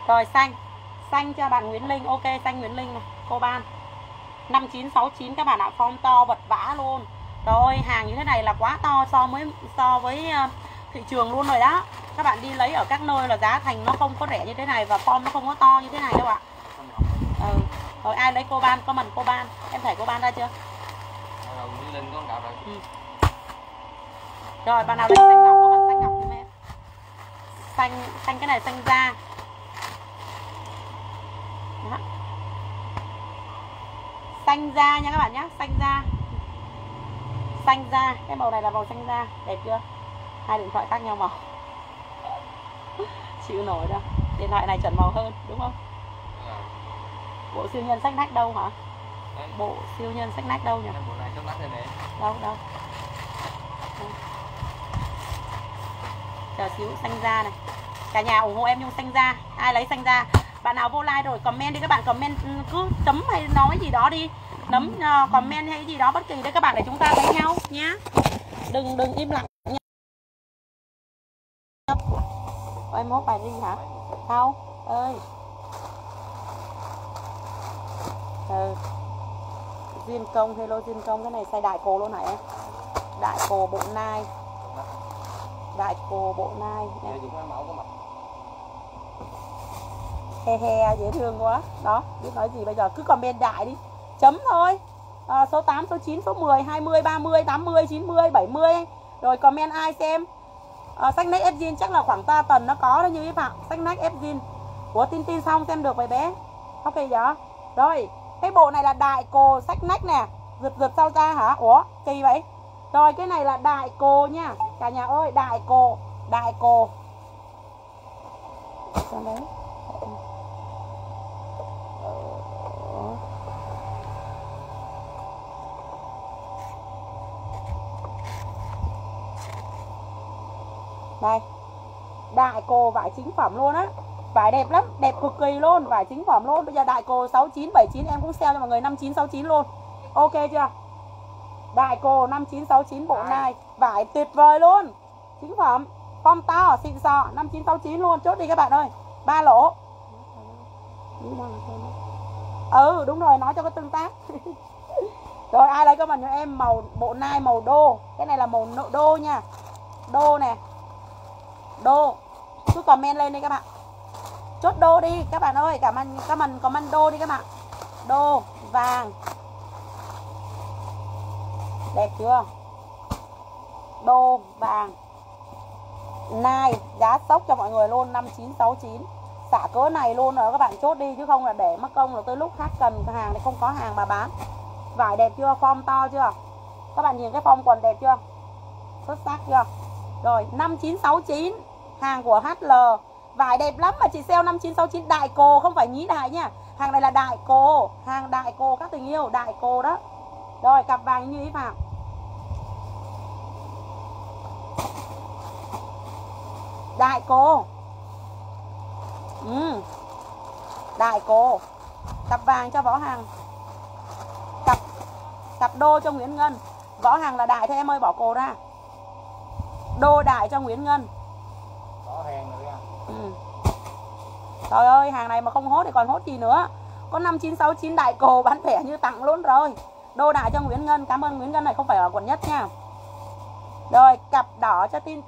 Rồi xanh. Xanh cho bạn Nguyễn Linh. Ok, xanh Nguyễn Linh này, cô ban. 5969 các bạn ạ, form to vật vã luôn. Rồi, hàng như thế này là quá to so với thị trường luôn rồi đó. Các bạn đi lấy ở các nơi là giá thành nó không có rẻ như thế này và form nó không có to như thế này đâu ạ. Rồi ai lấy cô ban, comment cô ban. Em thảy cô ban ra chưa? Rồi, bạn nào lấy xanh ngọc, comment xanh ngọc cho em. Xanh cái này xanh da. Đó. Xanh da nha các bạn nhé, xanh da. Xanh da, cái màu này là màu xanh da, đẹp chưa? Hai điện thoại khác nhau màu. Chịu nổi đâu. Điện thoại này chuẩn màu hơn, đúng không? Bộ siêu nhân sách nách đâu hả? Bộ siêu nhân sách nách đâu nhỉ? Bộ này sách nách này nè. Đâu. Chờ xíu, xanh da này. Cả nhà ủng hộ em Nhung xanh da. Ai lấy xanh da? Bạn nào vô like rồi comment đi các bạn, comment cứ chấm hay nói gì đó đi. Nấm comment hay gì đó bất kỳ đấy các bạn để chúng ta thấy nhau nhé. Đừng im lặng nha. Ôi mốt bài gì hả? Đâu? Ơi. Duyên công, hello Duyên công, cái này size đại cổ luôn hả em? Đại cổ bộ nai. Đại cổ bộ nai. He dễ thương quá. Đó, biết nói gì bây giờ, cứ comment đại đi. Chấm thôi. Số 8, số 9, số 10, 20, 30, 80, 90, 70. Rồi comment ai xem. Sách nách F-Zin chắc là khoảng 3 tuần nó có đó như các bạn. Sách nách F-Zin của Tin xong xem được vậy bé. Ok giờ. Rồi, cái bộ này là đại cồ sách nách nè. Giật sao ra hả? Ủa, kỳ vậy. Rồi cái này là đại cồ nha. Cả nhà ơi, đại cồ. Sao đấy? Đây. Đại cồ vải chính phẩm luôn á. Vải đẹp lắm, đẹp cực kỳ luôn, vải chính phẩm luôn. Bây giờ đại cồ 69 79 em cũng sale cho mọi người 5969 luôn. Ok chưa? Đại cồ 5969 bộ này, vải tuyệt vời luôn. Chính phẩm, form to, xịn sò 5969 luôn, chốt đi các bạn ơi. 3 lỗ. Đúng rồi, nói cho có tương tác. Rồi ai lấy comment cho em màu bộ nai màu đô. Cái này là màu đô nha. Đô nè. Đô. Cứ comment lên đi các bạn. Chốt đô đi các bạn ơi, comment đô đi các bạn. Đô vàng. Đẹp chưa? Đô vàng. Nai giá sốc cho mọi người luôn 5969. Xả cỡ này luôn rồi các bạn, chốt đi chứ không là để mất công là tới lúc khác cần hàng thì không có hàng mà bán. Vải đẹp chưa? Form to chưa? Các bạn nhìn cái form quần đẹp chưa? Xuất sắc chưa? Rồi 5969 hàng của HL. Vải đẹp lắm mà chị sale 5969 đại cồ, không phải nhí đại nha. Hàng này là đại cồ, hàng đại cồ các tình yêu, đại cồ đó. Rồi cặp vàng như ý Phạm. Đại cồ. Đại cồ. Cặp vàng cho Võ Hằng. Cặp đô cho Nguyễn Ngân. Võ Hằng là đại thôi em ơi, bỏ cồ ra. Đô đại cho Nguyễn Ngân. Bỏ hàng rồi ra. Trời ơi, hàng này mà không hốt thì còn hốt gì nữa. Có 5969 đại cồ bán rẻ như tặng luôn rồi. Đô đại cho Nguyễn Ngân, cảm ơn Nguyễn Ngân này không phải ở quận Nhất nha. Rồi, cặp đỏ cho Tin.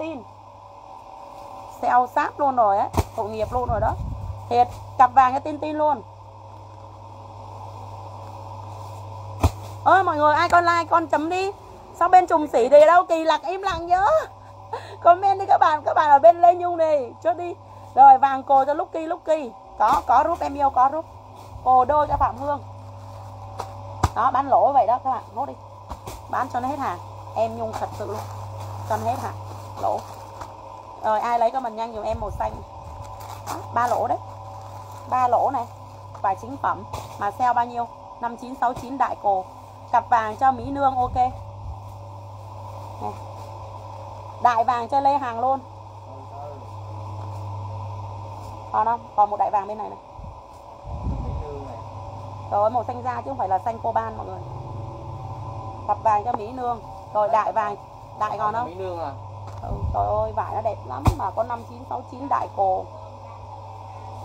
Xeo sát luôn rồi ấy, tội nghiệp luôn rồi đó. Thiệt, cặp vàng cho Tin luôn. Ơi mọi người, ai con like con chấm đi. Sao bên trùng sỉ thì đâu, kỳ lạc im lặng nhớ. Comment đi các bạn ở bên Lê Nhung này, chốt đi. Rồi vàng cồ cho Lucky. Có rút em yêu, có rút. Cồ đô cho Phạm Hương. Đó, bán lỗ vậy đó các bạn, nốt đi. Bán cho nó hết hàng. Em Nhung thật sự luôn. Cho nó hết hàng. Lỗ. Rồi ai lấy comment nhanh dùm em màu xanh. Đó, 3 lỗ đấy. 3 lỗ này. Vải chính phẩm mà sale bao nhiêu? 5969 đại cồ. Cặp vàng cho Mỹ Nương, ok. Này. Đại vàng cho Lê Hàng luôn. Còn không? Còn một đại vàng bên này này. Rồi màu xanh da chứ không phải là xanh coban mọi người. Cặp vàng cho Mỹ Nương. Rồi đại vàng. Đại còn không? Mỹ Nương à? Trời ơi vải nó đẹp lắm mà có 5969 đại cồ.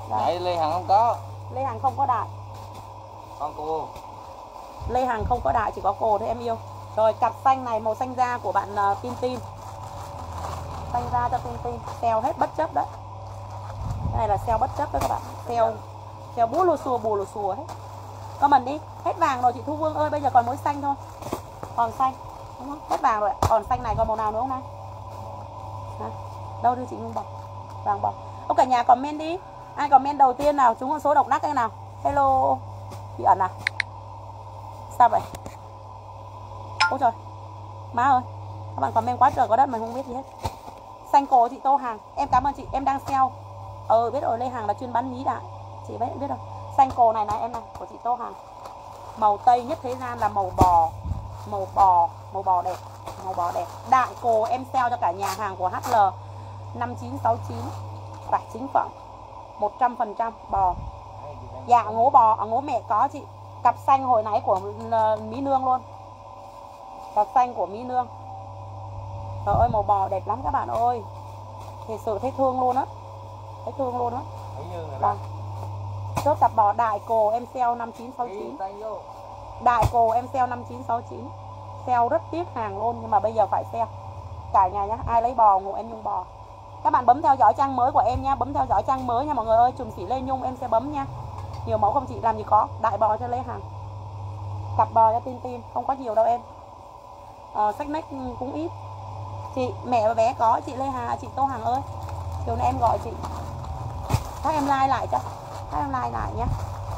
Vậy Lê Hằng không có. Lê Hằng không có đại. Con cô. Lê Hằng không có đại, chỉ có cổ thôi em yêu. Rồi cặp xanh này màu xanh da của bạn Tin Tin. Xanh da cho Tin Tin. Sale hết bất chấp đấy. Cái này là sale bất chấp đấy các bạn. Sale bù lù xùa hết. Comment đi. Hết vàng rồi chị Thu Vương ơi, bây giờ còn mỗi xanh thôi. Còn xanh. Đúng không? Hết vàng rồi. Còn xanh này còn màu nào nữa không này? Hả? Đâu đưa chị Nhung bọc. Vàng bọc. Ô cả nhà comment đi. Ai comment đầu tiên nào? Chúng con số độc đắc cái nào? Hello. Chị ẩn à? Sao vậy? Ôi trời. Má ơi. Các bạn comment quá trời có đất mà không biết gì hết. Xanh cổ chị Tô Hằng. Em cảm ơn chị. Em đang sale. Biết rồi. Lê Hằng là chuyên bán nhí đại. Chị biết rồi. Xanh cổ này em này. Của chị Tô Hằng. Màu tây nhất thế gian là màu bò. Màu bò đẹp. Màu bò đẹp. Đại cổ em sale cho cả nhà hàng của HL 5969. Vải chính phẩm 100% bò. Dạ ngố bò, ngố mẹ có chị. Cặp xanh hồi nãy của Mỹ Nương luôn. Cặp xanh của Mỹ Nương. Trời ơi màu bò đẹp lắm các bạn ơi. Thật sự thấy thương luôn á. Thấy thương luôn á. Chốt cặp bò đại cổ em sale 5969. Đại cổ em sale 5969. Sale rất tiếc hàng luôn. Nhưng mà bây giờ phải sale. Cả nhà nhá. Ai lấy bò ngủ em Nhung bò. Các bạn bấm theo dõi trang mới của em nha. Bấm theo dõi trang mới nha mọi người ơi. Trùm sĩ Lê Nhung em sẽ bấm nha. Nhiều mẫu không chị làm gì có. Đại bò cho Lê Hằng. Cặp bò cho Tin Tin. Không có nhiều đâu em. Sách nách cũng ít. Chị mẹ và bé có. Chị Lê Hà, chị Tô Hằng ơi. Chiều nay em gọi chị. Các em like lại cho. Các em like lại nhé.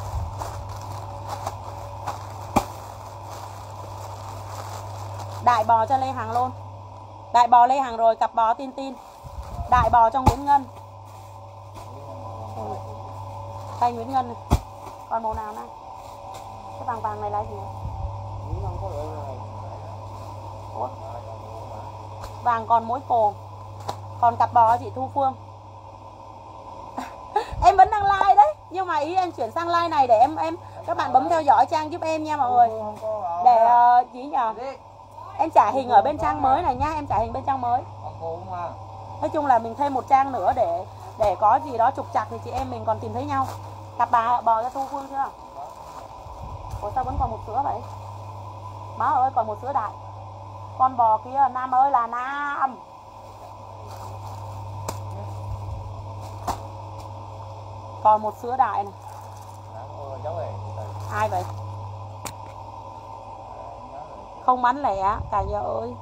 Đại bò cho Lê Hằng luôn. Đại bò Lê Hằng rồi. Cặp bò Tin Tin. Đại bò cho Nguyễn Ngân. Tay Nguyễn Ngân này. Còn màu nào này? Cái vàng vàng này là gì? Ủa? Vàng còn mối cổ. Còn cặp bò chị Thu Phương. Em vẫn đang like đấy. Nhưng mà ý em chuyển sang like này để em các bạn bấm theo dõi trang giúp em nha mọi người. Để gì nhờ? Em trả hình ở bên trang mới này nha. Em trả hình bên trang mới. Nói chung là mình thêm một trang nữa để có gì đó trục trặc thì chị em mình còn tìm thấy nhau. Cặp bò cho Thu Phương chưa? Ủa sao vẫn còn một sữa vậy? Má ơi còn một sữa đại. Con bò kia Nam ơi là Nam. Còn một sữa đại này. Ai vậy? Không bán lẻ cả nhà ơi.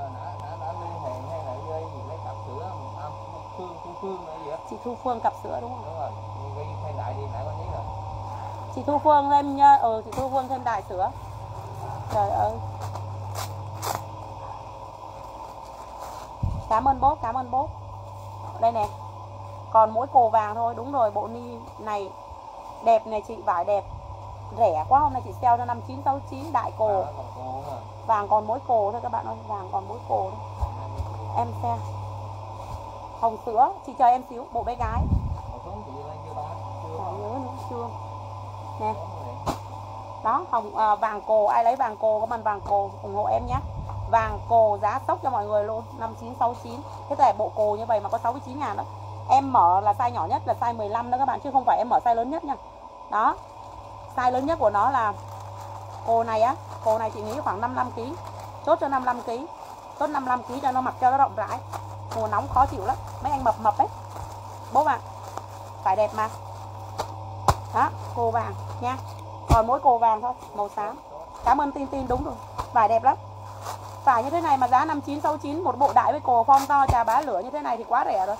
Chị Thu Phương cặp sữa đúng không? Đúng rồi. Thêm đại đi, nãy có nhí rồi. Chị Thu Phương thêm chị Thu Phương thêm đại sữa. Trời ơi. Cảm ơn bố, cảm ơn bố. Đây nè. Còn mỗi cổ vàng thôi, đúng rồi, bộ ni này đẹp này chị, vải đẹp. Rẻ quá, hôm nay chị sale cho 5969 đại cổ. Vàng còn mỗi cổ thôi các bạn ơi, vàng còn mỗi cổ thôi. Em xem. Hồng sữa, chị chờ em xíu, bộ bé gái. Nhớ nữa, chưa. Nè. Đó, vàng cổ, ai lấy vàng cổ, comment vàng cổ, ủng hộ em nhé. Vàng cổ giá sốc cho mọi người luôn, 5969. Cái này bộ cổ như vậy mà có 69 ngàn đó. Em mở là size nhỏ nhất là size 15 đó các bạn, chứ không phải em mở size lớn nhất nha. Đó. Size lớn nhất của nó là cổ này á, cổ này chị nghĩ khoảng 55kg. Chốt cho 55kg. Chốt 55kg cho nó mặc cho nó rộng rãi. Mùa nóng khó chịu lắm, mấy anh mập mập ấy. Bố bạn. Phải đẹp mà. Đó, cổ vàng nha. Còn mỗi cổ vàng thôi, màu xám. Cảm ơn Tin Tin, đúng rồi. Vải đẹp lắm. Vải như thế này mà giá 5969 một bộ đại với cổ form to trà bá lửa như thế này thì quá rẻ rồi.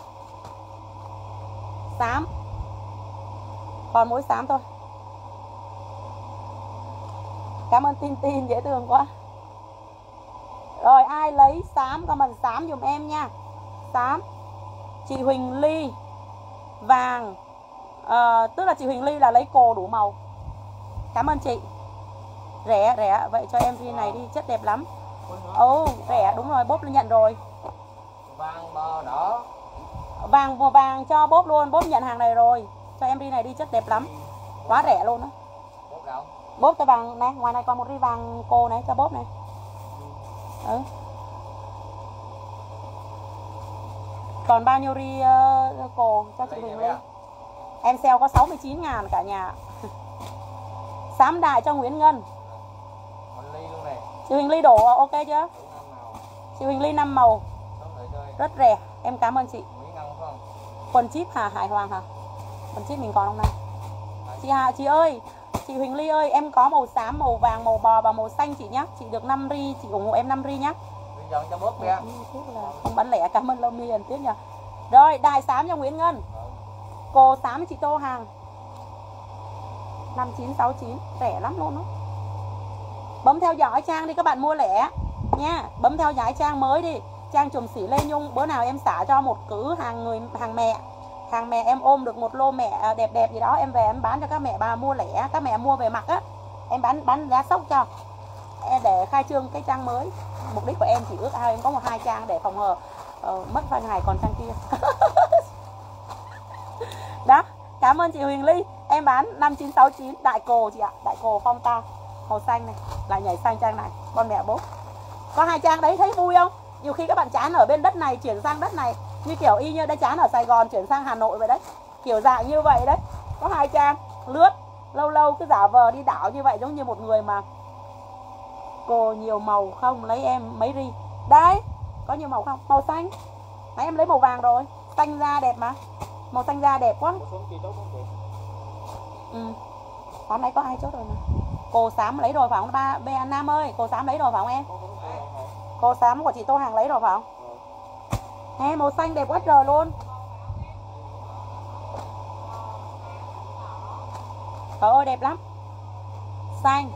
Xám. Còn mỗi xám thôi. Cảm ơn Tin Tin, dễ thương quá. Rồi ai lấy xám comment xám dùm em nha. Xám. Chị Huỳnh Ly. Vàng. Tức là chị Huỳnh Ly là lấy cổ đủ màu. Cảm ơn chị. Rẻ, rẻ. Vậy cho em này đi, chất đẹp lắm. Rẻ, đúng rồi, bốp nhận rồi. Vàng bò đỏ. Vàng cho bốp luôn, bốp nhận hàng này rồi. Cho em này đi, chất đẹp lắm. Quá rẻ luôn á. Bốp đâu? Bốp cho vàng này, ngoài này còn một ri vàng cô này cho bốp này. Còn bao nhiêu ri cô cho chị Huỳnh Ly? Em sale có 69.000 cả nhà. Xám đại cho Nguyễn Ngân. Huỳnh Ly luôn này. Chị Huỳnh Ly đổ ok chưa? Đủ 5 màu. Chị Huỳnh Ly 5 màu. Tốt người chơi. Rất rẻ. Em cảm ơn chị. Nguyễn Ngân phải không? Quần chip hả? Hải Hoàng hả? Quần chip mình còn không nào? Chị ơi, chị Huỳnh Ly ơi, em có màu xám, màu vàng, màu bò và màu xanh chị nhá. Chị được 5 ri, chị ủng hộ em 5 ri nhá. Bây giờ cho bớt kìa. Không bán lẻ, cảm ơn Lâm Miền tiếp nha. Rồi, đài xám cho Nguyễn Ngân. Cô xám chị Tô Hàng 5969, rẻ lắm luôn đó. Bấm theo dõi Trang đi các bạn mua lẻ nha. Bấm theo dõi Trang mới đi. Trang Chùm Sỉ Lê Nhung. Bữa nào em xả cho một cữ hàng mẹ. Hàng mẹ em ôm được một lô mẹ đẹp đẹp gì đó, em về em bán cho các mẹ bà mua lẻ. Các mẹ mua về mặc á, em bán giá sốc cho để khai trương cái trang mới. Mục đích của em chỉ ước ao em có 1-2 trang để phòng hờ mất vài ngày còn trang kia. Đó, cảm ơn chị Huyền Ly. Em bán 5969 đại cồ chị ạ. Đại cồ phong ta màu xanh này, lại nhảy sang trang này, con mẹ bố. Có 2 trang đấy thấy vui không? Nhiều khi các bạn chán ở bên đất này chuyển sang đất này, như kiểu y như đã chán ở Sài Gòn chuyển sang Hà Nội vậy đấy, kiểu dạng như vậy đấy. Có 2 trang lướt, lâu lâu cứ giả vờ đi đảo như vậy, giống như một người mà cô nhiều màu không lấy em mấy ri. Đấy, có nhiều màu không? Màu xanh. Nãy em lấy màu vàng rồi, xanh da đẹp mà. Màu xanh da đẹp quá. Hôm nay có 2 chốt rồi mà. Cô xám lấy rồi phải không ba Nam ơi? Cô xám lấy rồi phải không em? Cô xám của chị Tô Hàng lấy rồi phải không? Em màu xanh đẹp quá trời luôn. Trời ơi đẹp lắm. Xanh.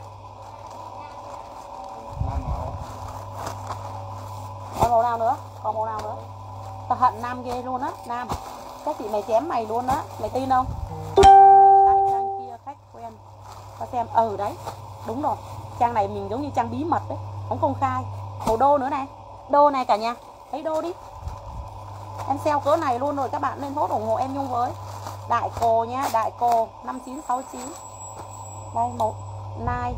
Còn màu nào nữa? Còn màu nào nữa? Tao hận Nam ghê luôn á. Nam, các chị mày chém mày luôn á. Mày tin không? Tại trang kia khách quen. Có xem, đấy. Đúng rồi. Trang này mình giống như trang bí mật đấy, không công khai. Màu đô nữa này. Đô này cả nhà. Lấy đô đi. Em sale cỡ này luôn rồi, các bạn nên hốt ủng hộ em Nhung với. Đại cồ nhá, đại cồ 5969. Đây màu nai.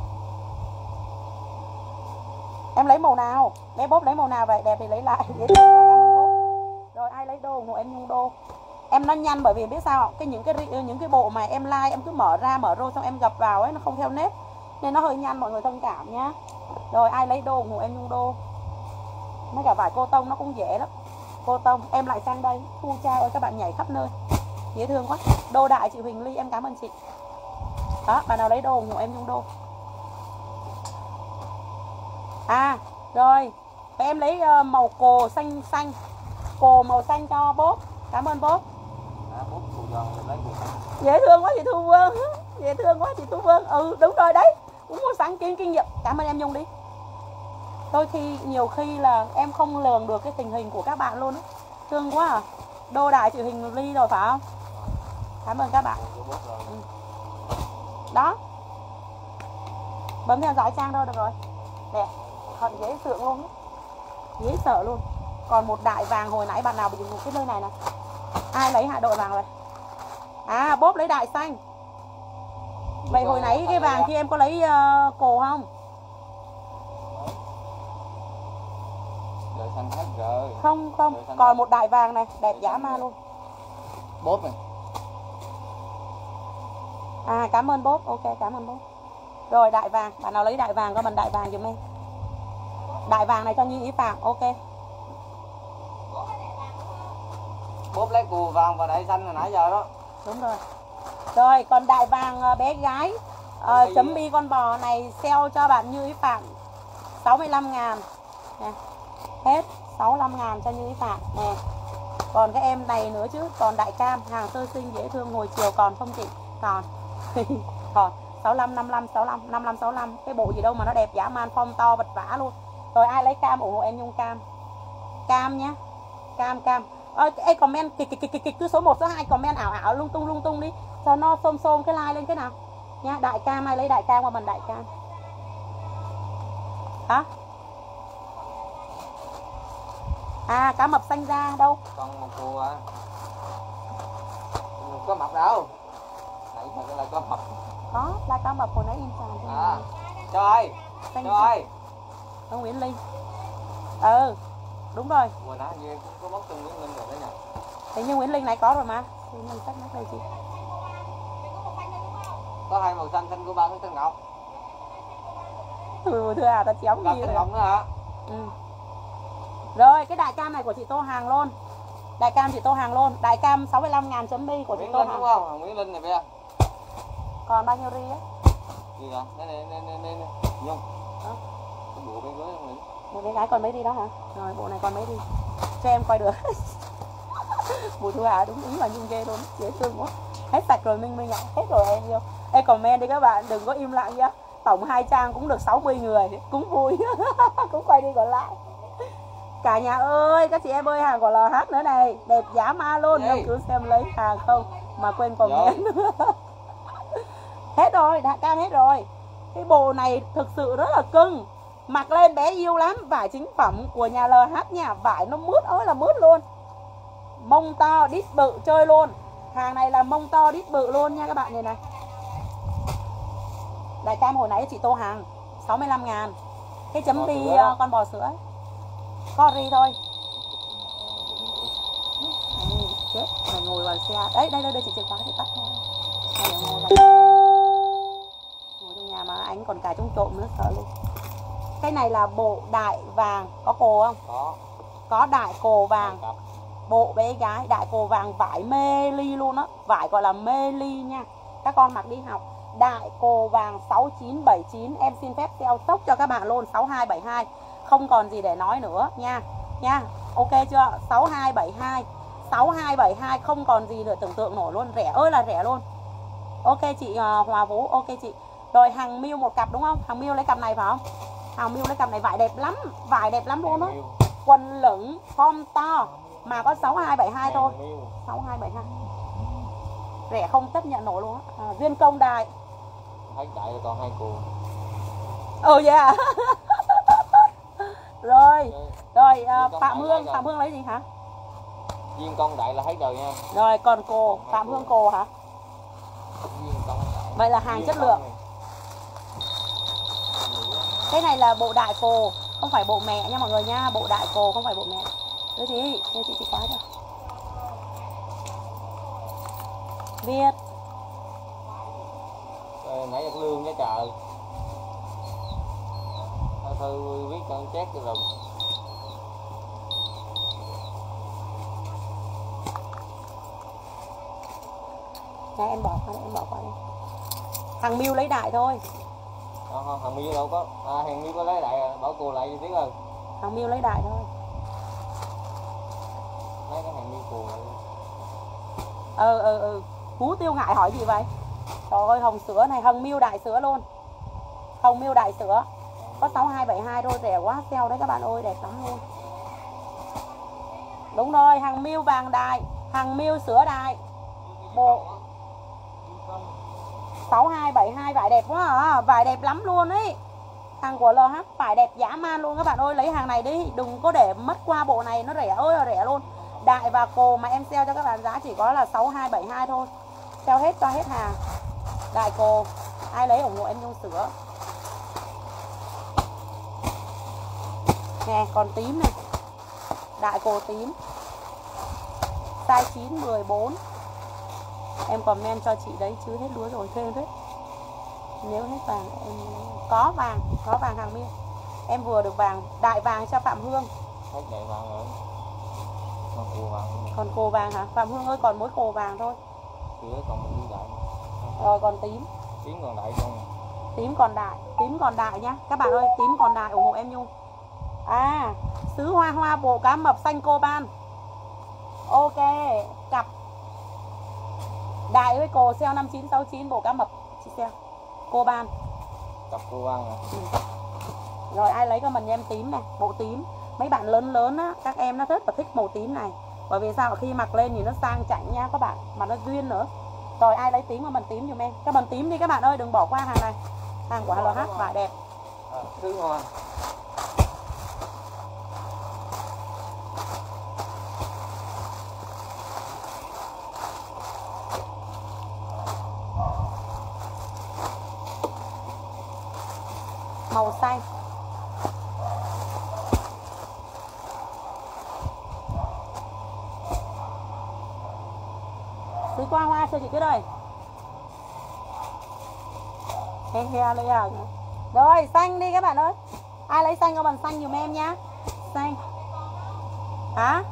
Em lấy màu nào? Bé Bốp lấy màu nào vậy? Đẹp thì lấy lại. Rồi ai lấy đô ủng hộ em Nhung đô. Em nó nhanh bởi vì biết sao không? Những cái bộ mà em like em cứ mở ra mở rô xong em gập vào ấy, nó không theo nếp nên nó hơi nhanh, mọi người thông cảm nhá. Rồi ai lấy đô ủng hộ em Nhung đô. Mấy cả vải cô tông nó cũng dễ lắm. Cô tông em lại sang đây thu cha ơi, các bạn nhảy khắp nơi dễ thương quá. Đô đại chị Huỳnh Ly, em cảm ơn chị. Đó, bạn nào lấy đô ủng hộ em Nhung đô. Rồi em lấy màu cồ xanh xanh, cồ màu xanh cho Bốp. Cảm ơn Bốp. Dễ thương quá chị Thu Vương. Dễ thương quá chị Thu Vương. Đúng rồi đấy, cũng mua sẵn kinh nghiệm. Cảm ơn em Nhung đi. Đôi khi nhiều khi là em không lường được cái tình hình của các bạn luôn á. Thương quá à. Đô đại chị Huỳnh Ly rồi phải không? Cảm ơn các bạn. Đó, bấm theo dõi Trang đâu được rồi. Đẹp, thật dễ sợ luôn. Dễ sợ luôn. Còn một đại vàng hồi nãy bạn nào bị một cái nơi này nè. Ai lấy hạ đội vàng rồi? Bốp lấy đại xanh. Vậy hồi nãy cái vàng kia em có lấy cổ không? Đợi xanh hết rồi. Không, còn một đại vàng này, đẹp dã man luôn. Bốp này. Cảm ơn Bốp, ok, cảm ơn Bốp. Rồi đại vàng, bạn nào lấy đại vàng có mình đại vàng giùm em. Đại vàng này cho Như Ý Phạm, ok. Bốp lấy cù vàng và đại xanh hồi nãy giờ đó. Đúng rồi. Rồi còn đại vàng bé gái chấm bi con bò này sale cho bạn Như Ý Phạm 65.000 nè. Hết 65.000 cho Như Ý Phạm nè. Còn cái em này nữa chứ, còn đại cam hàng sơ sinh dễ thương hồi chiều còn không chị? Còn. Còn 65 55 65 55 65, cái bộ gì đâu mà nó đẹp dã man, phong to vật vã luôn. Rồi ai lấy cam ủng hộ em Nhung cam. Cam nhá. Cam. Ê comment kịch cứ số 1 số 2 comment ảo lung tung đi cho nó xôm cái like lên cái nào nha. Đại cam, ai lấy đại cam qua mình đại cam. Hả? Cá mập xanh da đâu? Còn một cua có mập đâu. Nãy thật là có mập. Có, là cá mập hồi nãy in tràn. Cho ai? Cho ai? Ông Nguyễn Linh. Đúng rồi. Vừa nãy như có bóc trong Nguyễn Linh rồi đấy nhỉ? Thế nhưng Nguyễn Linh này có rồi mà. Cái ngân sách đây chị. Có hai màu xanh, xanh của ba cái xanh ngọc. Thưa à, ta chéo Gặp gì xanh rồi. ngọc nữa hả? Ừ. Rồi cái đại cam này của chị Tô Hàng luôn. Đại cam chị Tô Hàng luôn. Đại cam 65.000 chấm bi của chị Nguyễn Tô Linh Hàng. đúng không? Thằng Nguyễn Linh này bây giờ. Còn bao nhiêu ri á? Gì vậy? Đây. Nhung. Hả? Cái bộ bên dưới không nghĩ. Bộ bé gái còn mấy ri đó hả? Rồi bộ này còn mấy ri? Cho em coi được. Bùi Thu Hà đúng ý là Nhung ghê luôn, dễ thương quá. Hết sạch rồi Minh ạ, hết rồi em yêu. Ê comment đi các bạn, đừng có im lặng nhá. Tổng 2 trang cũng được 60 người, cũng vui. Cũng quay đi còn lại. Cả nhà ơi, các chị em ơi, hàng của LH nữa này, đẹp giá ma luôn, đâu cứ xem lấy hàng không mà quên comment. Hết rồi, đã cam hết rồi. Cái bộ này thực sự rất là cưng, mặc lên bé yêu lắm. Vải chính phẩm của nhà LH nha, vải nó mướt ơi là mướt luôn. Mông to, đít bự chơi luôn. Hàng này là mông to, đít bự luôn nha các bạn này này. Đại cam hồi nãy chị Tô Hàng 65.000. Cái chấm bi con bò sữa ấy. Có ri thôi. Chết, mày ngồi vào xe. Đấy, đây chị chìa khóa thì tắt thôi. Ngồi trong nhà mà anh còn cả trong trộm nữa sợ luôn. Cái này là bộ đại vàng, có cồ không? Có đại cồ vàng. Bộ bé gái đại cồ vàng, vải mê ly luôn á, vải gọi là mê ly nha. Các con mặc đi học. Đại cồ vàng 6979, em xin phép sale sốc cho các bạn luôn 6272. Không còn gì để nói nữa nha. Nha. Ok chưa? 6272. 6272 không còn gì nữa tưởng tượng nổi luôn, rẻ ơi là rẻ luôn. Ok chị Hòa Vũ, ok chị. Rồi hàng Miu một cặp đúng không? Hàng Miu lấy cặp này phải không? Hàng Miu lấy cặp này, vải đẹp lắm luôn đó. Quần lửng form to mà có 6272 thôi. 6272. Rẻ không chấp nhận nổi luôn á. Viên công đài. Thấy đại là còn 2 cù. Oh yeah. Rồi Phạm Hương lấy gì hả? Viên công đại là hết rồi nha. Rồi còn cồ, Phạm Hương cồ hả? Viên công đại. Vậy là hàng chất lượng. Cái này là bộ đại cồ, không phải bộ mẹ nha mọi người nha, bộ đại cồ không phải bộ mẹ. Đây chị khóa cho. Viết. Nãy được lương cái trời. Thôi viết con chết rồi. Nè em bỏ qua đây. Thằng Miu lấy đại thôi. Không, thằng Miu đâu có. Thằng Miu có lấy đại à, bảo cô lại đi tiếc rồi. Thằng Miu lấy đại thôi. Lấy cái thằng Miu cù lại. Hú Tiêu Ngại hỏi gì vậy? Trời ơi, hồng sữa này, hồng Miu đại sữa luôn. Hồng Miu đại sữa. Có 6272 thôi, rẻ quá, sale đấy các bạn ơi, đẹp lắm luôn. Đúng rồi, hàng Miu vàng đài, hàng Miu sữa đài. Bộ 6272 vải đẹp quá à, vải đẹp lắm luôn ấy. Hàng của LH vải đẹp dã man luôn các bạn ơi, lấy hàng này đi, đừng có để mất qua bộ này, nó rẻ ơi là rẻ luôn. Đại và cồ mà em sale cho các bạn giá chỉ có là 6272 thôi. Sale hết cho hết hàng. Đại cồ, ai lấy ủng hộ em Nhung sữa. Nè, còn tím này. Đại cồ tím. Size 9, 14. Em comment cho chị đấy chứ hết lúa rồi, thêm hết. Nếu hết vàng em có vàng hàng Miu. Em vừa được vàng, đại vàng cho Phạm Hương. Hết đại vàng rồi. Còn cù vàng. Còn cồ vàng hả? Phạm Hương ơi còn mỗi cồ vàng thôi. Còn mình đại. Rồi còn tím. Tím còn đại không? Tím còn đại nhá. Các bạn ơi, tím còn đại ủng hộ em Nhung. À, sứ hoa bộ cá mập xanh coban. Ok, cặp đại với cồ sale 5969 bộ cá mập chị sale. Coban. Cặp cô vàng à. Rồi ai lấy comment em tím này, bộ tím. Mấy bạn lớn á, các em nó rất là thích màu tím này. Bởi vì sao? Khi mặc lên thì nó sang chảnh nha các bạn, mà nó duyên nữa. Rồi ai lấy tím comment tím giùm em. Các bạn tím đi các bạn ơi, đừng bỏ qua hàng này. Hàng của LH vải đẹp. Sứ hoa. Màu xanh. chưa chị Tuyết ơi? He lấy à. Rồi xanh đi các bạn ơi. Ai lấy xanh comment xanh giùm em nhá. Xanh. Hả?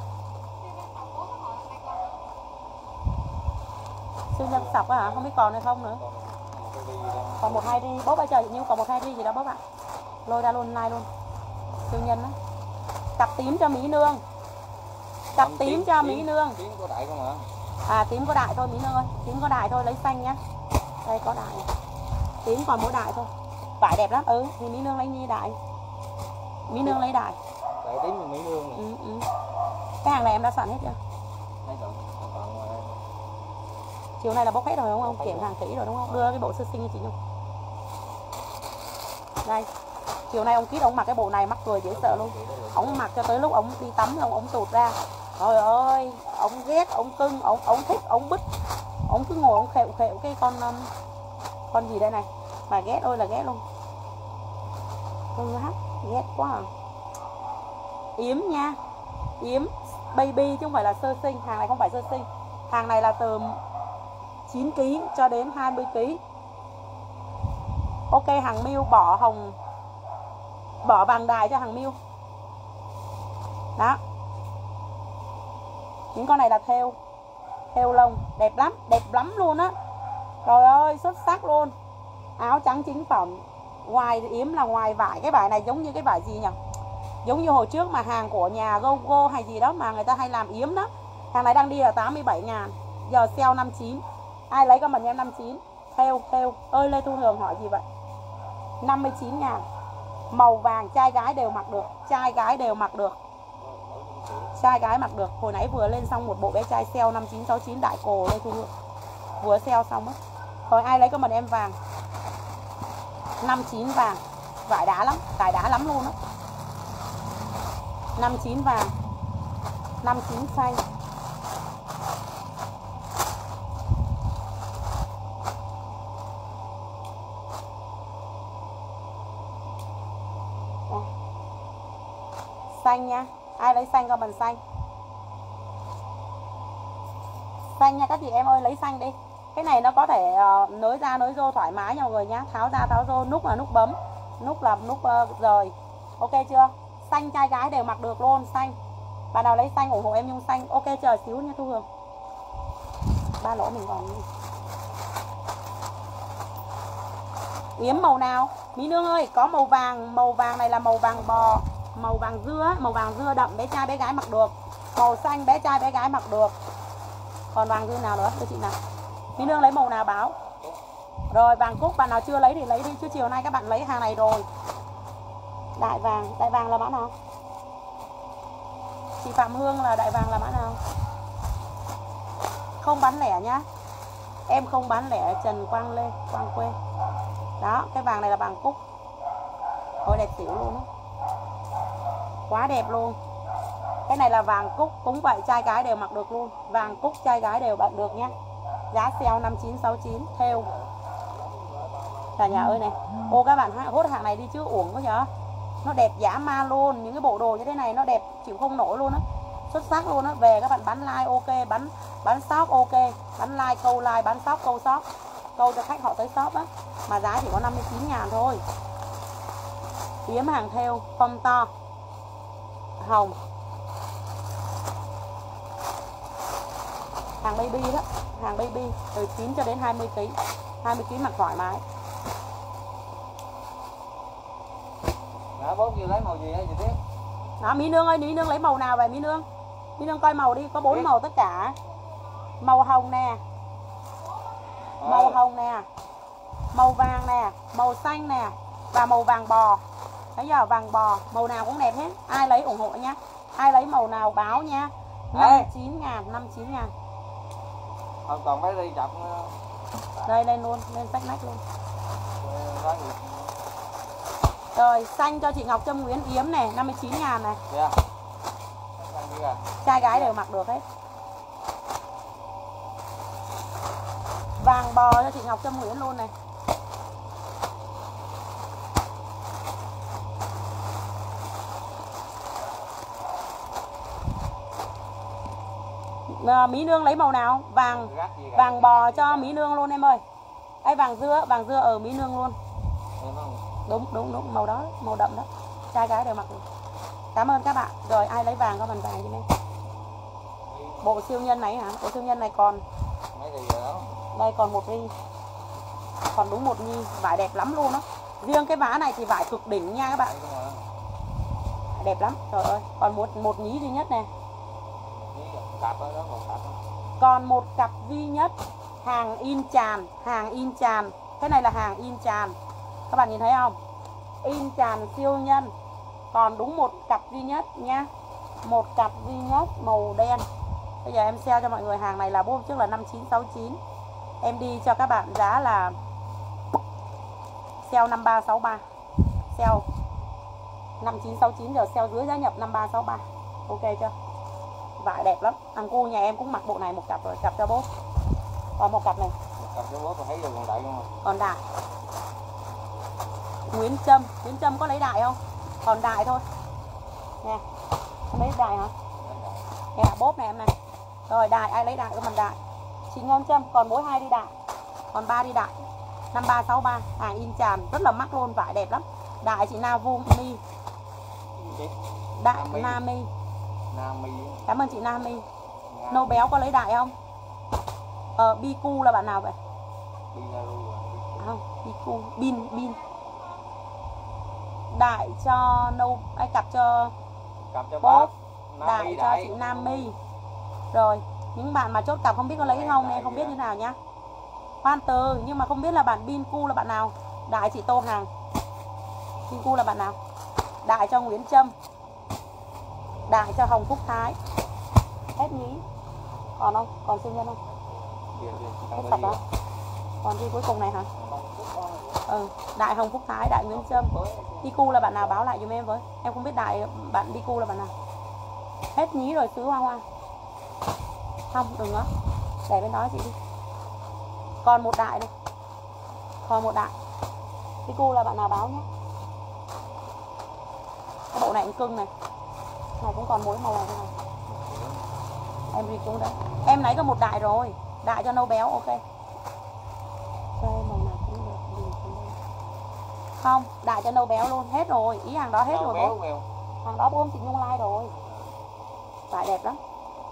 Siêu nhân sọc hả? Không biết còn hay không nữa. Còn 1-2 ri. Bố bây giờ như còn 1-2 ri gì đó bố ạ. Lôi ra luôn, like luôn. Siêu nhân đó. Cặp tím cho Mỹ Nương. Cặp tím cho Mỹ Nương. Tím có đại không hả? À tím có đại thôi Mỹ Nương ơi. Tím có đại thôi, lấy xanh nhá. Đây có đại. Tím còn mỗi đại thôi. Vải đẹp lắm. Ừ thì Mỹ Nương lấy như đại. Mỹ Nương lấy đại. Đại tím là Mỹ Nương này. Cái hàng này em đã soạn hết chưa? Thấy rồi. Còn Chiều nay là bốc hết rồi đúng không? Kiểm hàng kỹ rồi đúng không? Đưa cái bộ sơ sinh cho chị Nhung. Đây. Chiều nay ông Kít ông mặc cái bộ này mắc cười dễ sợ luôn. Ông mặc cho tới lúc ông đi tắm ông tụt ra. Trời ơi, ông ghét, ông cưng, ông thích, ông bứt. Ông cứ ngồi ông khệu cái con gì đây này. Mà ghét ơi là ghét luôn. Ghét quá à. Yếm nha. Yếm baby chứ không phải là sơ sinh. Hàng này không phải sơ sinh. Hàng này là từ 9kg cho đến 20kg. Ok hàng Miu bỏ hồng, bỏ vàng đài cho hàng Miu. Đó. Những con này là theo lông, đẹp lắm luôn á. Trời ơi xuất sắc luôn. Áo trắng chính phẩm. Ngoài yếm là ngoài vải. Cái vải này giống như cái vải gì nhỉ? Giống như hồi trước mà hàng của nhà GoGo hay gì đó mà người ta hay làm yếm đó. Hàng này đang đi là 87.000. Giờ sale 59. Ai lấy comment em 59. Theo ơi Lê Thu Hường hỏi gì vậy? 59.000. Màu vàng trai gái đều mặc được. Trai gái đều mặc được. Trai gái mặc được. Hồi nãy vừa lên xong một bộ bé trai sale 5969 đại cồ Lê Thu Hương. Vừa sale xong á. Rồi ai lấy comment em vàng. 59 vàng. Vải đá lắm, cài đá lắm luôn á. 59 vàng. 59 xanh. Xanh nha. Ai lấy xanh comment xanh. Xanh nha các chị em ơi, lấy xanh đi. Cái này nó có thể nới ra nới vô thoải mái nha mọi người nhá. Tháo ra tháo vô, nút là nút bấm, nút là nút rời. Ok chưa? Xanh trai gái đều mặc được luôn. Xanh. Bạn nào lấy xanh ủng hộ em Nhung xanh. Ok chờ xíu nha Thu Hương. Ba lỗ mình còn gì? Yếm màu nào? Mỹ Nương ơi, có màu vàng. Màu vàng này là màu vàng bò. Màu vàng dưa đậm bé trai bé gái mặc được. Màu xanh bé trai bé gái mặc được. Còn vàng dưa nào nữa thưa chị nào? Mỹ Nương lấy màu nào báo? Rồi vàng cúc bạn nào chưa lấy thì lấy đi chứ chiều nay các bạn lấy hàng này rồi. Đại vàng là mã nào? Chị Phạm Hương là đại vàng là mã nào? Không bán lẻ nhá. Em không bán lẻ. Trần Quang Lê, Quang Quê. Đó, cái vàng này là vàng cúc. Ôi đẹp xỉu luôn đó. Quá đẹp luôn. Cái này là vàng cúc cũng vậy, trai gái đều mặc được luôn. Vàng cúc trai gái đều mặc được nhá. Giá sale 5969 theo. Cả nhà ơi này. Ô các bạn hốt hàng này đi chứ uổng quá nhở. Nó đẹp dã man luôn. Những cái bộ đồ như thế này nó đẹp chịu không nổi luôn á. Xuất sắc luôn á. Về các bạn bán like ok, bán shop ok, bán like câu like, bán shop câu shop. Câu cho khách họ tới shop á. Mà giá chỉ có 59.000 thôi. Yếm hàng theo phong to. Hồng. Hàng baby đó. Hàng baby từ 9 cho đến 20kg. 20kg mặc thoải mái. Đã bố kêu lấy màu gì hả chị Tuyết? Đó Mỹ Nương ơi, Mỹ Nương lấy màu nào vậy Mỹ Nương? Mỹ Nương coi màu đi, có 4 màu tất cả. Màu hồng nè. Màu hồng nè. Màu vàng nè, màu xanh nè và màu vàng bò. Thấy giờ vàng bò, màu nào cũng đẹp hết. Ai lấy ủng hộ nhá. Ai lấy màu nào báo nha. 59.000, 59.000. Không còn mấy đi chậm. Đây lên luôn, lên sách nách luôn. Rồi, xanh cho chị Ngọc Trâm Nguyễn Yếm này, 59.000 này. Dạ. Trai gái đều mặc được hết. Vàng bò cho chị Ngọc Trâm Nguyễn luôn này. Mỹ Nương lấy màu nào? Vàng Gắt gì cả. vàng bò cho Mỹ Nương luôn em ơi. Đây vàng dưa ở Mỹ Nương luôn. Đúng màu đó, màu đậm đó. Trai gái đều mặc được. Cảm ơn các bạn. Rồi ai lấy vàng comment vàng cho em. Bộ siêu nhân này hả? Bộ siêu nhân này còn mấy thì giờ đó. đây còn một ly. Còn đúng một nhi, vải đẹp lắm luôn đó. Riêng cái vá này thì vải cực đỉnh nha các bạn. Đẹp lắm. Trời ơi, còn một nhí duy nhất nè. Còn một cặp duy nhất, hàng in tràn. Cái này là hàng in tràn. Các bạn nhìn thấy không? In tràn siêu nhân. Còn đúng một cặp duy nhất nha. Một cặp duy nhất màu đen. Bây giờ em sale cho mọi người hàng này là bố hôm trước là 5969. Em đi cho các bạn giá là sale 5363. Sale 5969 giờ sale dưới giá nhập 5363. Ok chưa? Vải đẹp lắm. Thằng cu nhà em cũng mặc bộ này một cặp rồi, cặp cho bố. Còn một cặp này. Một cặp cho bố tôi thấy rồi còn đại không? Còn đại. Nguyễn Trâm có lấy đại không? Còn đại thôi. Nè. Em lấy đại hả? Nè, bốp này em này. Rồi đại, ai lấy đại có mình đại. Chị Ngon Trâm, còn mỗi 2 đi đại. Còn 3 đi đại. 5363, hàng in tràn, rất là mắc luôn, vải đẹp lắm. Đại chị Navu Mi. Đại Nami. Cảm ơn chị Nami. Nâu béo có lấy đại không? Biku là bạn nào vậy? Không, Biku, Bin. Đại cho nâu, cặp cho bóp. Đại cho chị Nami. Rồi, những bạn mà chốt cặp không biết có lấy không nên không biết như nào nhá. Khoan từ, nhưng mà không biết là bạn Binku là bạn nào. Đại chị Tô Hàng. Binku là bạn nào? Đại cho Nguyễn Trâm. Đại cho Hồng Phúc Thái. Hết nhí. Còn không? Còn siêu nhân không? Hết tập đó. Còn gì cuối cùng này hả? Đại Hồng Phúc Thái, Đại Nguyễn Trâm. Biku là bạn nào báo lại giùm em với. Em không biết đại bạn Biku là bạn nào. Hết nhí rồi xứ hoa. Không, đừng đó. Để bên đó chị đi. Còn một đại này. Còn một đại. Biku là bạn nào báo nhé. Cái bộ này cũng cưng này. Này cũng còn mỗi màu này thôi này. Em đi xuống đấy. Em lấy có một đại rồi. Đại cho nâu béo, ok. Đây, màu nào cũng được. Không, đại cho nâu béo luôn. Hết rồi, ý hàng đó hết rồi bố. Hàng đó bố chị Nhung like rồi. Vải đẹp lắm.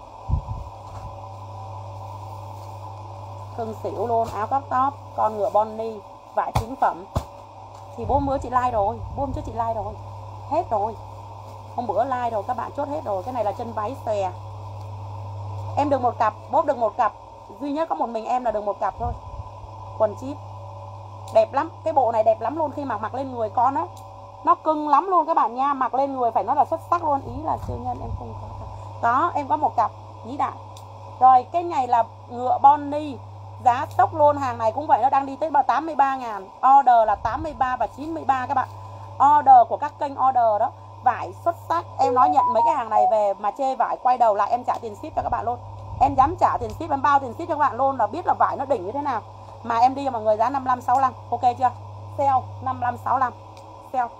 Cưng xỉu luôn, áo cắt top. Con ngựa Bonnie, vải chính phẩm. Thì bố bữa chị like rồi. Bố hôm trước chị like rồi. Hết rồi. Hôm bữa like rồi, các bạn chốt hết rồi. Cái này là chân váy xòe. Em được một cặp, bố được một cặp. Duy nhất có một mình em là được một cặp thôi. Quần chip. Đẹp lắm, cái bộ này đẹp lắm luôn. Khi mà mặc lên người con á, nó cưng lắm luôn các bạn nha. Mặc lên người phải nói là xuất sắc luôn. Ý là siêu nhân em không có. Có, em có một cặp nhí đại. Rồi cái này là ngựa Bonnie. Giá sốc luôn, hàng này cũng vậy, nó đang đi tới 83.000. Order là 83 và 93 các bạn. Order của các kênh order đó. Vải xuất sắc. Em nói nhận mấy cái hàng này về mà chê vải quay đầu lại em trả tiền ship cho các bạn luôn. Em dám trả tiền ship, em bao tiền ship cho các bạn luôn là biết là vải nó đỉnh như thế nào. Mà em đi cho mọi người giá 5565. Ok chưa? Sale 5565. Sale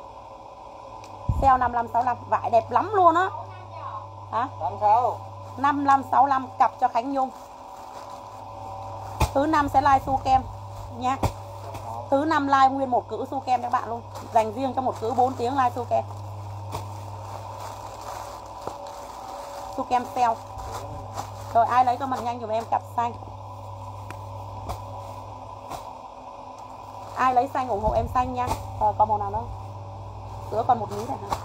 5565. Vải đẹp lắm luôn á. Hả? 5565 cặp cho Khánh Nhung. Thứ 5 sẽ like su kem nha. Thứ 5 like nguyên một cữ su kem cho các bạn luôn. Dành riêng cho một cữ 4 tiếng like su kem. Su kem sale. Rồi ai lấy comment nhanh giùm em cặp xanh. Ai lấy xanh ủng hộ em xanh nha. Còn màu nào nữa? Sữa còn một miếng này hả?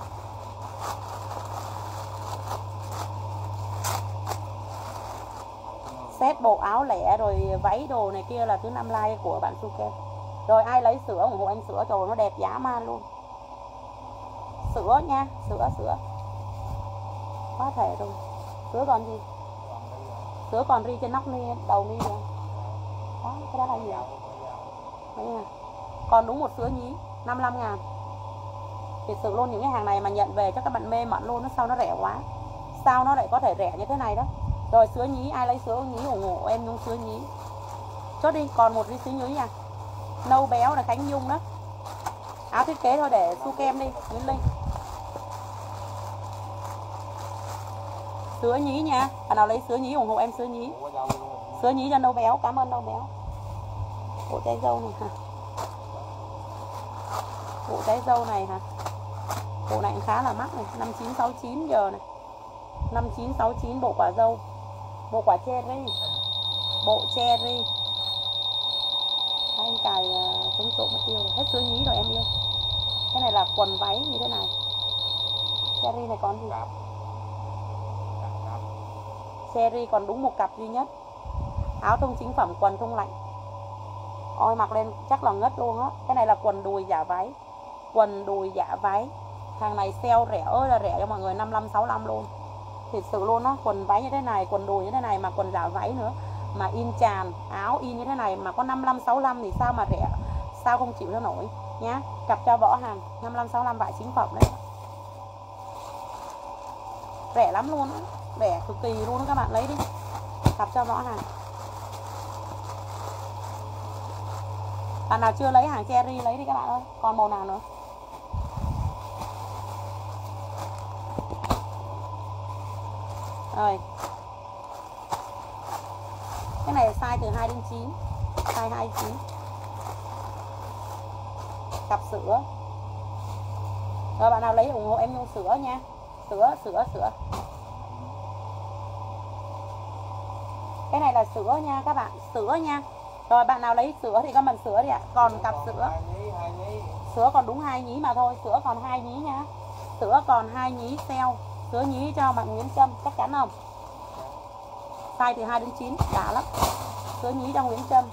Set bộ áo lẻ rồi váy đồ này kia là thứ 5 like của bạn Suke. Rồi ai lấy sữa ủng hộ em sữa, trời nó đẹp dã man luôn. Sữa nha, sữa. Quá thể rồi. Sữa còn gì? Sữa còn ri trên nóc ni, đầu ni rồi. Đó, cái đó là gì ạ? Đấy nha. Còn đúng một sữa nhí 55.000. Thật sự luôn, những cái hàng này mà nhận về cho các bạn mê mẩn luôn. Nó sao nó rẻ quá. Sao nó lại có thể rẻ như thế này đó. Rồi sữa nhí, ai lấy sữa nhí ủng hộ em Nhung sữa nhí. Chốt đi, còn một sữa nhí nha. Nâu béo là Khánh Nhung đó. Áo thiết kế thôi để su kem đi, Nguyễn Linh. Sứa nhí nha. Bạn nào lấy sứa nhí ủng hộ em sứa nhí. Sứa nhí cho nâu béo, cảm ơn nâu béo. Bộ trái dâu này hả? Bộ trái dâu này hả? Bộ này cũng khá là mắc này, 5969 giờ này. 5969 bộ quả dâu. Bộ quả cherry. Bộ cherry. Anh cài chống trộm mất tiêu rồi. Hết sứa nhí rồi em yêu. Cái này là quần váy như thế này. Cherry này còn gì? Cherry còn đúng một cặp duy nhất. Áo thun chính phẩm, quần thun lạnh. Ôi mặc lên chắc là ngất luôn á. Cái này là quần đùi giả váy. Quần đùi giả váy. Hàng này sale rẻ ơi là rẻ cho mọi người, 55 65 luôn. Thật sự luôn á, quần váy như thế này, quần đùi như thế này mà quần giả váy nữa. Mà in tràn, áo in như thế này mà có 55 65 thì sao mà rẻ. Sao không chịu cho nổi nhá. Cặp cho võ hàng 55 65 vải chính phẩm đấy. Rẻ lắm luôn á, rẻ cực kỳ luôn đó, các bạn lấy đi. Cặp cho võ hàng. Bạn nào chưa lấy hàng cherry lấy đi các bạn ơi. Còn màu nào nữa? Rồi. Cái này size từ 2 đến 9. Size 29. Cặp sữa. Rồi bạn nào lấy ủng hộ em Nhung sữa nha. Sữa. Cái này là sữa nha các bạn, sữa nha. Rồi bạn nào lấy sữa thì comment sữa đi ạ. Còn cặp sữa. Sữa còn đúng 2 nhí mà thôi, sữa còn 2 nhí nha. Sữa còn 2 nhí sale. Sữa nhí cho bạn Nguyễn Trâm, chắc chắn không? Size từ 2 đến 9, đã lắm. Sữa nhí cho Nguyễn Trâm.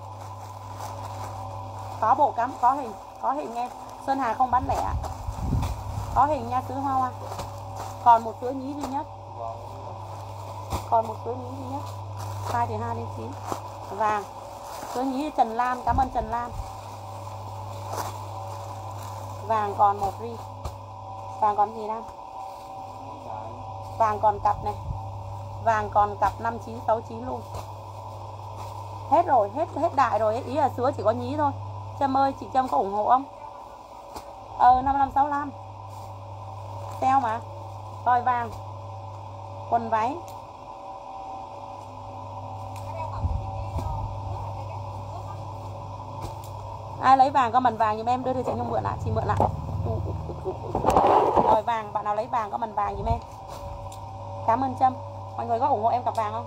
Có bộ cắm, có hình em. Sơn Hà không bán lẻ. Có hình nha sữa hoa. Còn một sữa nhí duy nhất. Còn một sữa nhí duy nhất. Size từ 2 đến 9. Vàng. Sữa nhí Trần Lan, cảm ơn Trần Lan. Vàng còn một ri. Vàng còn gì đâu? Vàng còn cặp này. Vàng còn cặp 5969 luôn. Hết rồi, hết đại rồi ấy. Ý là sữa chỉ có nhí thôi. Trâm ơi, chị Trâm có ủng hộ không? 5565. Sale mà. Rồi vàng. Quần váy. Ai lấy vàng comment vàng giùm em, đưa chị Nhung mượn lại, chị mượn lại. Rồi vàng, bạn nào lấy vàng comment vàng giùm em. Cảm ơn Trâm. Mọi người có ủng hộ em cặp vàng không?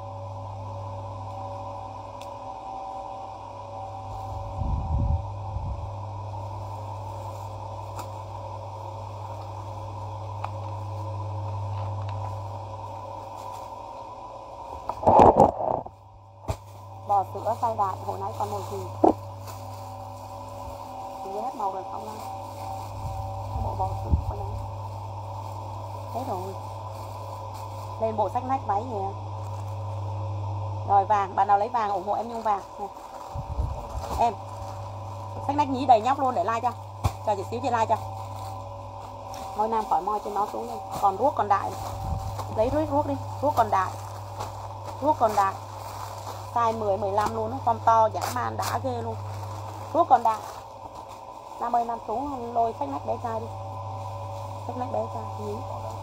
Bò sữa xay đại, hồi nãy còn màu gì? Chị hết màu rồi không nào? Bộ bò sữa con đấy. Hết rồi. Lên bộ sách nách váy nè. Rồi vàng, bạn nào lấy vàng ủng hộ em Nhung vàng này. Em sách nách nhí đầy nhóc luôn, để like cho chị xíu chị like cho. Môi nam khỏi môi trên nó xuống đi. Còn ruốc còn đại. Lấy ruốc đi, ruốc còn đại. Ruốc còn đại. Size 10 15 luôn, nó con to dã man đã ghê luôn. Ruốc còn đại. Nam ơi, Nam xuống lôi sách nách bé trai đi. Sách nách bé trai nhí.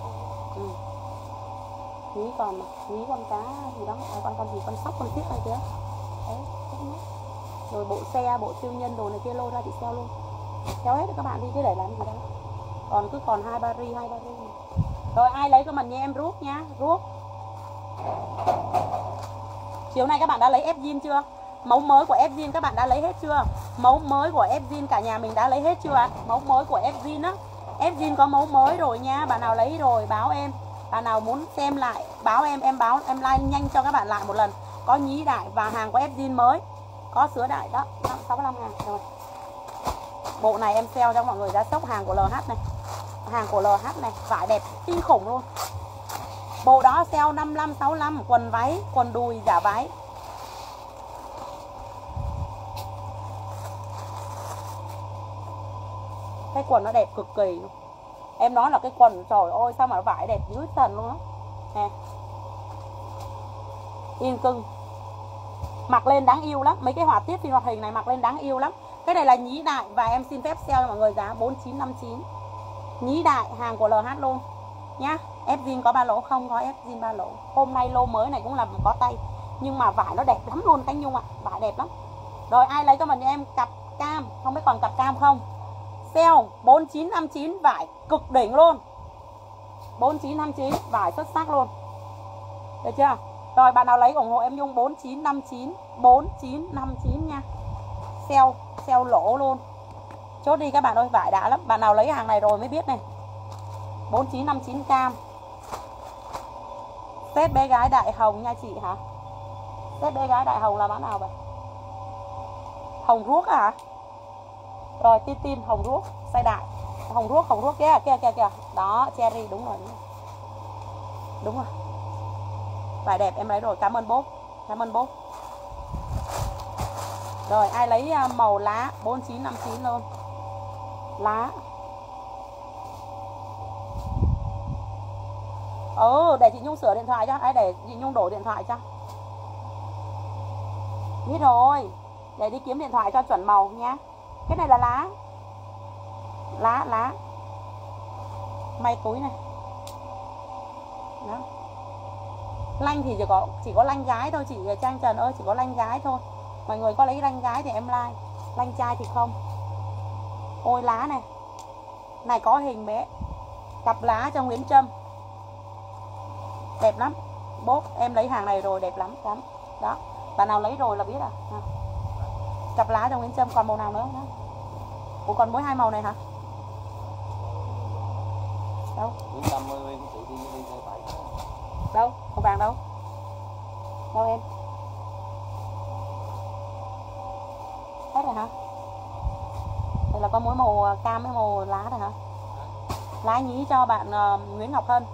Nhí còn mà, nhí con cá gì đó, con gì, con sóc, con tiết này kìa. Đấy, rồi bộ xe, bộ siêu nhân đồ này kia lôi ra chị sell luôn. Sell hết các bạn đi chứ để làm gì đâu. Còn 2-3 ri. Rồi ai lấy comment nha em ruốc nhá, ruốc. Chiều nay các bạn đã lấy F-Zin chưa? Mẫu mới của F-Zin các bạn đã lấy hết chưa? Mẫu mới của F-Zin cả nhà mình đã lấy hết chưa ạ? Mẫu mới của F-Zin á. F-Zin có mẫu mới rồi nha. Bạn nào lấy rồi báo em. Bạn nào muốn xem lại báo em báo em like nhanh cho các bạn lại một lần. Có nhí đại và hàng của F-Zin mới. Có sữa đại đó, 65.000 rồi. Bộ này em sell cho mọi người giá sốc, hàng của LH này. Hàng của LH này, vải đẹp kinh khủng luôn. Bộ đó sell 55 65, quần váy, quần đùi giả váy. Cái quần nó đẹp cực kỳ luôn. Em nói là cái quần trời ơi sao mà vải đẹp dưới tần luôn á. Nè. Yên cưng. Mặc lên đáng yêu lắm. Mấy cái họa tiết phim hoạt hình này mặc lên đáng yêu lắm. Cái này là nhí đại và em xin phép sell cho mọi người giá 4959. Nhí đại, hàng của LH luôn nhá. Ép zin có ba lỗ không? Có ép zin ba lỗ. Hôm nay lô mới này cũng là có tay, nhưng mà vải nó đẹp lắm luôn Khánh Nhung ạ. Vải đẹp lắm. Rồi ai lấy comment cho em cặp cam, không biết còn cặp cam không? Sale 4959, vải cực đỉnh luôn. 4959, vải xuất sắc luôn. Được chưa? Rồi bạn nào lấy ủng hộ em Nhung 4959, 4959 nha. Sale lỗ luôn. Chốt đi các bạn ơi, vải đã lắm. Bạn nào lấy hàng này rồi mới biết này. 4959 cam. Set bé gái Đại Hồng nha chị hả? Set bé gái Đại Hồng là mã nào vậy? Hồng ruốc hả? Rồi tin hồng ruốc size đại. Hồng ruốc kia kìa. Đó, cherry đúng rồi. Đúng rồi. Vải đẹp em lấy rồi, cảm ơn bố. Rồi ai lấy màu lá 4959 luôn. Lá. Để chị Nhung sửa điện thoại cho. Để chị Nhung đổi điện thoại cho. Biết rồi. Để đi kiếm điện thoại cho chuẩn màu nhá. Cái này là lá. Lá. May túi này. Đó. Lanh thì chỉ có lanh gái thôi chị Trang Trần ơi, chỉ có lanh gái thôi. Mọi người có lấy lanh gái thì em like, lanh trai thì không. Ôi lá này. Này có hình bé. Cặp lá cho Nguyễn Trâm. Đẹp lắm. Bốp em lấy hàng này rồi, đẹp lắm. Đó. Bạn nào lấy rồi là biết à. Cặp lá cho Nguyễn Trâm, còn màu nào nữa đó. Ủa còn mỗi hai màu này hả? Đâu? Đâu? Màu vàng đâu? Đâu em? Hết rồi hả? Đây là có mỗi màu cam với màu lá này hả? Lá nhí cho bạn Nguyễn Ngọc Hân.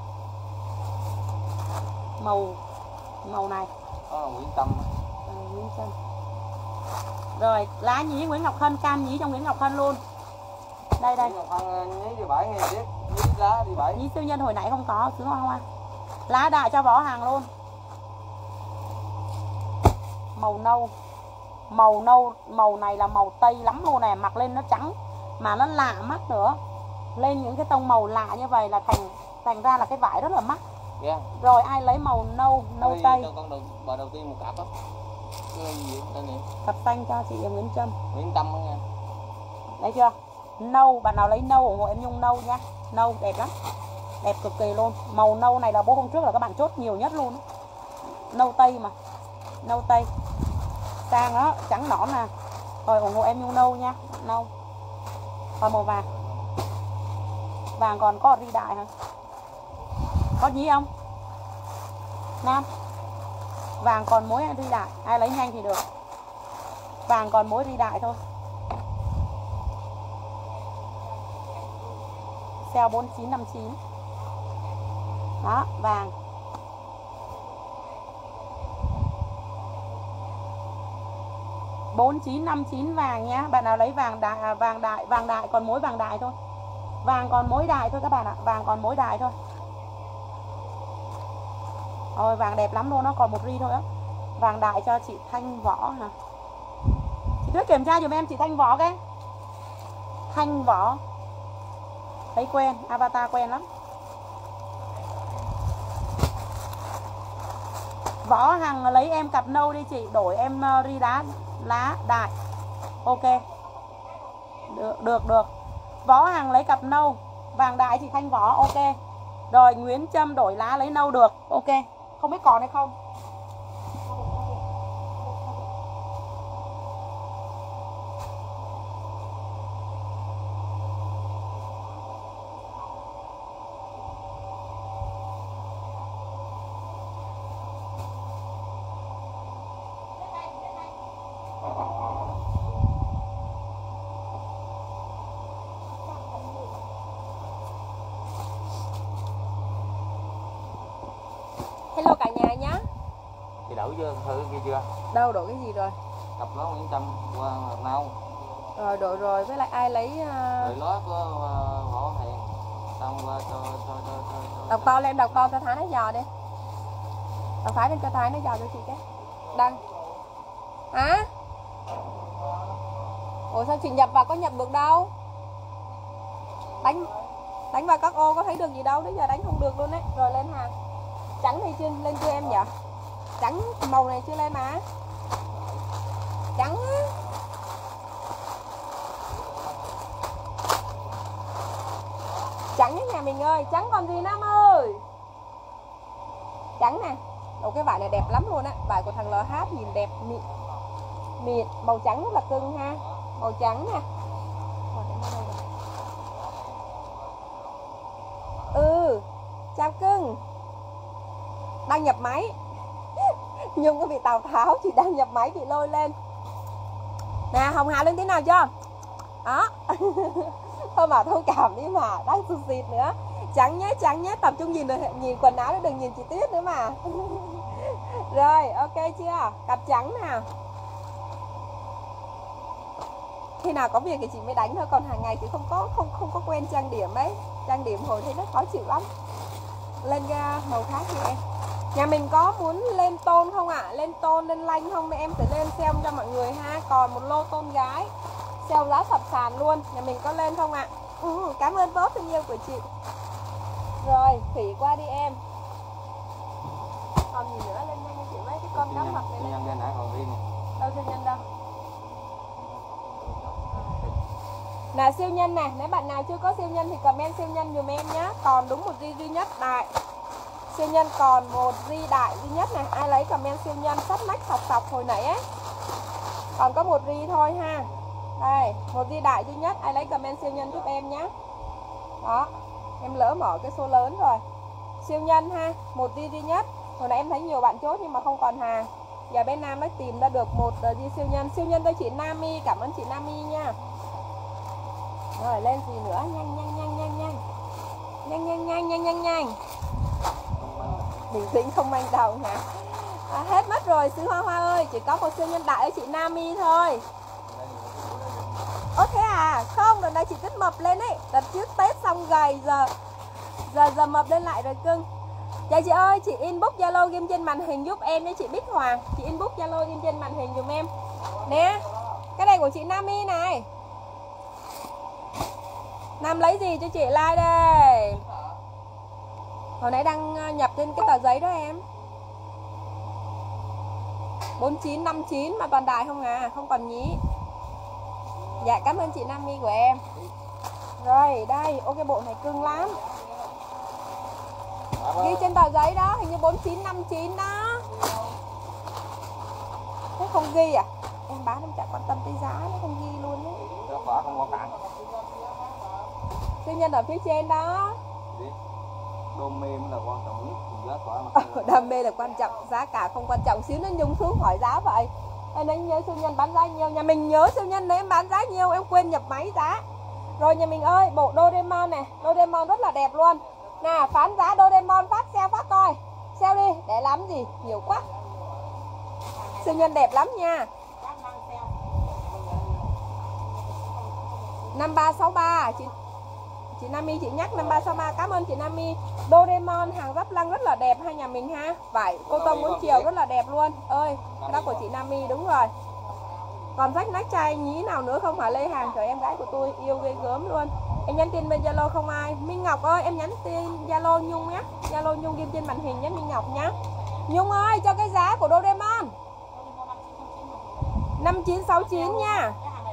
Màu này. Nguyễn Tâm. Nguyễn Trâm. Rồi, lá nhí Nguyễn Ngọc Hân, cam nhí cho Nguyễn Ngọc Hân luôn. Đây. Nguyễn Ngọc Hân nhí đi 7 ngày tiếp, nhí lá đi 7. Nhí siêu nhân hồi nãy không có, cứ hoa. Lá đại cho Võ Hàng luôn. Màu này là màu tây lắm luôn này, mặc lên nó trắng mà nó lạ mắt nữa. Lên những cái tông màu lạ như vậy là thành ra là cái vải rất là mắc. Yeah. Rồi ai lấy màu nâu tây. Cho con bà đầu tiên một cặp á. Cặp xanh cho chị Nguyễn Trâm. Nguyễn Tâm đó nha. Đấy chưa? Nâu, bạn nào lấy nâu ủng hộ em Nhung nâu nha. Nâu đẹp lắm. Đẹp cực kỳ luôn. Màu nâu này là bố hôm trước là các bạn chốt nhiều nhất luôn. Nâu tây mà. Nâu tây. Sang đó, trắng nõn nè. Rồi ủng hộ em Nhung nâu nha. Nâu. Còn màu vàng. Vàng còn có ri đại hả? Có gì không? Nam. Vàng còn mối ri đại. Ai lấy nhanh thì được. Vàng còn mối ri đại thôi. Sale 4959. Đó, vàng. $4959 vàng nhá. Bạn nào lấy vàng đại còn mối vàng đại thôi. Vàng còn mối đại thôi các bạn ạ. Vàng còn mối đại thôi. Ôi vàng đẹp lắm luôn, nó còn một ri thôi á. Vàng đại cho chị Thanh Võ hả? Chị cứ kiểm tra giùm em chị Thanh Võ cái. Thanh Võ. Thấy quen, avatar quen lắm. Võ Hằng lấy em cặp nâu đi chị, đổi em ri đá lá đại. Ok. Được. Võ Hằng lấy cặp nâu, vàng đại chị Thanh Võ, ok. Rồi Nguyễn Trâm đổi lá lấy nâu được, ok. Không biết còn hay không. Hello cả nhà nhá. Chị đổi chưa thử kia chưa? Đâu đổi cái gì rồi? Cặp lót Nguyễn Tâm qua nâu. Rồi đổi rồi, với lại ai lấy Rồi lót của Võ Hèn. Xong qua cho. đọc to lên, đọc to cho Thái nó dò đi. Đọc Thái lên cho Thái nó dò cho chị cái. Đăng. Hả? Ủa sao chị nhập vào có nhập được đâu? Đánh vào các ô có thấy được gì đâu, đến giờ đánh không được luôn đấy. Rồi lên hàng. Trắng thì chưa lên chưa em nhỉ? Trắng màu này chưa lên mà. Trắng á. Trắng nhé nhà mình ơi, trắng còn gì Nam ơi. Trắng nè. Ồ, cái vải này đẹp lắm luôn á. Vải của thằng LH nhìn đẹp mịn. Mịn, màu trắng rất là cưng ha. Màu trắng nè. Chào cưng. Đang nhập máy. Nhung có bị Tào Tháo, chị đang nhập máy bị lôi lên. Nè Hồng Hà lên tí nào chưa? Đó. Thôi mà thông cảm đi mà, đang sụt xịt nữa. Trắng nhé, tập trung nhìn quần áo, đừng nhìn chi tiết nữa mà. Rồi, ok chưa? Cặp trắng nào. Khi nào có việc thì chị mới đánh thôi, còn hàng ngày thì không có quen trang điểm ấy. Trang điểm hồi thấy nó khó chịu lắm. Lên màu khác đi em. Nhà mình có muốn lên tôn không ạ? Lên tôn, lên lanh không? Em sẽ lên sale cho mọi người ha. Còn một lô tôn gái sale giá sập sàn luôn. Nhà mình có lên không ạ? Cảm ơn bớt thân yêu của chị. Rồi, Thủy qua đi em. Còn gì nữa lên nhanh chị mấy cái con cá mập này lên. Nhân nãy còn riêng. Đâu siêu nhân đâu. Là siêu nhân nè, nếu bạn nào chưa có siêu nhân thì comment siêu nhân dùm em nhé. Còn đúng một duy nhất đại. Siêu nhân còn một đại duy nhất này. Ai lấy comment siêu nhân sắp nách sọc hồi nãy ấy. Còn có một thôi ha. Đây, một đại duy nhất. Ai lấy comment siêu nhân giúp em nhé. Đó, em lỡ mở cái số lớn rồi. Siêu nhân ha, một duy nhất. Hồi nãy em thấy nhiều bạn chốt nhưng mà không còn hàng. Giờ bên Nam mới tìm ra được một siêu nhân. Siêu nhân cho chị Nami, cảm ơn chị Nami nha. Rồi lên gì nữa, nhanh. Bình tĩnh không manh động hả? Hết mất rồi Sứ Hoa Hoa ơi, chỉ có một siêu nhân đại ở chị Nami thôi. Ơ thế à? Không, đợt này chị cứ mập lên ấy. Đợt trước Tết xong gầy, giờ mập lên lại rồi cưng. Dạ chị ơi, chị inbox Zalo ghim trên màn hình giúp em nha chị Bích Hoàng. Chị inbox Zalo ghim trên màn hình giùm em. Nè, cái này của chị Nami này. Nam lấy gì cho chị like đây. Hồi nãy đang nhập trên cái tờ giấy đó em. 4959 mà toàn đại không à, không còn nhí. Dạ cảm ơn chị Nami của em. Rồi đây, ô cái bộ này cưng lắm. Ghi trên tờ giấy đó, hình như 4959 đó. Thế không ghi à? Em bán em chẳng quan tâm tới giá, nó không ghi luôn đấy. Không có cạn. Siêu nhân ở phía trên đó. Đam mê mới là quan trọng nhất, giá cả mà. Đam mê là quan trọng, giá cả không quan trọng. Xíu nó Nhung xuống hỏi giá vậy. Em ấy nhớ siêu nhân bán giá nhiêu. Nhà mình nhớ siêu nhân đấy em bán giá nhiêu, em quên nhập máy giá. Rồi nhà mình ơi, bộ Doraemon này, Doraemon rất là đẹp luôn. Nè, phán giá Doraemon phát sale phát coi. Sale đi, để làm gì, nhiều quá. Siêu nhân đẹp lắm nha. 5363 chị Nami chị nhắc 5363, cảm ơn chị Nami. Doraemon hàng gấp lăng rất là đẹp hai nhà mình ha. Vải cô tông 4 chiều rất là đẹp luôn. Ơi, cái đó của chị Nami đúng rồi. Còn rách nách chai nhí nào nữa không hả Lê Hàng? Trời em gái của tôi yêu ghê gớm luôn. Em nhắn tin bên Zalo không ai. Minh Ngọc ơi, em nhắn tin Zalo Nhung nhé. Zalo Nhung ghi trên màn hình nhé Minh Ngọc nhé. Nhung ơi, cho cái giá của Doraemon 5969 nha.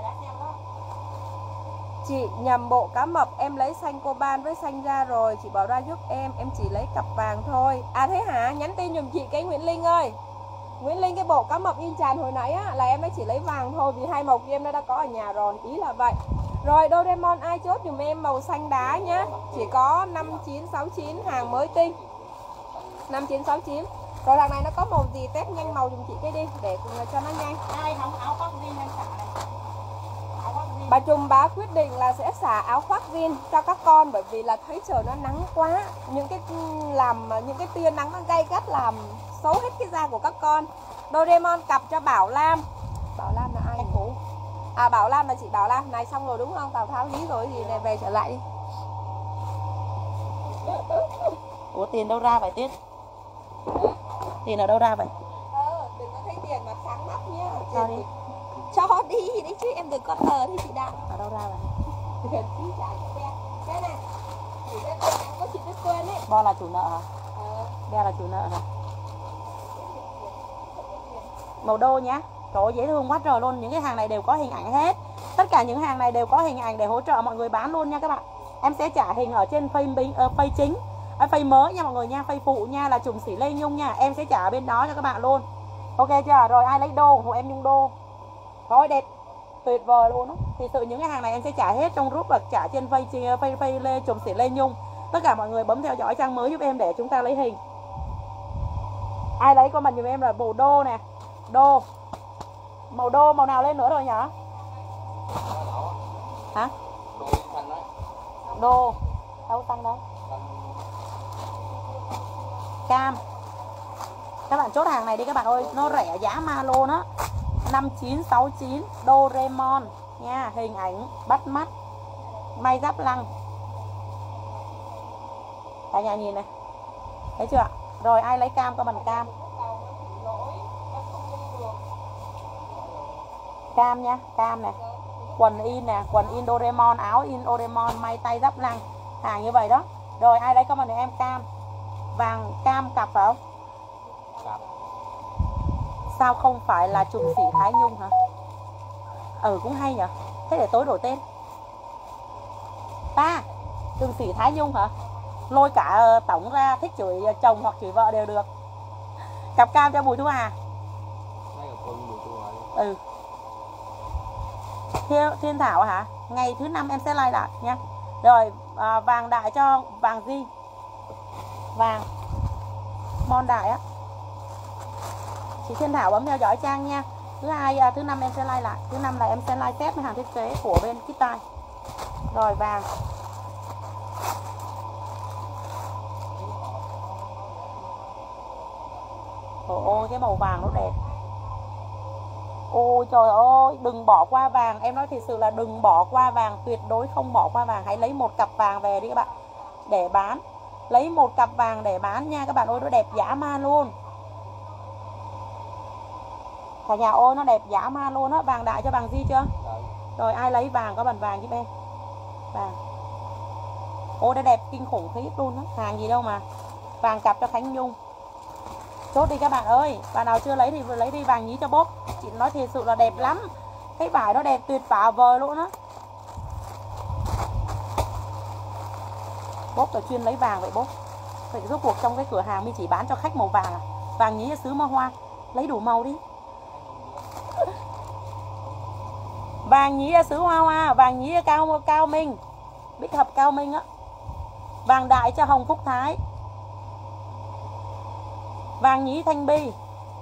Chị nhầm bộ cá mập, em lấy xanh coban với xanh ra rồi, chị bảo ra giúp em chỉ lấy cặp vàng thôi. À thế hả? Nhắn tin giùm chị cái Nguyễn Linh ơi. Nguyễn Linh, cái bộ cá mập in tràn hồi nãy á, là em ấy chỉ lấy vàng thôi, vì hai màu kia em đã có ở nhà rồi, ý là vậy. Rồi Doraemon ai chốt giùm em màu xanh đá nhá. Chỉ có 5969, hàng mới tinh 5969. Rồi đằng này nó có màu gì, test nhanh màu giùm chị cái đi, để cùng cho nó nhanh. Ai không áo khoác jean em xả này. Bà Trùm bà quyết định là sẽ xả áo khoác jean cho các con, bởi vì là thấy trời nó nắng quá, những cái tia nắng nó gay gắt làm xấu hết cái da của các con. Doraemon cặp cho Bảo Lam. Bảo Lam là ai? À Bảo Lam là chị Bảo Lam này, xong rồi đúng không? Tào Tháo lý rồi gì này, về trở lại đi. Ủa tiền đâu ra vậy Tuyết? Tiền ở đâu ra vậy? Đừng có thấy tiền mà sáng mắt nhá. Cho đi. Cho đi đấy chứ em đừng có tờ thì chị Đặng. Ở đâu ra vậy? Cái này Có chị biết quên ấy. Bo là chủ nợ hả? Bo là chủ nợ hả? Màu đô nhá. Trời ơi, dễ thương quá trời luôn. Những cái hàng này đều có hình ảnh hết. Tất cả những hàng này đều có hình ảnh để hỗ trợ mọi người bán luôn nha các bạn. Em sẽ trả hình ở trên face chính, face mới nha mọi người nha, face phụ nha, là Trùng Sỉ Lê Nhung nha. Em sẽ trả ở bên đó cho các bạn luôn. Ok chưa? Rồi ai lấy đô ủng hộ em Nhung đô. Thôi đẹp, tuyệt vời luôn đó. Thì sự những cái hàng này em sẽ trả hết trong group và trả trên face Lê Trùng Sỉ Lê Nhung. Tất cả mọi người bấm theo dõi trang mới giúp em để chúng ta lấy hình. Ai lấy comment giùm em là màu đô nè. Đô. Màu đô, màu nào lên nữa rồi nhỉ? Hả? Đô. Đâu xanh đâu? Cam. Các bạn chốt hàng này đi các bạn ơi, nó rẻ giá ma lô đó. 5969 Doraemon nha, hình ảnh bắt mắt. May giáp lăng. Cả nhà nhìn này. Thấy chưa? Rồi ai lấy cam comment cam. Cam nha, cam nè. Quần in nè, quần in Doraemon, áo in Doraemon, may tay giáp lăng. Hàng như vậy đó. Rồi ai lấy comment này em cam. Vàng cam cặp phải không? Cặp. Sao không phải là Trùng Sỉ Thái Nhung hả? Ừ cũng hay nhỉ. Thế để tối đổi tên. Ta Trùng Sỉ Thái Nhung hả? Lôi cả tổng ra, thích chửi chồng hoặc chửi vợ đều được. Cặp cam cho Bùi Thu Hà. Ừ. Thiên Thảo hả? Ngày thứ 5 em sẽ like lại nha. Rồi vàng đại cho vàng gì? Vàng Mon đại á. Chị Thiên Thảo bấm theo dõi trang nha. Thứ 5 em sẽ like lại. Thứ 5 là em sẽ like test với hàng thiết kế của bên Kitai. Rồi vàng. Ôi cái màu vàng nó đẹp. Ôi trời ơi, đừng bỏ qua vàng. Em nói thật sự là đừng bỏ qua vàng. Tuyệt đối không bỏ qua vàng. Hãy lấy một cặp vàng về đi các bạn, để bán. Lấy một cặp vàng để bán nha các bạn ơi. Nó đẹp dã man luôn. Cả nhà ơi nó đẹp dã man luôn á. Vàng đại cho vàng gì chưa? Rồi ai lấy vàng có bàn vàng giúp em. Vàng. Ôi nó đẹp kinh khủng khiếp luôn á. Hàng gì đâu mà. Vàng cặp cho Khánh Nhung. Chốt đi các bạn ơi. Bạn nào chưa lấy thì vừa lấy đi, vàng nhí cho bốp. Chị nói thiệt sự là đẹp lắm. Cái vải nó đẹp tuyệt vời luôn á. Bốp là chuyên lấy vàng vậy bốp. Vậy rốt cuộc trong cái cửa hàng mình chỉ bán cho khách màu vàng à? Vàng nhí xứ Ma Hoa. Lấy đủ màu đi. Vàng nhí xứ Hoa Hoa. Vàng nhí Cao Minh. Bích hợp Cao Minh á. Vàng đại cho Hồng Phúc Thái. Vàng nhí Thanh Bi.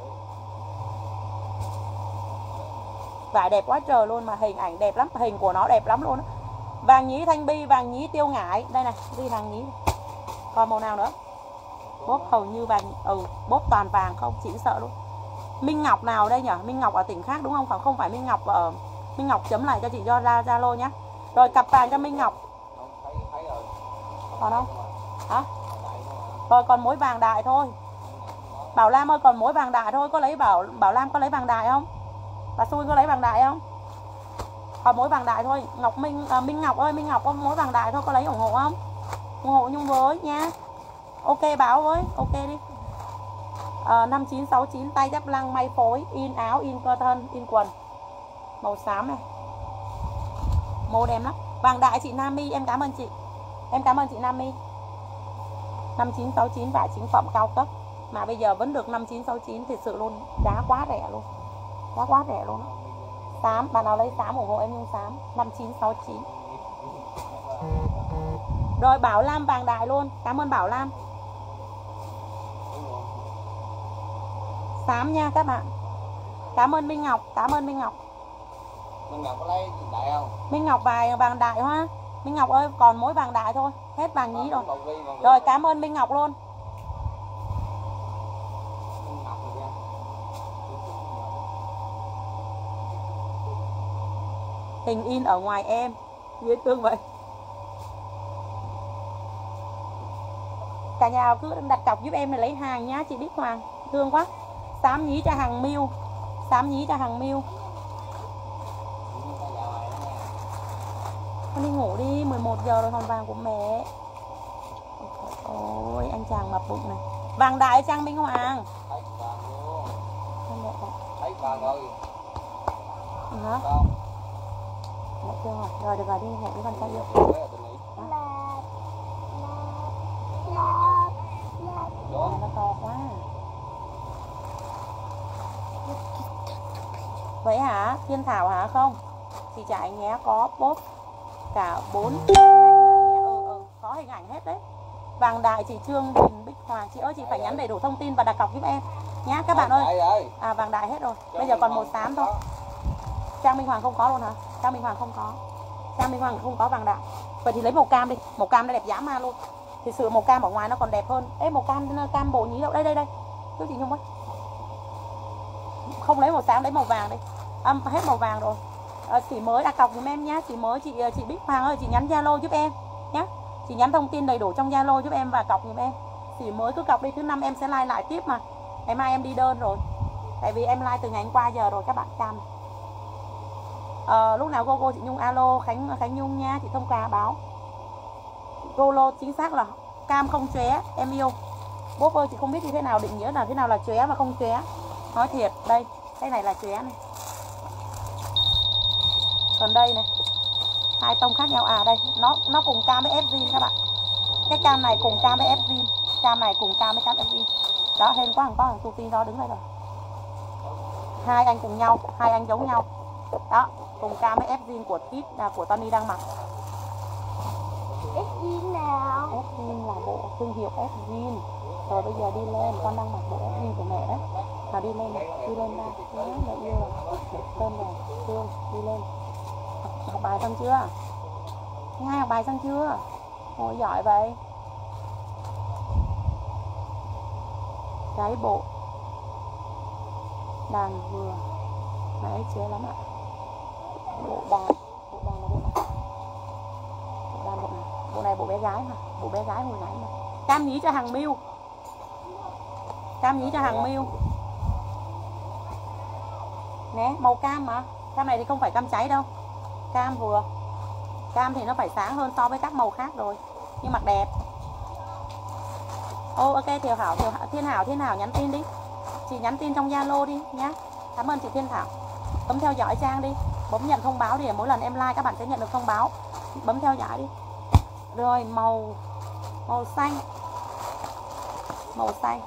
Vải đẹp quá trời luôn mà hình ảnh đẹp lắm. Hình của nó đẹp lắm luôn á. Vàng nhí Thanh Bi, vàng nhí Tiêu Ngải. Đây này, đi vàng nhí. Còn màu nào nữa? Bốp hầu như vàng. Bốp toàn vàng không, chỉ sợ luôn. Minh Ngọc nào đây nhỉ? Minh Ngọc ở tỉnh khác đúng không? Không phải Minh Ngọc ở. Minh Ngọc chấm lại cho chị cho ra Zalo nhá. Rồi cặp vàng cho Minh Ngọc. Còn không? Hả? Rồi còn mỗi vàng đại thôi. Bảo Lam ơi còn mỗi vàng đại thôi. Có lấy Bảo Lam có lấy vàng đại không? Bà Xui có lấy vàng đại không? Còn mỗi vàng đại thôi. Ngọc Minh Ngọc ơi, Minh Ngọc có mỗi vàng đại thôi, có lấy ủng hộ không? ủng hộ Nhung với nha. Ok báo với, ok đi. 5969 tay giáp lăng may phối, in áo, in cơ thân, in quần. Màu xám này. Màu đẹp lắm. Vàng đại chị Nam My, em cảm ơn chị. Em cảm ơn chị Nam My. 5969 vải chính phẩm cao cấp. Mà bây giờ vẫn được 5969 thật sự luôn, giá quá rẻ luôn. Giá quá rẻ luôn. Xám, bạn nào lấy xám ủng hộ em Nhung xám 5969. Rồi Bảo Lam vàng đại luôn. Cảm ơn Bảo Lam. Xám nha các bạn. Cảm ơn Minh Ngọc. Cảm ơn Minh Ngọc. Minh Ngọc có lấy đại không? Minh Ngọc vàng đại hoa. Minh Ngọc ơi còn mỗi vàng đại thôi. Hết vàng nhí rồi. Rồi cảm ơn Minh Ngọc luôn. Hình in ở ngoài em. Dễ thương vậy. Cả nhà cứ đặt cọc giúp em để lấy hàng nhá chị Bích Hoàng. Thương quá. Xám nhí cho hàng Miu. Xám nhí cho hàng Miu. Con đi ngủ đi, 11 giờ rồi, hòn vàng của mẹ. Ôi anh chàng mập bụng này. Vàng đại Trang Minh Hoàng. Thấy vàng luôn. Con đẹp không? Thấy vàng rồi. Hả? Không. Mẹ chưa rồi. Rồi được rồi đi hẹn với con trai yêu. Nó to quá. Vậy hả? Thiên Thảo hả? Không. Chị trả anh nhé, có bốt cả 4 có hình ảnh hết đấy. Vàng đại chị Trương Huỳnh Bích Hoàng. Chị ơi chị phải nhắn đầy đủ thông tin và đặt cọc giúp em nhá các bạn ơi. À vàng đại hết rồi. Bây giờ còn màu xám thôi. Trang Minh Hoàng không có luôn hả? Trang Minh Hoàng không có. Trang Minh Hoàng không có vàng đại. Vậy thì lấy màu cam đi. Màu cam nó đẹp dã man luôn. Thì sự màu cam ở ngoài nó còn đẹp hơn. Ê màu cam bộ nhí đâu. Đây Giúp chị Nhung ơi. Không lấy màu xám, lấy màu vàng đi. Hết màu vàng rồi. Chỉ mới đặt cọc giùm em nhá. Chỉ mới chị Bích Hoàng ơi, chị nhắn Zalo giúp em nhá. Chị nhắn thông tin đầy đủ trong Zalo giúp em và cọc giùm em. Chỉ mới cứ cọc đi, thứ 5 em sẽ like lại tiếp mà. Ngày mai em đi đơn rồi. Tại vì em like từ ngày hôm qua giờ rồi các bạn cam. Lúc nào cô chị Nhung alo Khánh Nhung nha, chị thông qua báo. Golo chính xác là cam không chóe em yêu. Bố ơi chị không biết như thế nào định nghĩa là thế nào là chóe và không chóe. Nói thiệt, đây, cái này là chóe này. Còn đây này, hai tông khác nhau. À đây, nó cùng cam với FZ các bạn. Cái cam này cùng cam với FZ, cam này cùng cam với cam FZ. Đó, hên quá, có thằng tu tin đó đứng đây rồi. Hai anh cùng nhau, hai anh giống nhau. Đó, cùng cam với FZ của Tít là của Tony đang mặc. FZ nào? FZ là bộ thương hiệu FZ. Rồi bây giờ đi lên, con đang mặc bộ FZ của mẹ đấy. Nào đi lên này, đi lên ra. Đó, mẹ yêu rồi. Đẹp cơm rồi, Thương, đi lên. Học bài xong chưa? Ngay học bài xong chưa? Ôi giỏi vậy. Cái bộ đàn vừa nãy chế lắm ạ. Bộ đàn là bộ nào? Bộ đàn bộ nào? Bộ này bộ bé gái mà. Bộ bé gái hồi nãy mà. Cam nhí cho hàng Miu. Cam nhí cho hàng Miu. Nè, màu cam mà. Cam này thì không phải cam cháy đâu. Cam vừa. Cam thì nó phải sáng hơn so với các màu khác rồi. Nhưng mặc đẹp. Ok Thiên Hảo nhắn tin đi. Chị nhắn tin trong Zalo đi nhá. Cảm ơn chị Thiên Thảo. Bấm theo dõi Trang đi. Bấm nhận thông báo đi, mỗi lần em like các bạn sẽ nhận được thông báo. Bấm theo dõi đi. Rồi màu xanh. Màu xanh.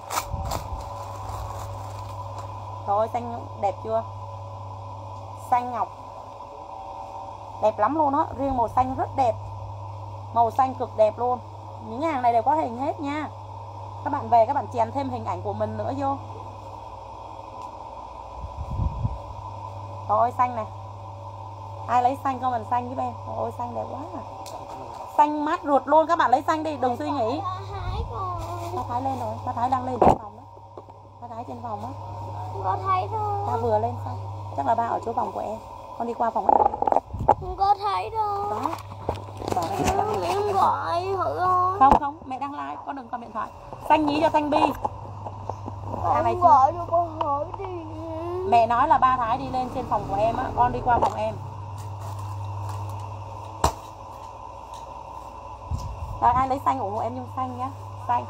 Rồi xanh đẹp chưa? Xanh ngọc. Đẹp lắm luôn á, riêng màu xanh rất đẹp. Màu xanh cực đẹp luôn. Những hàng này đều có hình hết nha. Các bạn về các bạn chèn thêm hình ảnh của mình nữa vô. Rồi xanh này. Ai lấy xanh comment xanh giúp em. Ôi xanh đẹp quá à. Xanh mát ruột luôn, các bạn lấy xanh đi, đừng suy nghĩ. Ba Thái lên rồi, ba Thái đang lên trên phòng đó. Ba Thái trên phòng á. Có thấy thôi. Ba vừa lên xanh. Chắc là ba ở chỗ phòng của em. Con đi qua phòng em. Không có thấy đâu. Đó. Bảo Em gọi thử không. Không, mẹ đang like, con đừng cầm điện thoại. Xanh nhí cho Thanh Bi. Em gọi cho con hỏi đi. Mẹ nói là ba Thái đi lên trên phòng của em á, con đi qua phòng em. Rồi ai lấy xanh ủng hộ em Nhung xanh nhá. Xanh.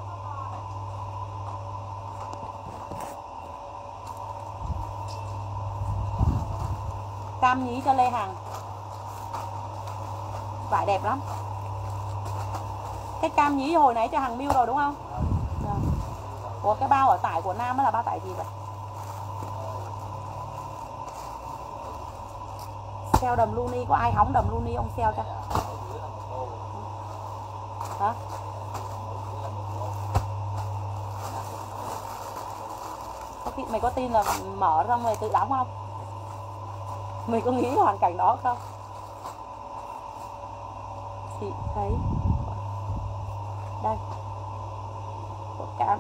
Cam nhí cho Lê Hằng. Vải đẹp lắm. Cái cam nhí hồi nãy cho hàng Miu rồi đúng không? Rồi. Ủa cái bao ở tải của Nam là bao tải gì vậy? Sale đầm Luni, có ai hóng đầm Luni ông sale cho? Hả? Mày có tin là mở ra mày tự đóng không? Mày có nghĩ hoàn cảnh đó không? Chị thấy đây cam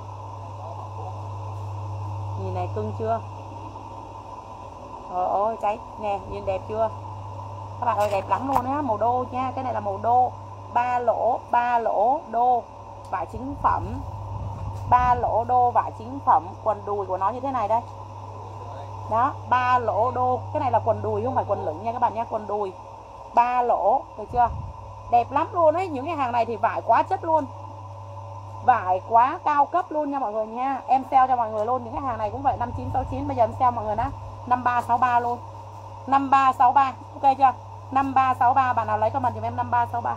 nhìn này cưng chưa? Trời ơi cháy nè, nhìn đẹp chưa các bạn ơi, đẹp lắm luôn á. Màu đô nha, cái này là màu đô, 3 lỗ đô, vải chính phẩm, 3 lỗ đô vải chính phẩm. Quần đùi của nó như thế này đây đó, 3 lỗ đô. Cái này là quần đùi không phải quần lửng nha các bạn nha. Quần đùi 3 lỗ, được chưa? Đẹp lắm luôn ấy. Những cái hàng này thì vải quá chất luôn. 3 lỗ, 3 lỗ đô. Vải chính phẩm, 3 lỗ đô vải chính phẩm. Quần đùi của nó như thế này đây đó, 3 lỗ đô. Cái này là quần đùi không phải quần lửng nha các bạn nha. Quần đùi 3 lỗ, được chưa? Đẹp lắm luôn ấy. Những cái hàng này thì vải quá chất luôn. Vải quá cao cấp luôn nha mọi người nha. Em sale cho mọi người luôn. Những cái hàng này cũng vậy 5969. Bây giờ em sale mọi người đó 5363 luôn. 5363. Ok chưa? 5363. Bạn nào lấy comment giùm em 5363.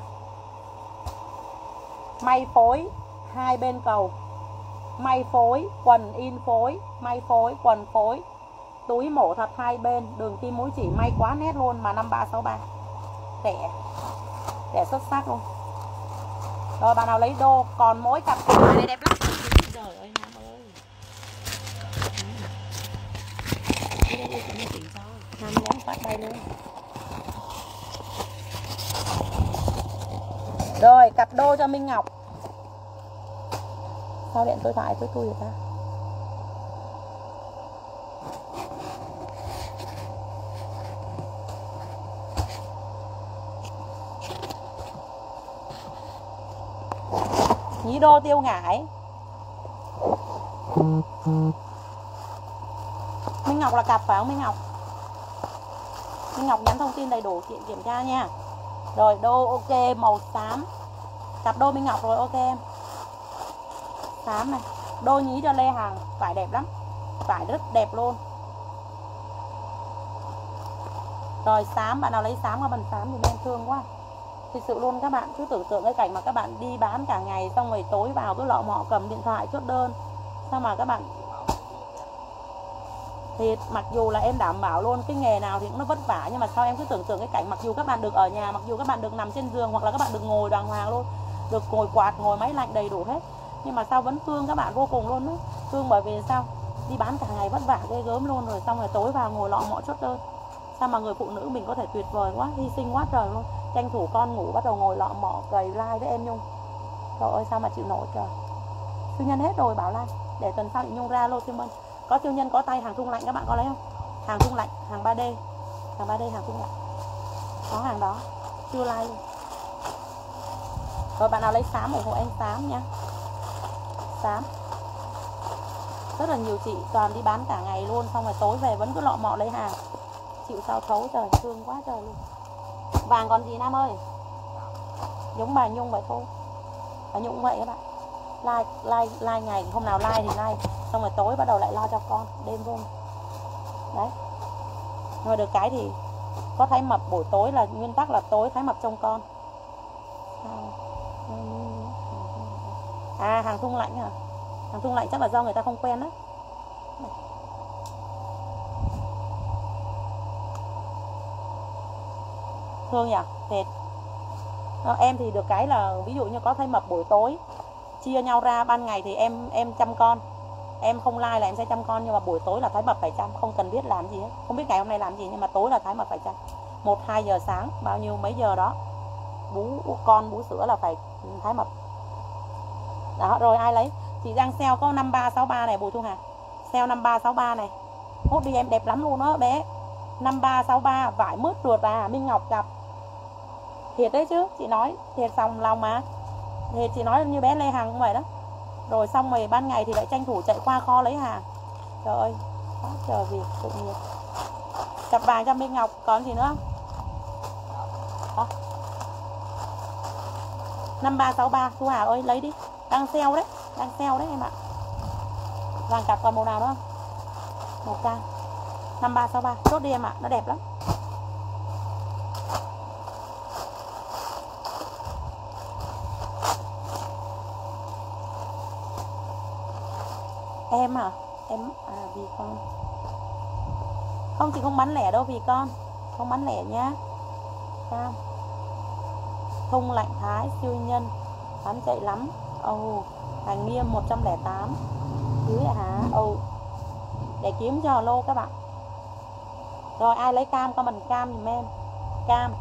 May phối hai bên cầu. May phối, quần in phối, may phối, quần phối. Túi mổ thật hai bên, đường kim mũi chỉ may quá nét luôn mà 5363. Rẻ. Rẻ xuất sắc luôn. Rồi bạn nào lấy đô, còn mỗi cặp này đây đẹp lắm. Trời ơi Nam ơi. Nam nhắn phát đây luôn. Rồi cặp đô cho Minh Ngọc. Sao điện tôi thoại với tôi vậy ta? Nhí đô Tiêu Ngải. Minh Ngọc là cặp phải không Minh Ngọc? Minh Ngọc nhắn thông tin đầy đủ kiểm tra nha. Rồi đô ok màu xám. Cặp đô Minh Ngọc rồi ok em. Xám này. Đô nhí cho Lê Hằng. Vải đẹp lắm. Vải rất đẹp luôn. Rồi xám, bạn nào lấy xám qua bần xám thì em thương quá. Thực sự luôn các bạn, cứ tưởng tượng cái cảnh mà các bạn đi bán cả ngày xong rồi tối vào cứ lọ mọ cầm điện thoại chốt đơn. Sao mà các bạn thì mặc dù là em đảm bảo luôn cái nghề nào thì cũng nó vất vả, nhưng mà sao em cứ tưởng tượng cái cảnh mặc dù các bạn được ở nhà, mặc dù các bạn được nằm trên giường hoặc là các bạn được ngồi đàng hoàng luôn, được ngồi quạt, ngồi máy lạnh đầy đủ hết, nhưng mà sao vẫn thương các bạn vô cùng luôn đó. Thương bởi vì sao đi bán cả ngày vất vả ghê gớm luôn, rồi xong rồi tối vào ngồi lọ mọ chốt đơn. Sao mà người phụ nữ mình có thể tuyệt vời quá, hy sinh quá trời luôn, tranh thủ con ngủ bắt đầu ngồi lọ mọ cày like với em Nhung. Trời ơi sao mà chịu nổi trời. Siêu nhân hết rồi bảo like để tuần sau chị Nhung ra lô siêu nhân. Có siêu nhân có tay hàng thung lạnh, các bạn có lấy không? Hàng thung lạnh, hàng 3D, hàng 3D, hàng thung lạnh, có hàng đó chưa like luôn. Rồi bạn nào lấy xám ủng hộ anh xám nha. Xám rất là nhiều chị toàn đi bán cả ngày luôn, xong rồi tối về vẫn cứ lọ mọ lấy hàng, chịu sao thấu trời, thương quá trời luôn. Vàng còn gì Nam ơi? Giống bà Nhung vậy thôi. Bà Nhung cũng vậy các bạn. Like ngày, hôm nào like thì like, xong rồi tối bắt đầu lại lo cho con, đêm luôn. Đấy. Rồi được cái thì có thấy mập buổi tối là nguyên tắc là tối thấy mập trông con. À hàng thung lạnh hả? Hàng thung lạnh chắc là do người ta không quen đó. Thương nhỉ? Thiệt. Em thì được cái là ví dụ như có thấy mập buổi tối chia nhau ra, ban ngày thì em chăm con, em không like là em sẽ chăm con, nhưng mà buổi tối là Thái Mập phải chăm, không cần biết làm gì hết, không biết ngày hôm nay làm gì nhưng mà tối là Thái Mập phải chăm. 1-2 giờ sáng bao nhiêu mấy giờ đó bú con bú sữa là phải Thái Mập đó. Rồi ai lấy? Chị đang sale có 5363 này Bùi Thu Hà, sale 5363 này, hốt đi em, đẹp lắm luôn đó bé. 5363 vải mướt ruột à, Minh Ngọc cặp thiệt đấy chứ, chị nói thiệt xong lòng mà, thì chị nói như bé Lê Hằng cũng vậy đó. Rồi xong rồi ban ngày thì lại tranh thủ chạy qua kho lấy hàng. Trời ơi, quá trời việc tự nhiên. Cặp vàng cho Minh Ngọc còn gì nữa không? Đó. 5363 Thu Hà ơi lấy đi, đang sale đấy, đang sale đấy em ạ. Vàng cặp còn màu nào nữa không? Màu cam. 5363 chốt đi em ạ, nó đẹp lắm. Em hả? Em à vì con. Không chị không bán lẻ đâu vì con. Không bán lẻ nhá. Cam. Thung lạnh Thái siêu nhân. Bán chạy lắm. Hàng nghiêm 108. Dưới hả? Để kiếm cho lô các bạn. Rồi ai lấy cam comment cam giùm em. Cam.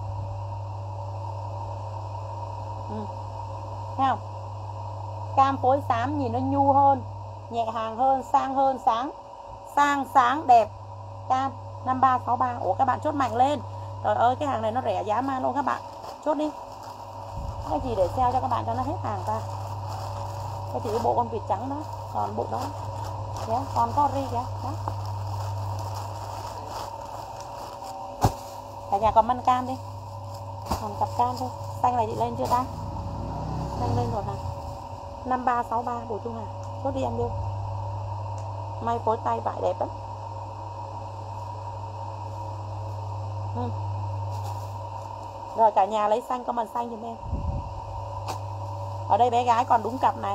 Thấy không? Cam phối xám nhìn nó nhu hơn, nhẹ hàng hơn, sang hơn, sáng đẹp. Cam 5363. Ủa các bạn chốt mạnh lên. Trời ơi cái hàng này nó rẻ giá man luôn các bạn. Chốt đi. Cái gì để sale cho các bạn cho nó hết hàng ta. Cái chỉ bộ con vịt trắng đó, còn bộ đó. Kìa, còn có ri kìa. Đó. Cả nhà comment cam đi. Còn cặp cam thôi. Xanh này chị lên chưa ta? Xanh lên rồi hả? 5363 bộ Trung Hà. Chốt đi em yêu. May phối tay vải đẹp lắm. Rồi cả nhà lấy xanh, comment xanh giùm em. Ở đây bé gái còn đúng cặp này.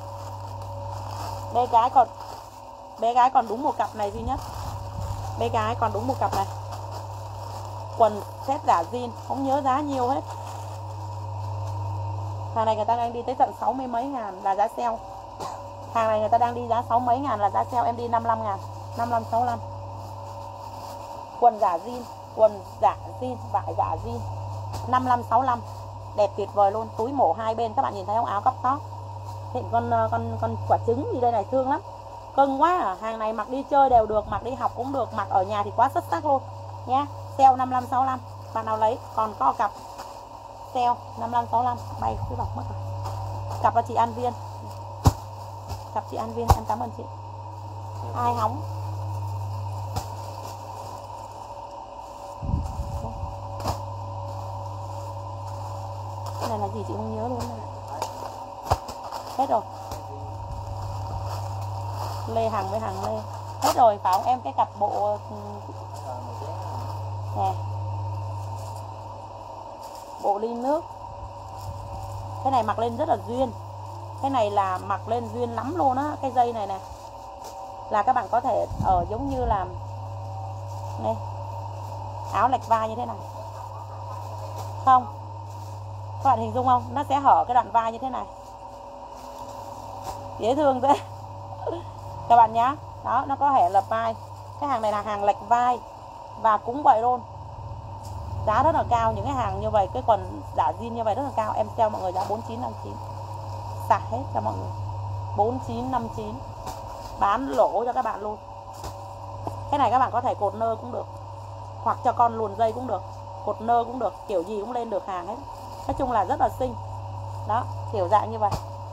Bé gái còn đúng một cặp này duy nhất. Bé gái còn đúng một cặp này. Quần set giả jean, không nhớ giá nhiều hết. Hàng này người ta đang đi tới tận 60 mấy ngàn là giá sale. Hàng này người ta đang đi giá 60 mấy ngàn là giá sale, em đi 55 ngàn, 55 65. Quần giả jean, vải giả jean 55 65. Đẹp tuyệt vời luôn, túi mổ hai bên, các bạn nhìn thấy không, áo cóc tóc. Hiện con quả trứng gì đây này, thương lắm. Cưng quá à. Hàng này mặc đi chơi đều được, mặc đi học cũng được, mặc ở nhà thì quá xuất sắc luôn nhá. Sale 55 65. Bạn nào lấy còn có cặp sale 55 65 bay cái bọc mất rồi. Cặp là chị An Viên. Cặp chị An Viên, em cảm ơn chị. Ai hóng. Cái này là gì chị không nhớ luôn này. Hết rồi. Lê Hằng với Hằng Lê. Hết rồi phải không em, cái cặp bộ nè. Bộ ly nước. Cái này mặc lên rất là duyên. Cái này là mặc lên duyên lắm luôn á. Cái dây này nè là các bạn có thể ở giống như là đây, áo lệch vai như thế này. Không, các bạn hình dung không, nó sẽ hở cái đoạn vai như thế này, dễ thương thế các bạn nhá. Đó, nó có hệ lập vai. Cái hàng này là hàng lệch vai và cũng vậy luôn, giá rất là cao. Những cái hàng như vậy, cái quần giả jean như vậy rất là cao. Em sale mọi người giá 4959, xả hết cho mọi người 4959, bán lỗ cho các bạn luôn. Cái này các bạn có thể cột nơ cũng được, hoặc cho con luồn dây cũng được, cột nơ cũng được, kiểu gì cũng lên được hàng hết. Nói chung là rất là xinh. Đó, kiểu dạng như vậy.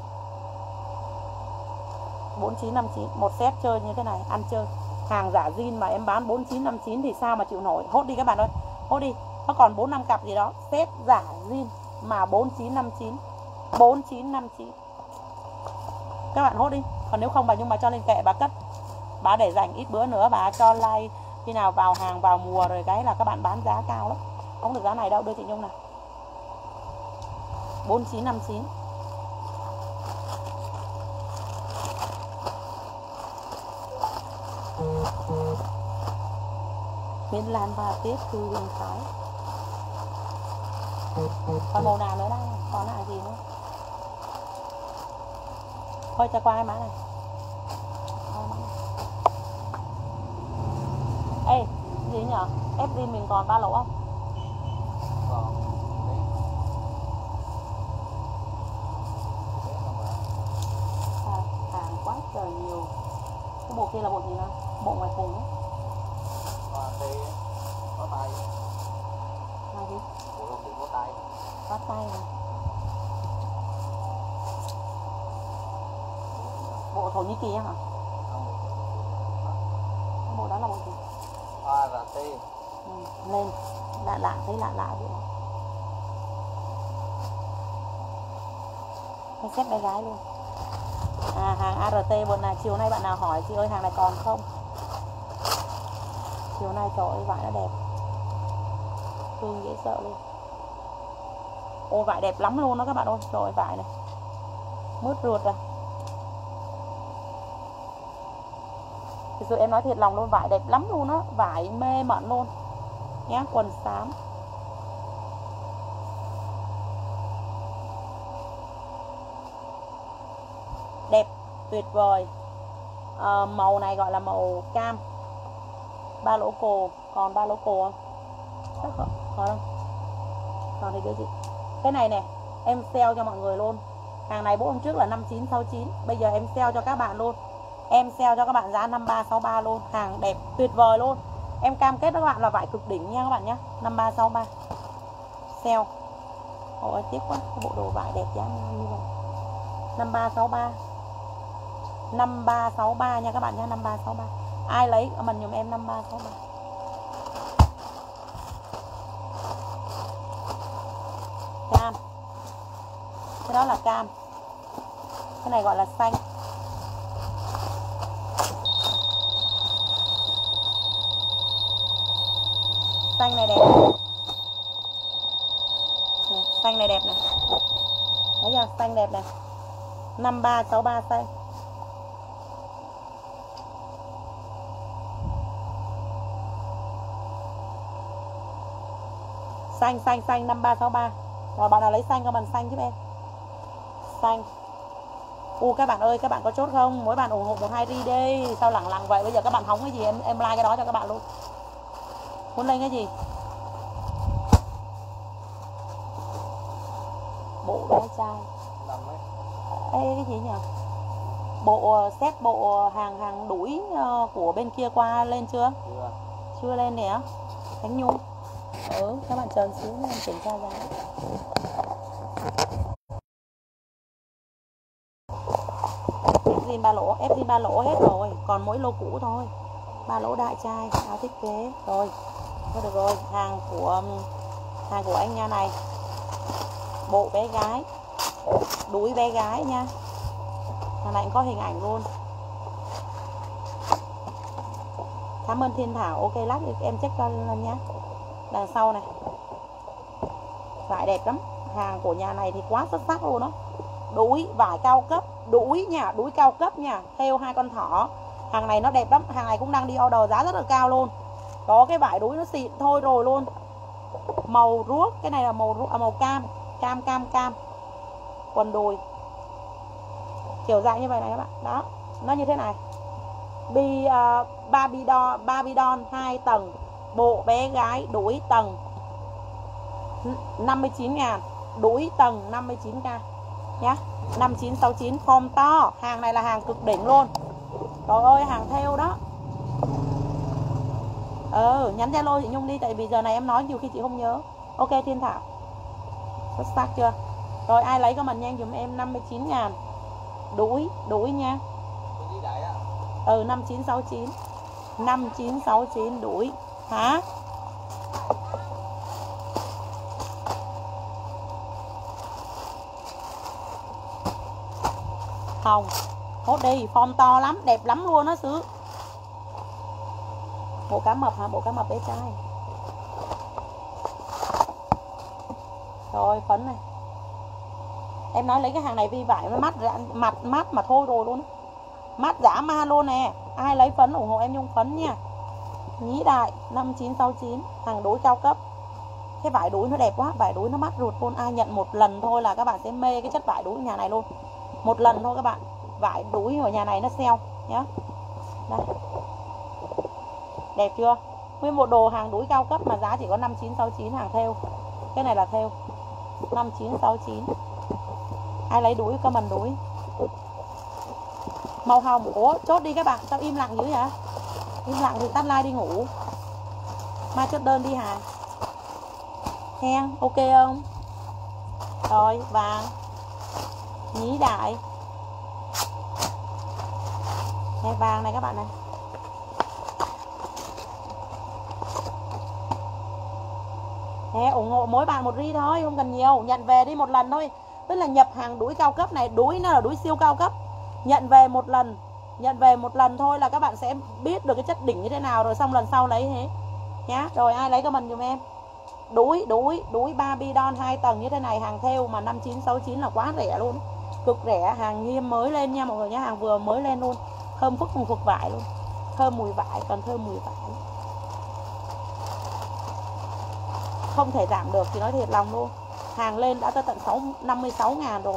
4959, một set chơi như thế này, ăn chơi. Hàng giả jean mà em bán 4959 thì sao mà chịu nổi. Hốt đi các bạn ơi, hốt đi. Nó còn 4-5 cặp gì đó, set giả jean mà 4959. 4959. Các bạn hốt đi. Còn nếu không bà Nhung bà cho lên kệ bà cất. Bà để dành ít bữa nữa bà cho like, khi nào vào hàng vào mùa rồi cái là các bạn bán giá cao lắm. Không được giá này đâu, đưa chị Nhung nào. 4959. Miến Lan và Tết Thư Hương Thái. Còn màu nào nữa đây? Còn là gì nữa? Thôi cho qua cái mã này. Ê, gì nhở? FG mình còn 3 lỗ không? Còn hàng quá trời nhiều. Cái bộ kia là bộ gì nào? Bộ ngoài cùng ấy. có tay. Là gì? Bộ đồ có tay. Có tay này. Bộ Thổ Nhĩ Kỳ hả? Bộ đó là bộ gì? ART. Lên lạ lạ, thấy lạ lạ vậy. Cái xếp bé gái luôn. À, hàng ART bộ này. Chiều nay bạn nào hỏi chị ơi hàng này còn không? Chiều nay trời ơi vải nó đẹp, thương dễ sợ luôn. Ôi vải đẹp lắm luôn đó các bạn ơi. Trời ơi vải này mướt ruột rồi. Thực sự em nói thiệt lòng luôn, vải đẹp lắm luôn á. Vải mê mẩn luôn nhá. Quần xám đẹp tuyệt vời. Màu này gọi là màu cam, 3 lỗ cồ. Còn 3 lỗ cồ không? Còn không? Còn thì đưa chị. Cái này nè em sale cho mọi người luôn. Hàng này bố hôm trước là 5969, bây giờ em sale cho các bạn luôn. Em sale cho các bạn giá 5363 luôn. Hàng đẹp tuyệt vời luôn. Em cam kết với các bạn là vải cực đỉnh nha các bạn nhé. 5363 sale. Ôi tiếc quá, cái bộ đồ vải đẹp giá như vậy. 5363 5363 nha các bạn nhé. 5363. Ai lấy mình dùm em 5363. Cam. Cái đó là cam. Cái này gọi là xanh. Xanh này đẹp này, xanh này đẹp này. Thấy chưa? Xanh đẹp này. 5363 xanh. Xanh 5363. Rồi bạn nào lấy xanh comment xanh giúp em. Xanh. Các bạn ơi, các bạn có chốt không? Mỗi bạn ủng hộ 1-2 ri đi. Sao lẳng lặng vậy? Bây giờ các bạn hóng cái gì em like cái đó cho các bạn luôn. Muốn lên cái gì? Bộ gái trai. Ê, cái gì nhỉ? Bộ set bộ hàng đuổi của bên kia qua lên chưa? Chưa lên nè. Khánh Nhung. Các bạn chờ xíu em kiểm tra giá. F-zin 3 lỗ, F-zin 3 lỗ hết rồi, còn mỗi lô cũ thôi. 3 lỗ đại trai, áo thiết kế. Rồi. Thôi được rồi, hàng của anh nha này. Bộ bé gái. Đuổi bé gái nha. Hàng này cũng có hình ảnh luôn. Cảm ơn Thiên Thảo. Ok, lát em check cho lần nhá. Đằng sau này. Vải đẹp lắm. Hàng của nhà này thì quá xuất sắc luôn đó. Đuổi vải cao cấp, đuổi nha, đuổi cao cấp nha, theo 2 con thỏ. Hàng này nó đẹp lắm, hàng này cũng đang đi order giá rất là cao luôn. Có cái vải đuổi nó xịn thôi rồi luôn. Màu ruốc, cái này là màu cam. Quần đùi. Kiểu dạng như vậy này các bạn. Đó, nó như thế này. Barbie doll 2 tầng, bộ bé gái đuổi tầng 59.000, đuổi tầng 59k nhá. 5969 form to. Hàng này là hàng cực đỉnh luôn. Trời ơi, hàng theo đó. Nhắn Zalo chị Nhung đi, tại vì giờ này em nói nhiều khi chị không nhớ. Ok Thiên Thảo. Xuất sắc chưa? Rồi ai lấy comment nhanh dùm em 59.000. Đuổi nha. 5969. 5969 đuổi. Hả? Hồng. Hốt đi, form to lắm, đẹp lắm luôn đó xứ. Bộ cá mập hả? Bộ cá mập bé trai. Rồi phấn này. Em nói lấy cái hàng này vi vải mắt mà thôi rồi luôn. Mắt dã man luôn nè. Ai lấy phấn ủng hộ em Nhung phấn nha. Nhí đại 5969, hàng đuổi cao cấp. Cái vải đuổi nó đẹp quá, vải đuổi nó mắt ruột luôn. Ai nhận một lần thôi là các bạn sẽ mê cái chất vải đuổi nhà này luôn. Một lần thôi các bạn. Vải đuổi ở nhà này nó sale nhá. Đây. Đẹp chưa? Nguyên một đồ hàng đuổi cao cấp mà giá chỉ có 5969, hàng thêu. Cái này là thêu. 5969. Ai lấy đuổi comment đuổi. Màu hồng. Chốt đi các bạn. Sao im lặng dữ vậy? Im lặng thì tắt like đi ngủ. Mai chốt đơn đi Hà. Hen, ok không? Rồi, vàng. Nhí đại. Này vàng này các bạn này. Nè, ủng hộ mỗi bạn một ri thôi, không cần nhiều. Nhận về đi một lần thôi. Tức là nhập hàng đuổi cao cấp này. Đuổi nó là đuổi siêu cao cấp. Nhận về một lần thôi là các bạn sẽ biết được cái chất đỉnh như thế nào. Rồi xong lần sau lấy thế nhá. Rồi ai lấy comment giùm em. Đuổi Barbie doll 2 tầng như thế này, hàng thêu mà 5969 là quá rẻ luôn. Cực rẻ, hàng nghiêm mới lên nha mọi người nhá. Hàng vừa mới lên luôn. Thơm phức mùi phục vải luôn. Thơm mùi vải, còn thơm mùi vải. Không thể giảm được thì nói thiệt lòng luôn. Hàng lên đã tới tận 56.000 rồi.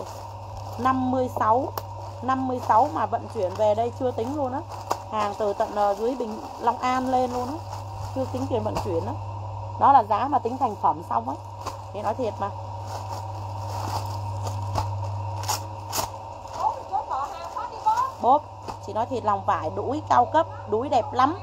56 mà vận chuyển về đây chưa tính luôn á. Hàng từ tận dưới Long An lên luôn á. Chưa tính tiền vận chuyển á. Đó là giá mà tính thành phẩm xong á. Thì nói thiệt mà. Bốp. Chỉ nói thiệt lòng, vải đuổi cao cấp, đuổi đẹp lắm.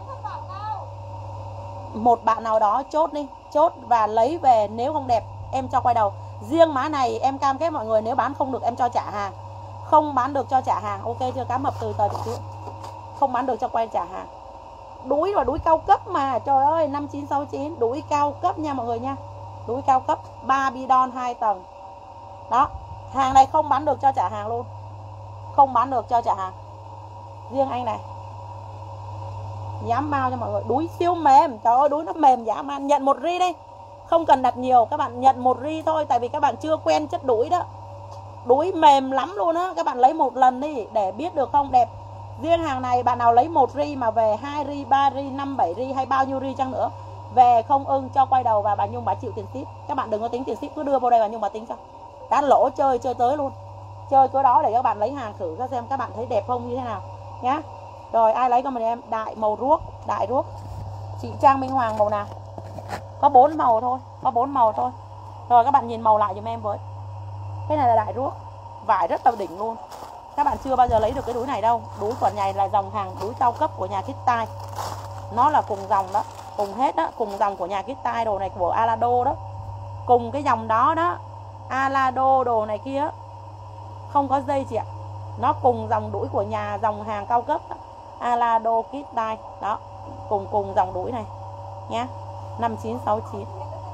Một bạn nào đó chốt đi. Chốt và lấy về, nếu không đẹp em cho quay đầu. Riêng má này em cam kết mọi người, nếu bán không được em cho trả hàng. Không bán được cho trả hàng. Ok chưa? Cá mập từ tờ chị chứ. Không bán được cho quay trả hàng. Đuổi và đuổi cao cấp mà. Trời ơi, 5969. Đuổi cao cấp nha mọi người nha. Đuổi cao cấp. Barbie doll 2 tầng. Đó. Hàng này không bán được cho trả hàng luôn. không bán được cho trả hàng. Riêng anh này dám bao cho mọi người, đuối siêu mềm, trời ơi đuối nó mềm dã man. Nhận một ri đi, không cần đặt nhiều, các bạn nhận một ri thôi, tại vì các bạn chưa quen chất đuối đó. Đuối mềm lắm luôn á, các bạn lấy một lần đi để biết được không đẹp. Riêng hàng này bạn nào lấy một ri mà về 2 ri, 3 ri, 5, 7 ri hay bao nhiêu ri chăng nữa, về không ưng cho quay đầu và bà Nhung bà chịu tiền ship. Các bạn đừng có tính tiền ship, cứ đưa vào đây bà Nhung bà tính cho. Đã lỗ chơi tới luôn. Chơi cái đó để các bạn lấy hàng thử các xem các bạn thấy đẹp không như thế nào nhá. Rồi ai lấy comment em đại màu ruốc, đại ruốc. Chị Trang Minh Hoàng màu nào? Có 4 màu thôi, có 4 màu thôi. Rồi các bạn nhìn màu lại giùm em với. Cái này là đại ruốc, vải rất là đỉnh luôn. Các bạn chưa bao giờ lấy được cái đúi này đâu. Đúi của nhà này là dòng hàng đúi cao cấp của nhà Kittai. Nó là cùng dòng đó, cùng hết đó, cùng dòng của nhà Kittai đồ này của Alado đó. Cùng cái dòng đó đó, Alado đồ này kia không có dây chị ạ. Nó cùng dòng đũi của nhà dòng hàng cao cấp đó. Alado Kittai đó, cùng dòng đũi này nhá. 5969.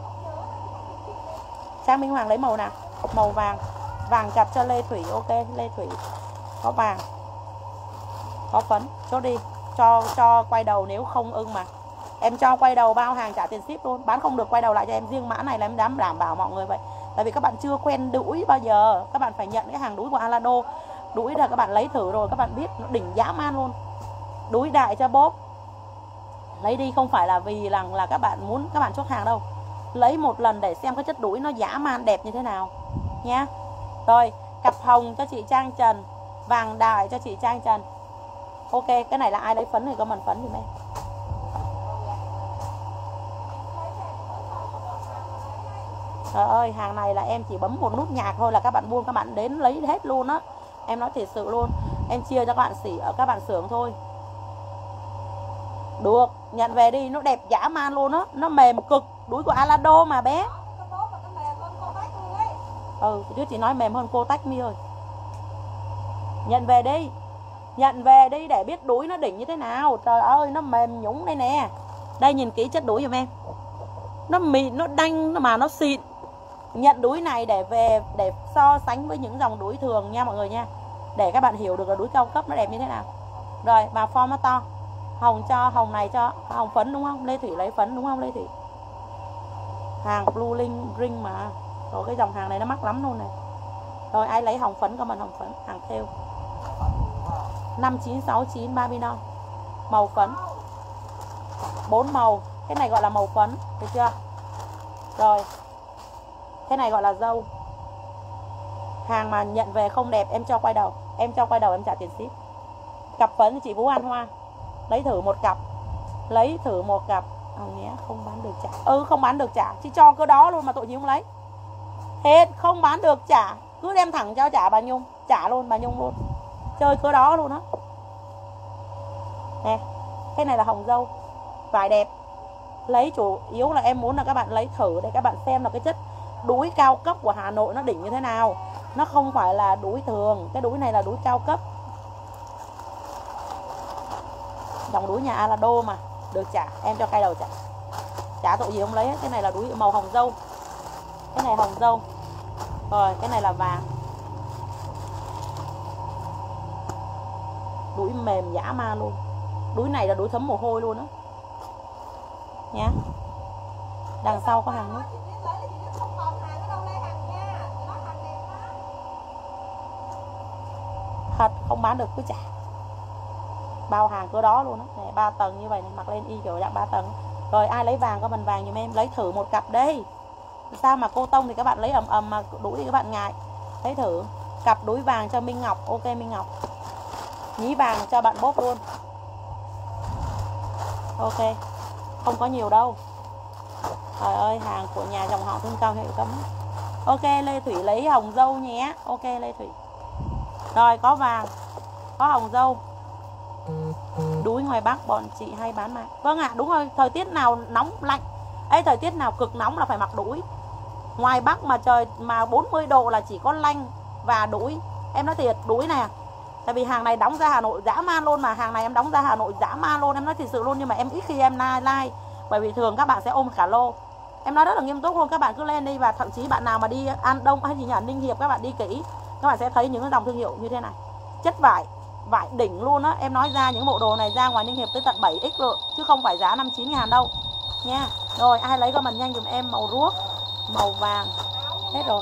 Trang Minh Hoàng lấy màu nào? Màu vàng. Vàng chặt cho Lê Thủy. Ok, Lê Thủy có vàng, có phấn, chốt đi. Cho quay đầu nếu không ưng mà. Em cho quay đầu bao hàng trả tiền ship luôn. Bán không được quay đầu lại cho em. Riêng mã này là em đảm bảo mọi người vậy. Tại vì các bạn chưa quen đũi bao giờ. Các bạn phải nhận cái hàng đũi của Alado. Đũi là các bạn lấy thử rồi các bạn biết nó đỉnh dã man luôn. Đũi đại cho bốp. Lấy đi không phải là vì là các bạn muốn các bạn chốt hàng đâu. Lấy một lần để xem cái chất đũi nó dã man đẹp như thế nào nhá. Rồi, cặp hồng cho chị Trang Trần, vàng đại cho chị Trang Trần. Ok, cái này là ai lấy phấn thì comment phấn giùm em. Trời ơi, hàng này là em chỉ bấm một nút nhạc thôi là các bạn buông, các bạn đến lấy hết luôn á. Em nói thiệt sự luôn. Em chia cho các bạn xỉ ở các bạn xưởng thôi. Được, nhận về đi, nó đẹp dã man luôn á, nó mềm cực, đuôi của Alado mà bé. Ừ, chứ chị nói mềm hơn cô Tách Mi ơi. Nhận về đi. Nhận về đi để biết đuôi nó đỉnh như thế nào. Trời ơi, nó mềm nhũng đây nè. Đây nhìn kỹ chất đuôi giùm em. Nó mịn, nó đanh mà nó xịn. Nhận đuôi này để về để so sánh với những dòng đuôi thường nha mọi người nha. Để các bạn hiểu được là đuôi cao cấp nó đẹp như thế nào. Rồi, vào form nó to. Hồng cho, hồng này cho, hồng phấn đúng không? Lê Thủy lấy phấn đúng không Lê Thủy? Hàng Blue Link Ring mà. Rồi cái dòng hàng này nó mắc lắm luôn này. Rồi ai lấy hồng phấn comment hồng phấn, hàng thêu. 5969 Babino. Màu phấn. 4 màu. Cái này gọi là màu phấn, được chưa? Rồi. Cái này gọi là dâu. Hàng mà nhận về không đẹp em cho quay đầu. Em cho quay đầu em trả tiền ship. Cặp phấn thì chị Vũ An Hoa. Lấy thử một cặp. Lấy thử một cặp. Nhé, không bán được trả. Ừ, không bán được trả. Chị cho cái đó luôn mà tội gì không lấy. Hết, không bán được trả. Cứ đem thẳng cho trả bà Nhung. Trả luôn bà Nhung luôn. Chơi cái đó luôn á. Nè, cái này là hồng dâu. Vải đẹp. Lấy chủ yếu là em muốn là các bạn lấy thử để các bạn xem là cái chất đúi cao cấp của Hà Nội nó đỉnh như thế nào. Nó không phải là đúi thường. Cái đúi này là đúi cao cấp. Dòng đúi nhà Alado mà. Được trả, em cho cây đầu trả. Trả tội gì không lấy hết. Cái này là đúi màu hồng dâu. Cái này hồng dâu. Rồi, cái này là vàng. Đúi mềm dã man luôn. Đúi này là đúi thấm mồ hôi luôn á. Nhá. Đằng sau có hàng nữa. Thật, không bán được cứ trả. Bao hàng cứ đó luôn á. Này 3 tầng như vậy này, mặc lên y kiểu dạng 3 tầng. Rồi ai lấy vàng comment vàng giùm em, lấy thử một cặp đây. Sao mà cô tông thì các bạn lấy ầm mà đũi thì các bạn ngại. Lấy thử cặp đúi vàng cho Minh Ngọc. Ok Minh Ngọc. Nhí vàng cho bạn bốp luôn. Ok. Không có nhiều đâu. Trời ơi, hàng của nhà dòng họ Thương Cao Hiệu Cấm. Ok, Lê Thủy lấy hồng dâu nhé. Ok Lê Thủy. Rồi có vàng, có hồng dâu. Đúi ngoài Bắc bọn chị hay bán mà. Vâng ạ, đúng rồi. Thời tiết nào nóng lạnh ấy, thời tiết nào cực nóng là phải mặc đũi. Ngoài Bắc mà trời mà 40 độ là chỉ có lanh và đũi. Em nói thiệt, đũi này. Tại vì hàng này đóng ra Hà Nội dã man luôn mà. Hàng này em đóng ra Hà Nội dã man luôn. Em nói thiệt sự luôn, nhưng mà em ít khi em like. Bởi vì thường các bạn sẽ ôm cả lô. Em nói rất là nghiêm túc luôn. Các bạn cứ lên đi. Và thậm chí bạn nào mà đi An Đông hay gì nhỉ, Ninh Hiệp, các bạn đi kỹ, các bạn sẽ thấy những cái dòng thương hiệu như thế này. Chất vải đỉnh luôn á. Em nói ra những bộ đồ này ra ngoài Ninh Hiệp tới tận 7x rồi, chứ không phải giá 59 ngàn đâu nha. Rồi ai lấy comment nhanh dùm em màu ruốc, màu vàng. Hết rồi.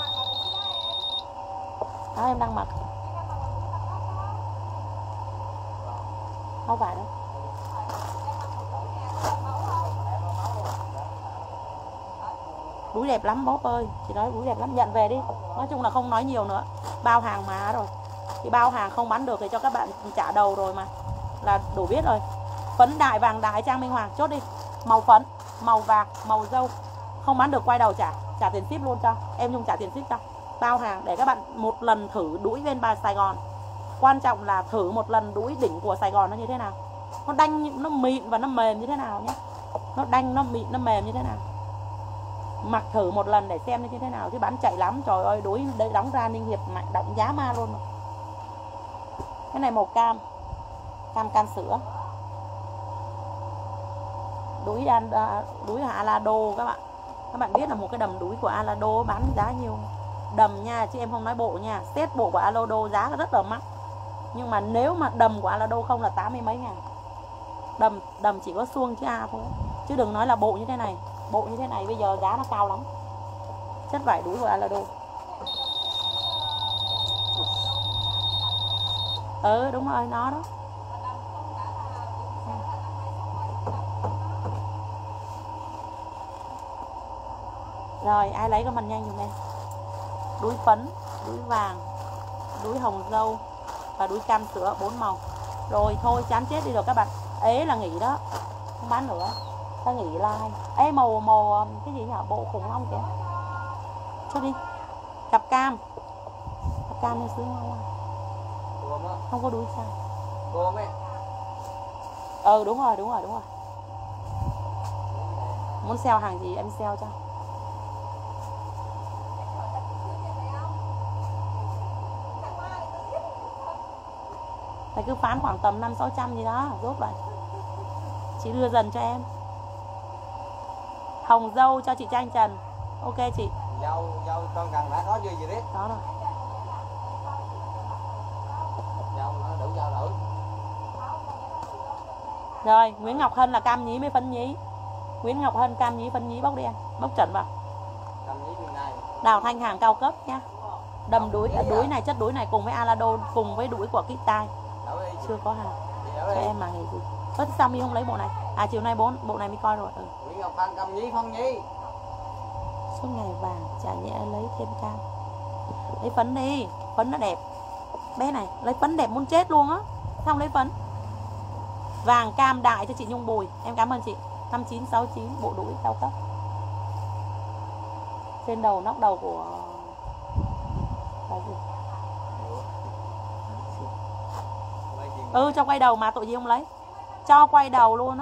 Đó em đang mặc. Không phải đâu. Đuối đẹp lắm bóp ơi. Chị nói đuối đẹp lắm, nhận về đi. Nói chung là không nói nhiều nữa. Bao hàng mà rồi. Thì bao hàng không bán được thì cho các bạn trả đầu rồi mà. Là đủ biết rồi. Phấn đại, vàng đại, Trang Minh Hoàng. Chốt đi. Màu phấn, màu vàng, màu dâu. Không bán được quay đầu trả tiền ship luôn cho. Em Nhung trả tiền ship cho. Bao hàng để các bạn một lần thử đuối bên bà Sài Gòn. Quan trọng là thử một lần đuối đỉnh của Sài Gòn nó như thế nào. Nó đanh, nó mịn và nó mềm như thế nào nhé. Nó đanh, nó mịn, nó mềm như thế nào. Mặc thử một lần để xem như thế nào. Chứ bán chạy lắm. Trời ơi đuối đóng ra Ninh Hiệp mạnh động giá ma luôn rồi. Cái này màu cam. Cam sữa. Đuối ở Alado các bạn. Các bạn biết là một cái đầm đuối của Alado bán giá nhiêu. Đầm nha, chứ em không nói bộ nha. Set bộ của Alado giá rất là mắc. Nhưng mà nếu mà đầm của Alado không là 80 mấy ngàn. Đầm chỉ có xuông chứ A thôi. Chứ đừng nói là bộ như thế này. Bộ như thế này bây giờ giá nó cao lắm. Chất vải đuối của Alado. Đúng rồi, nó đó. Rồi ai lấy comment nhanh dùm em. Đuối phấn, đuối vàng, đuối hồng dâu và đuối cam sữa 4 màu. Rồi thôi chán chết đi rồi các bạn. Ế là nghỉ đó. Không bán nữa. Ta nghỉ like. Ê màu cái gì nhỉ? Bộ khủng long kìa. Cho đi. Cặp cam. Cặp cam như sướng ngon. Không có đuối sao? Đúng rồi. Muốn sale hàng gì em sale cho. Phải cứ phán khoảng tầm 500-600 gì đó. Rốt vậy. Chị đưa dần cho em. Hồng dâu cho chị Trang Trần. Ok chị. Dâu con cần đã có chưa gì biết. Đó rồi. Dâu nó đủ dâu đủ. Rồi Nguyễn Ngọc Hân là cam nhí với phấn nhí. Nguyễn Ngọc Hân cam nhí phấn nhí bóc đi em. Bóc trần vào. Cam nhí bên này. Đào Thanh hàng cao cấp nhá. Đầm đuối, đuối này, chất đuối này cùng với Alado, cùng với đuối của Kitai. Chưa có hàng. Cho em mà nghề gì. Sao mi không lấy bộ này? À chiều nay bộ này mi coi rồi. Nguyễn Ngọc Hân cam nhí phân nhí. Suốt ngày vàng chả nhẽ lấy thêm cam. Lấy phấn đi, phấn nó đẹp. Bé này, lấy phấn đẹp muốn chết luôn á. Sao không lấy phấn? Vàng cam đại cho chị Nhung Bùi. Em cảm ơn chị. 5969 bộ đuối cao cấp. Trên đầu nóc đầu của cái gì? Cho quay đầu mà tội gì không lấy. Cho quay đầu luôn á.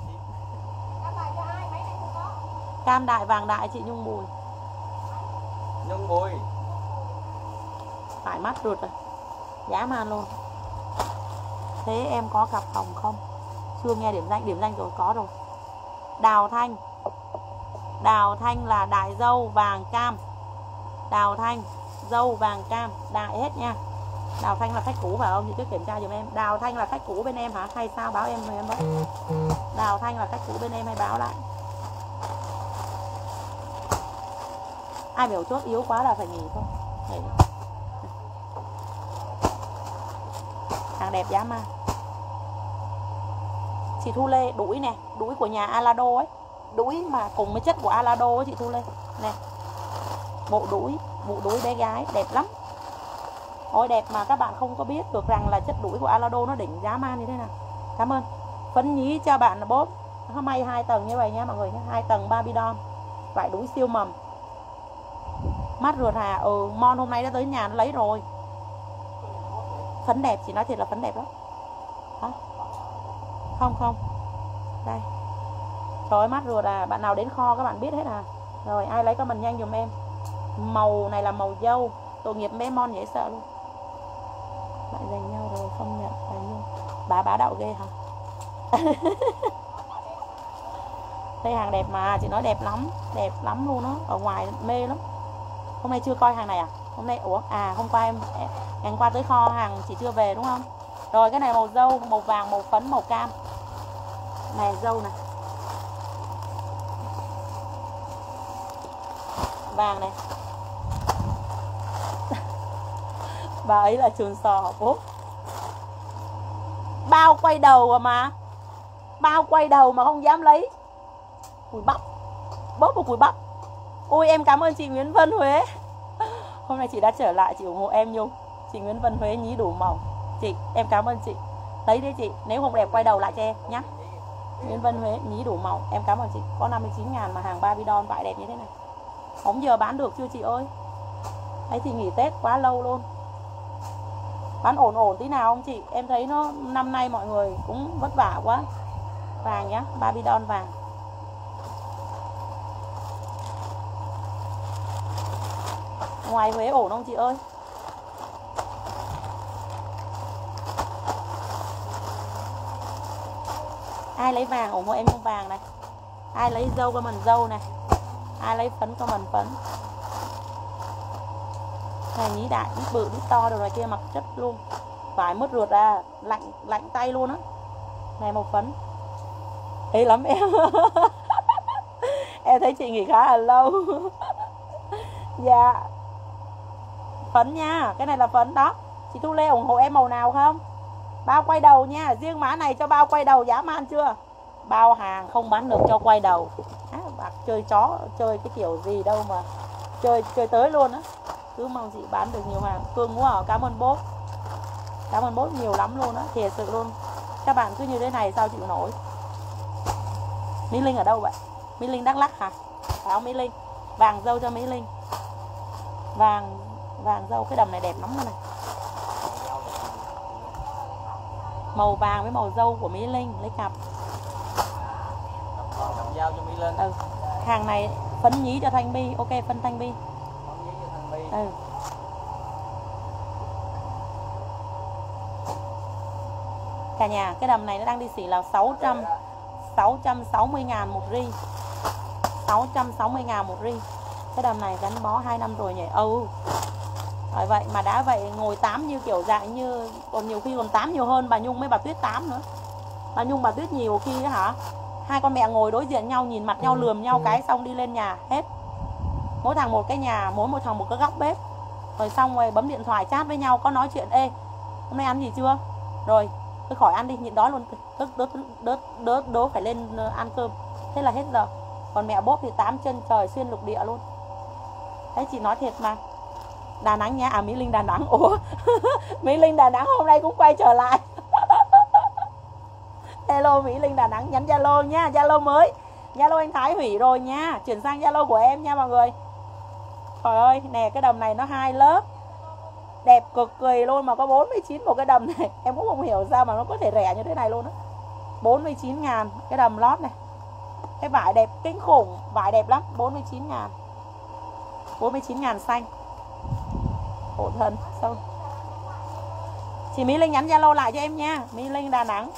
Cam đại vàng đại chị Nhung Bùi. Nhung Bùi. Phải mắt ruột rồi. Giá man luôn. Thế em có cặp hồng không? Chưa nghe điểm danh rồi, có rồi. Đào Thanh. Đào Thanh là đại dâu vàng cam. Đào Thanh dâu vàng cam đại hết nha. Đào Thanh là khách cũ phải không? Chị cứ kiểm tra giùm em. Đào Thanh là khách cũ bên em hả? Hay sao báo em rồi em đó. Đào Thanh là khách cũ bên em hay báo lại. Ai biểu chốt yếu quá là phải nghỉ thôi. Nghỉ. Hàng đẹp giá ma. Chị Thu Lê đuổi nè, đuổi của nhà Alado ấy. Đuổi mà cùng với chất của Alado ấy chị Thu Lê. Nè. Bộ đuổi bé gái đẹp lắm. Ôi đẹp mà các bạn không có biết được rằng là chất đuổi của Alado nó đỉnh giá man như thế nào. Cảm ơn. Phấn nhí cho bạn là bốp. Nó may 2 tầng như vậy nha mọi người nhé. 2 tầng Babydon. Vải đuổi siêu mầm. Mắt ruột hà. Mon hôm nay đã tới nhà nó lấy rồi. Phấn đẹp, chị nói thiệt là phấn đẹp lắm. Hả? Không. Đây. Trời ơi mắt ruột à. Bạn nào đến kho các bạn biết hết à. Rồi ai lấy comment nhanh dùm em. Màu này là màu dâu. Tội nghiệp bé Mon dễ sợ luôn. Bạn giành nhau rồi không nhận là như bá đạo ghê hả? Thấy hàng đẹp mà, chị nói đẹp lắm luôn á. Ở ngoài mê lắm. Hôm nay chưa coi hàng này à? Hôm nay, ủa, à hôm qua ngày hôm qua tới kho hàng chị chưa về đúng không? Rồi cái này màu dâu, màu vàng, màu phấn, màu cam. Này dâu này. Vàng này. Bà ấy là chuồn sò bố. Bao quay đầu mà. Bao quay đầu mà không dám lấy. Cùi bắp. Bóp một cùi bắp. Ôi em cảm ơn chị Nguyễn Vân Huế. Hôm nay chị đã trở lại, chị ủng hộ em Nhung. Chị Nguyễn Vân Huế nhí đủ màu. Chị, em cảm ơn chị. Lấy đi chị, nếu không đẹp quay đầu lại cho em nhá. Nguyễn Vân Huế nhí đủ màu, em cảm ơn chị. Có 59.000 mà hàng Babydon vải đẹp như thế này. Không giờ bán được chưa chị ơi? Ấy thì nghỉ Tết quá lâu luôn. Bán ổn ổn tí nào không chị? Em thấy nó năm nay mọi người cũng vất vả quá. Vàng nhá, Babydon vàng. Ngoài Huế ổn không chị ơi? Ai lấy vàng ủng hộ em không vàng này. Ai lấy dâu comment dâu này. Ai lấy phấn comment phấn. Này nhí đại, nhí bự, nhí to đồ này kia mặc chất luôn. Vải mứt ruột ra, lạnh tay luôn á. Này màu phấn. Ê lắm em. Em thấy chị nghỉ khá là lâu. Dạ. Phấn nha, cái này là phấn đó. Chị Thu Lê ủng hộ em màu nào không? Bao quay đầu nha, riêng mã này cho bao quay đầu dã man chưa? Bao hàng không bán được cho quay đầu. Bạc chơi chó, chơi cái kiểu gì đâu mà chơi tới luôn á. Cứ mong chị bán được nhiều hàng. Cưng quá à, cảm ơn bố. Cảm ơn bố nhiều lắm luôn á, thiệt sự luôn. Các bạn cứ như thế này sao chịu nổi. Mỹ Linh ở đâu vậy? Mỹ Linh Đắk Lắk hả? Phải không Mỹ Linh? Vàng dâu cho Mỹ Linh. Vàng dâu, cái đầm này đẹp lắm này. Màu vàng với màu dâu của Mỹ Linh lấy cặp. Giao cho Mỹ Linh. Ừ. Hàng này phấn nhí cho Thanh Bi. Ok, phân Thanh Bi. Ừ. Cả nhà, cái đầm này nó đang đi xỉ là 660.000 một ri. 660.000 một ri. Cái đầm này gắn bó 2 năm rồi nhỉ. Ừ. Rồi vậy mà đã vậy ngồi tám như kiểu dạng như còn nhiều khi còn tám nhiều hơn bà Nhung với bà Tuyết tám nữa. Bà Nhung bà Tuyết nhiều khi đó hả? Hai con mẹ ngồi đối diện nhau nhìn mặt nhau lườm nhau cái xong đi lên nhà hết. Mỗi thằng một cái nhà, mỗi một thằng một cái góc bếp. Rồi xong rồi bấm điện thoại chat với nhau có nói chuyện ê hôm nay ăn gì chưa? Rồi tôi khỏi ăn đi, nhịn đói luôn. Đỡ phải lên ăn cơm. Thế là hết giờ. Còn mẹ bốp thì 8 chân trời xuyên lục địa luôn. Đấy chị nói thiệt mà. Đà Nẵng nha, à Mỹ Linh Đà Nẵng. Ủa Mỹ Linh Đà Nẵng hôm nay cũng quay trở lại. Hello Mỹ Linh Đà Nẵng, nhắn Zalo nha, Zalo mới. Zalo anh Thái hủy rồi nha, chuyển sang Zalo của em nha mọi người. Trời ơi, nè cái đầm này nó 2 lớp. Đẹp cực kỳ luôn mà có 49 một cái đầm này. Em cũng không hiểu sao mà nó có thể rẻ như thế này luôn á. 49.000 cái đầm lót này. Cái vải đẹp kinh khủng, vải đẹp lắm, 49.000. 49.000 xanh. Khổ thân, sao? Chị Mỹ Linh nhắn Zalo lại cho em nha, Mỹ Linh Đà Nẵng.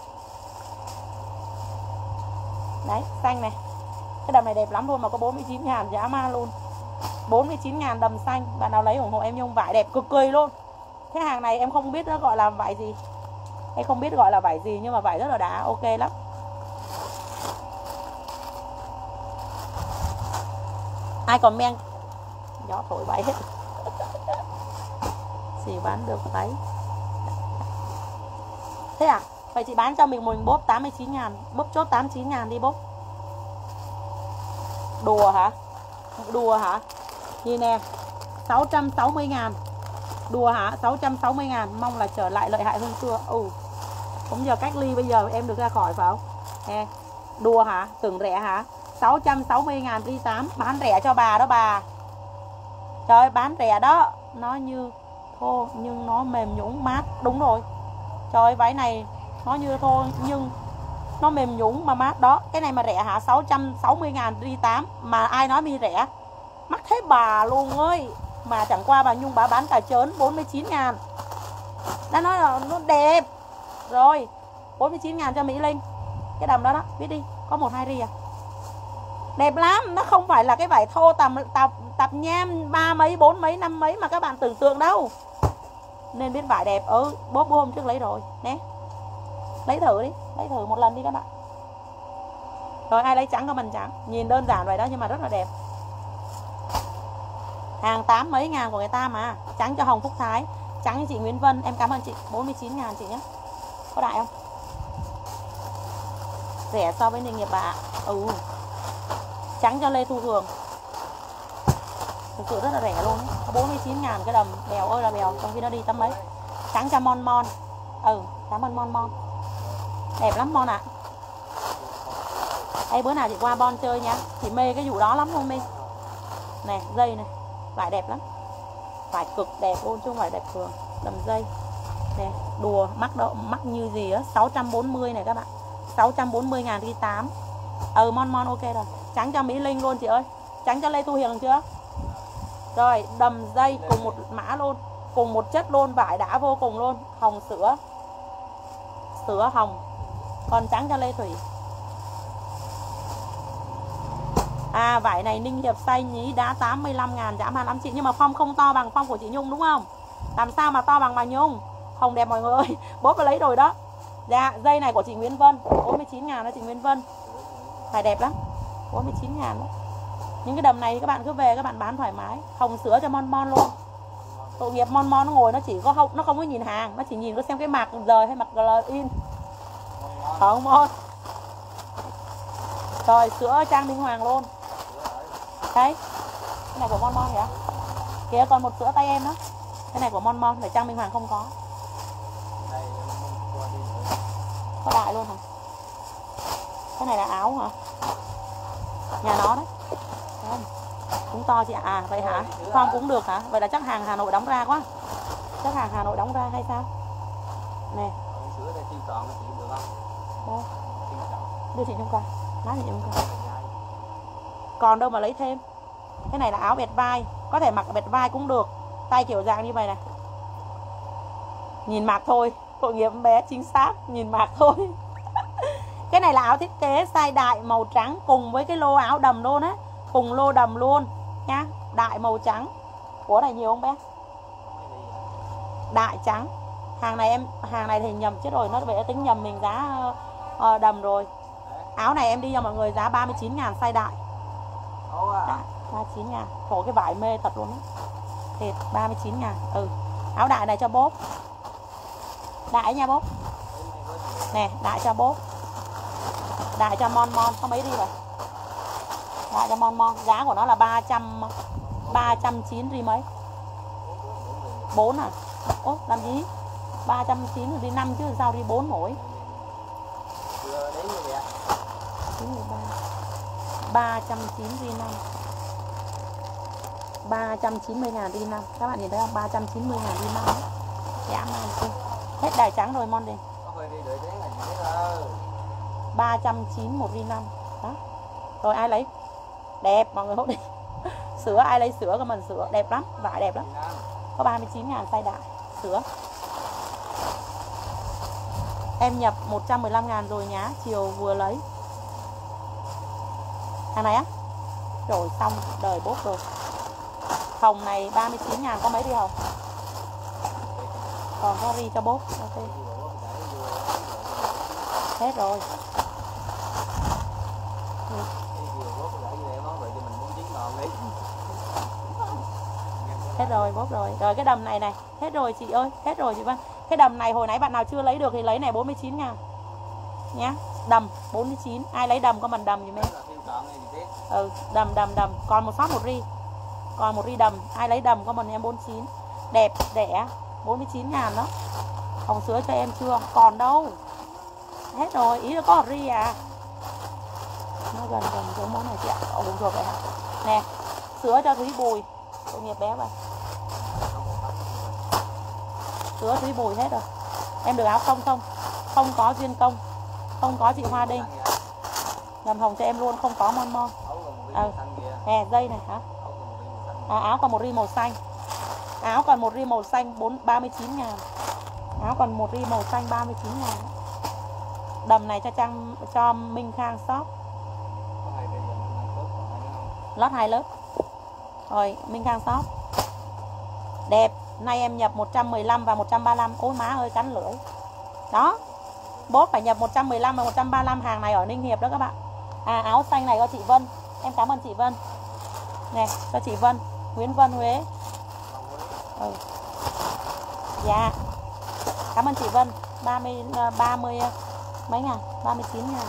Đấy, xanh này. Cái đầm này đẹp lắm luôn mà có 49.000 giá ma luôn. 49.000 đầm xanh. Bạn nào lấy ủng hộ em Nhung, vải đẹp cực kỳ luôn. Cái hàng này em không biết nó gọi là vải gì. Em không biết gọi là vải gì nhưng mà vải rất là đã, ok lắm. Ai comment gió thổi bay hết. Chỉ bán được váy. Thế à? Vậy chị bán cho mình bốp 89.000. Bốp chốt 89.000 đi bốp. Đùa hả? Đùa hả? Nhìn nè 660.000. Đùa hả? 660.000. Mong là trở lại lợi hại hơn xưa. Cũng giờ cách ly bây giờ em được ra khỏi phải không? Nè. Đùa hả? Tưởng rẻ hả? 660.000 ri 8. Bán rẻ cho bà đó bà. Trời ơi, bán rẻ đó. Nó như thô nhưng nó mềm nhũn mát. Đúng rồi. Trời ơi, váy này nó như thô nhưng nó mềm nhũn mà mát đó. Cái này mà rẻ hả? 660.000 ri 8. Mà ai nói mi rẻ? Mắc thế bà luôn ơi. Mà chẳng qua bà Nhung bà bán cả trớn 49.000. Đã nói là nó đẹp. Rồi 49.000 cho Mỹ Linh. Cái đầm đó đó, viết đi. Có 1-2 ri à? Đẹp lắm. Nó không phải là cái vải thô Tập nhem 3 mấy, 4 mấy, 5 mấy mà các bạn tưởng tượng đâu. Nên biết vải đẹp. Bố hôm trước lấy rồi nè. Lấy thử đi, lấy thử một lần đi các bạn. Rồi ai lấy trắng comment trắng. Nhìn đơn giản vậy đó nhưng mà rất là đẹp. Hàng 8 mấy ngàn của người ta mà. Trắng cho Hồng Phúc Thái, trắng cho chị Nguyễn Vân. Em cảm ơn chị. 49 ngàn chị nhé. Có đại không? Rẻ so với nghề nghiệp bà. Trắng cho Lê Thu Hường. Thực sự rất là rẻ luôn. Có 49 ngàn cái đầm. Bèo ơi là bèo. Trong khi nó đi tấm mấy. Trắng cho Mon Mon. Cảm ơn Mon Mon. Đẹp lắm Mon ạ. Ê, bữa nào chị qua Bon chơi nha. Chị mê cái vụ đó lắm không Mi? Nè, dây này. Vải đẹp lắm. Vải cực đẹp luôn chứ không phải đẹp thường. Đầm dây. Nè, đùa mắc như gì á. 640 này các bạn. 640 ngàn đi 8. Mon Mon ok rồi. Trắng cho Mỹ Linh luôn chị ơi. Trắng cho Lê Thu Hiền chưa? Rồi, đầm dây cùng một mã luôn. Cùng một chất luôn. Vải đã vô cùng luôn. Hồng sữa. Sữa hồng. Còn trắng cho Lê Thủy. Vải này Ninh Hiệp xanh nhí đá 85 ngàn, dã man lắm chị. Nhưng mà form không to bằng form của chị Nhung đúng không? Làm sao mà to bằng bà Nhung. Hồng đẹp mọi người ơi. Bố có lấy rồi đó. Dạ, dây này của chị Nguyễn Vân 49 ngàn đó chị Nguyễn Vân. Vải đẹp lắm. 49 ngàn đó. Những cái đầm này các bạn cứ về các bạn bán thoải mái. Hồng sữa cho Mon Mon luôn. Tội nghiệp Mon Mon nó ngồi nó chỉ có nó không có nhìn hàng, nó chỉ nhìn có xem cái mạc rời hay mạc in. Không Mon. Rồi sữa Trang Minh Hoàng luôn. Đấy. Cái này của Mon Mon kìa. Kìa còn một sữa tay em đó. Cái này của Mon Mon, để Trang Minh Hoàng không có. Có đại luôn hả? Cái này là áo hả? Nhà nó đấy. Không. Cũng to chị ạ. Vậy hả? Không cũng được hả? Vậy là chắc hàng Hà Nội đóng ra quá. Chắc hàng Hà Nội đóng ra hay sao? Nè. Đâu? Đưa chị Nhung coi. Nói chị Nhung coi. Còn đâu mà lấy thêm. Cái này là áo bẹt vai. Có thể mặc bẹt vai cũng được. Tay kiểu dạng như vậy này. Nhìn mặc thôi. Tội nghiệp bé chính xác. Nhìn mặc thôi. Cái này là áo thiết kế size đại màu trắng. Cùng với cái lô áo đầm luôn á. Cùng lô đầm luôn nhá. Đại màu trắng. Của này nhiều không bé? Đại trắng. Hàng này thì nhầm chết rồi. Nó phải tính nhầm mình giá đầm rồi. Áo này em đi cho mọi người giá 39 ngàn size đại. 39 ngàn. Khổ cái vải mê thật luôn á. Thiệt 39 ngàn. Áo đại này cho bốp. Đại nha bốp. Nè đại cho bốp. Đại cho Mon Mon. Có mấy đi rồi? Đại cho Mon Mon. Giá của nó là 390 đi mấy? 4 à? Làm gì? 390 đi 5 chứ sao đi 4 nổi? 390 đi 5. 390 ngàn đi 5. Các bạn nhìn thấy không? 390 ngàn đi 5. Dã man chưa? Hết đài trắng rồi Mon đi. 390 một đi 5. Đó. Rồi ai lấy? Đẹp mọi người hốt đi. Sữa ai lấy sữa của mình sữa đẹp lắm, vải đẹp lắm. Có 39 ngàn size đại. Sữa. Em nhập 115 ngàn rồi nhá, chiều vừa lấy. Hàng này á. Rồi xong đời bốt rồi. Hồng này 39 ngàn có mấy đi Hồng? Còn có ri cho bốt. Ok. Hết rồi. Hết rồi bốt rồi. Rồi cái đầm này này. Hết rồi chị ơi. Hết rồi chị Vân. Cái đầm này hồi nãy bạn nào chưa lấy được thì lấy này 49 ngàn nhá. Đầm 49. Ai lấy đầm có mình đầm giùm em. Đầm. Còn một sót một ri. Còn một ri đầm. Ai lấy đầm có mình em 49. Đẹp rẻ 49 ngàn đó. Hồng sữa cho em chưa? Còn đâu. Hết rồi. Ý là có một ri à. Nó gần giống món này chị ạ. Đúng rồi vậy hả? Nè. Sữa cho Thúy Bùi. Tội nghiệp bé vậy. Sữa Thúy Bùi hết rồi. Em được áo không? Không có Duyên Công. Không có chị Hoa Đinh. Đầm hồng cho em luôn. Không có Mon Mon. Nè dây này hả? Áo còn một ri màu xanh. Áo còn một ri màu xanh 39 ngàn. Áo còn một ri màu xanh 39 ngàn. Đầm này cho Minh Khang shop. Lót 2 lớp. Rồi Minh Khang shop. Đẹp. Nay em nhập 115 và 135. Ôi má ơi cắn lưỡi. Đó. Bốt phải nhập 115 và 135. Hàng này ở Ninh Hiệp đó các bạn. À áo xanh này cho chị Vân. Em cảm ơn chị Vân. Nè cho chị Vân. Nguyễn Vân Huế. Dạ. Cảm ơn chị Vân. 30 mấy ngàn, 39 ngàn.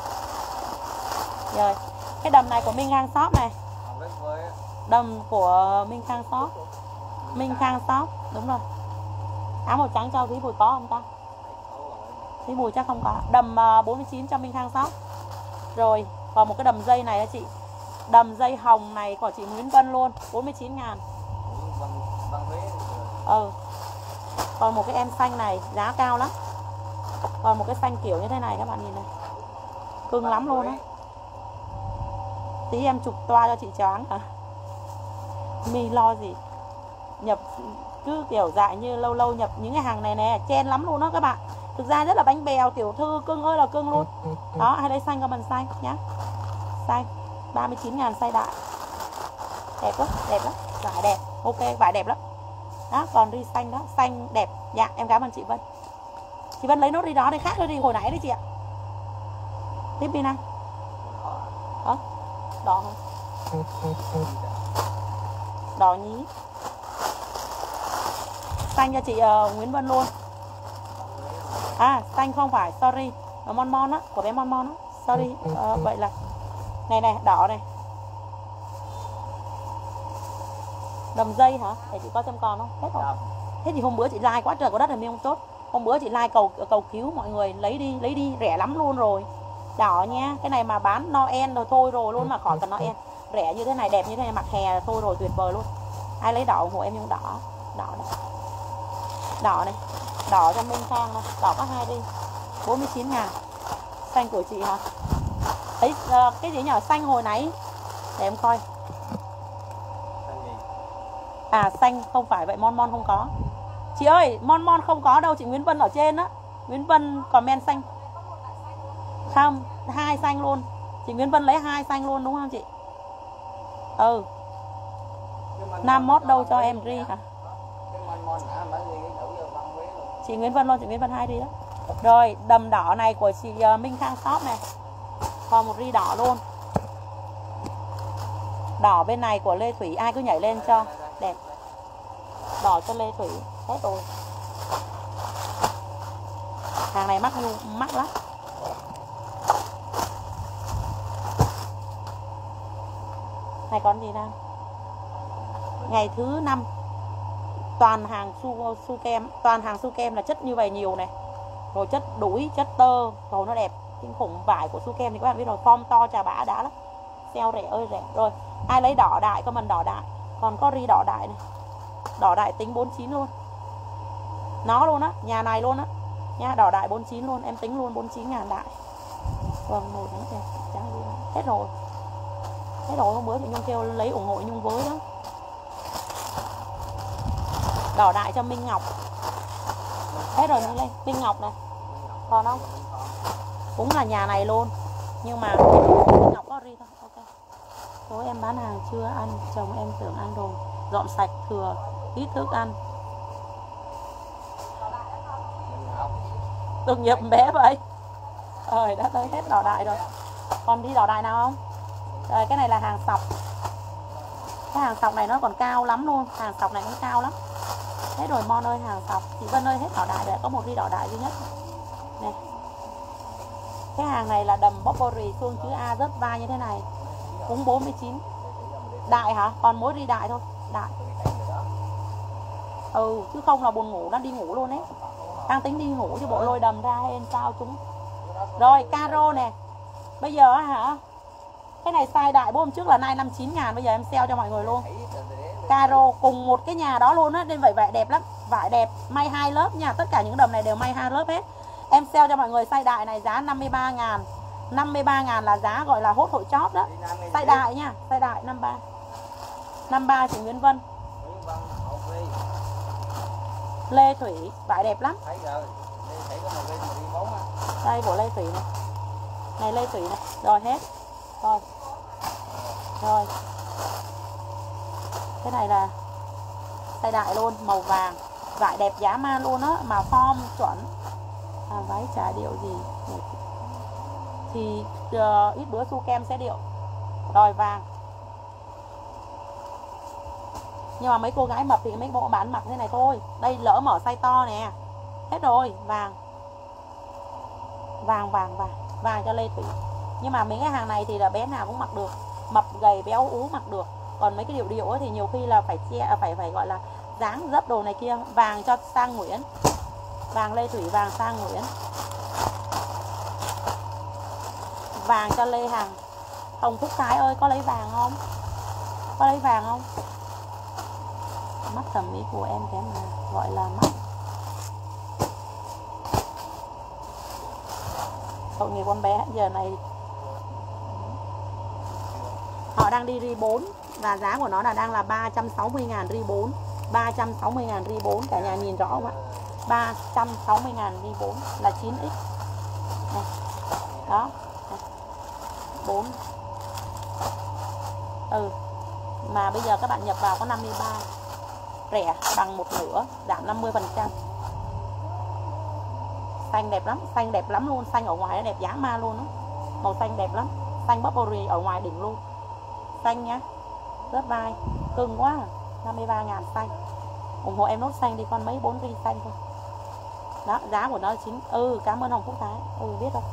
Rồi. Cái đầm này của Minh Khang shop này. Đầm của Minh Khang shop. Minh Khang shop, đúng rồi. Áo màu trắng cho Thúy Bùi có không ta? Thúy Bùi chắc không có. Đầm 49 cho Minh Khang shop. Rồi, còn một cái đầm dây này đó chị. Đầm dây hồng này của chị Nguyễn Vân luôn, 49 ngàn. Còn một cái em xanh này giá cao lắm. Còn một cái xanh kiểu như thế này các bạn nhìn này. Cưng lắm luôn á. Tí em chụp toa cho chị choáng hả? Mi lo gì? Nhập cứ kiểu dạng như lâu lâu nhập những cái hàng này nè, chen lắm luôn đó các bạn. Thực ra rất là bánh bèo, tiểu thư cưng ơi là cưng luôn. Đó, hay đây xanh comment xanh nhá. Xanh 39 ngàn size đại. Đẹp lắm, đẹp lắm. Vải đẹp, ok, vải đẹp lắm. Đó, còn ri xanh đó, xanh đẹp. Dạ, em cảm ơn chị Vân. Chị Vân lấy nốt đi đó đây, khác đi hồi nãy đấy chị ạ. Tiếp đi nào. Đó, đỏ hả? Đỏ nhí. Xanh cho chị Nguyễn Vân luôn. À, xanh không phải, sorry. Nó Mon Mon á, của bé Mon Mon á. Sorry, vậy là này này, đỏ này. Đầm dây hả? Để chị coi xem còn không? Hết rồi. Thế thì hôm bữa chị like quá trời có đất là mi không tốt. Hôm bữa chị like cầu cứu mọi người lấy đi rẻ lắm luôn rồi. Đỏ nha, cái này mà bán Noel rồi thôi rồi luôn mà khỏi cần Noel. Rẻ như thế này, đẹp như thế này, mặc hè thôi rồi, tuyệt vời luôn. Ai lấy đỏ ủng hộ em nhung đỏ. Đỏ này. Đỏ này. Đỏ cho Minh Khang này. Đỏ có 2 đi. 49 ngàn. Xanh của chị hả? Ấy cái gì nhỉ? Xanh hồi nãy. Để em coi. À xanh không phải vậy, Mon Mon không có. Chị ơi, Mon Mon không có đâu, chị Nguyễn Vân ở trên á. Nguyễn Vân comment xanh. Không, 2 xanh luôn. Chị Nguyễn Vân lấy 2 xanh luôn đúng không chị? Ừ. Nam Mốt đâu cho em ri hả? Chị Nguyễn Vân luôn, chị Nguyễn Vân 2 ri đó. Rồi, đầm đỏ này của chị Minh Khang shop này. Còn một ri đỏ luôn. Đỏ bên này của Lê Thủy, ai cứ nhảy lên cho đẹp. Đỏ cho Lê Thủy, hết rồi. Hàng này mắc lắm. Này còn gì nào? Ngày thứ 5 toàn hàng su kem, toàn hàng su kem là chất như vậy nhiều này. Rồi chất đuổi, chất tơ, rồi nó đẹp kinh khủng. Vải của su kem thì các bạn biết rồi, form to trà bã đã lắm. Sale rẻ ơi rẻ. Rồi, ai lấy đỏ đại comment đỏ đại. Còn có ri đỏ đại này. Đỏ đại tính 49 luôn. Nó luôn á, nhà này luôn á. Nha, đỏ đại 49 luôn, em tính luôn 49 ngàn đại. Vâng, một nữa kìa, chẳng gì đâu. Hết rồi. Hết rồi, hôm bữa thì Nhung kêu lấy ủng hộ Nhung với đó. Đỏ đại cho Minh Ngọc. Hết rồi Minh lên, Minh Ngọc này. Còn không? Cũng là nhà này luôn. Nhưng mà Minh Ngọc có ri thôi, ok. Tối em bán hàng chưa ăn, chồng em tưởng ăn rồi. Dọn sạch thừa, ít thức ăn. Tội nghiệp bé vậy. Ơi đã tới hết đỏ đại rồi. Còn đi đỏ đại nào không? Rồi cái này là hàng sọc. Cái hàng sọc này nó còn cao lắm luôn. Hàng sọc này cũng cao lắm. Hết rồi Mon ơi, hàng sọc. Chị Vân ơi, hết đỏ đại rồi. Có một ri đỏ đại duy nhất nè. Cái hàng này là đầm Burberry xuông chữ A rớt vai như thế này. Cũng 49. Đại hả? Còn mỗi ri đại thôi. Đại. Ừ, chứ không là buồn ngủ, nó đi ngủ luôn ấy. Đang tính đi ngủ chứ bộ lôi đầm ra hay sao chúng. Rồi, caro nè. Bây giờ hả? Cái này size đại, bữa hôm trước là nay 59 ngàn. Bây giờ em sale cho mọi người luôn. Caro cùng một cái nhà đó luôn á. Nên vậy vải đẹp lắm. Vải đẹp, may 2 lớp nha. Tất cả những đầm này đều may 2 lớp hết. Em sale cho mọi người size đại này giá 53 ngàn. 53 ngàn là giá gọi là hốt hội chót đó. Size đại nha, size đại 53. 53 chị Nguyễn Vân. Lê Thủy, vải đẹp lắm. Đây của Lê Thủy này. Này Lê Thủy này. Rồi hết. Rồi. Rồi. Cái này là tay đại luôn, màu vàng, vải đẹp giá man luôn á, mà form chuẩn. Váy chả điệu gì thì ít bữa su kem sẽ điệu. Rồi vàng. Nhưng mà mấy cô gái mập thì mấy bộ bán mặc thế này thôi. Đây lỡ mở size to nè. Hết rồi, vàng. Vàng cho Lê Thủy. Nhưng mà mấy cái hàng này thì là bé nào cũng mặc được. Mập gầy béo ú mặc được. Còn mấy cái điệu điệu ấy thì nhiều khi là phải gọi là dáng dấp đồ này kia. Vàng cho Sang Nguyễn. Vàng Lê Thủy, vàng Sang Nguyễn. Vàng cho Lê Hằng. Hồng Phúc Thái ơi, có lấy vàng không? Có lấy vàng không? Mắt thẩm mỹ của em kém mà, gọi là mắt. Tội nghiệp con bé giờ này. Họ đang đi ri 4 và giá của nó là đang là 360.000 ri 4. 360.000 ri 4, cả nhà nhìn rõ không ạ? 360.000 ri 4 là 9x. Này. Đó. Này. 4. Mà bây giờ các bạn nhập vào có 53. Rẻ bằng một nửa, giảm 50%. Xanh đẹp lắm luôn, xanh ở ngoài nó đẹp dã man luôn á. Màu xanh đẹp lắm, xanh Burberry ở ngoài đỉnh luôn. Xanh nhá, rớt vai, cưng quá. 53.000 xanh. Ủng hộ em nốt xanh đi con, mấy 4 ri xanh thôi. Đó, giá của nó là 9. Cảm ơn Hồng Phúc Thái. Biết rồi.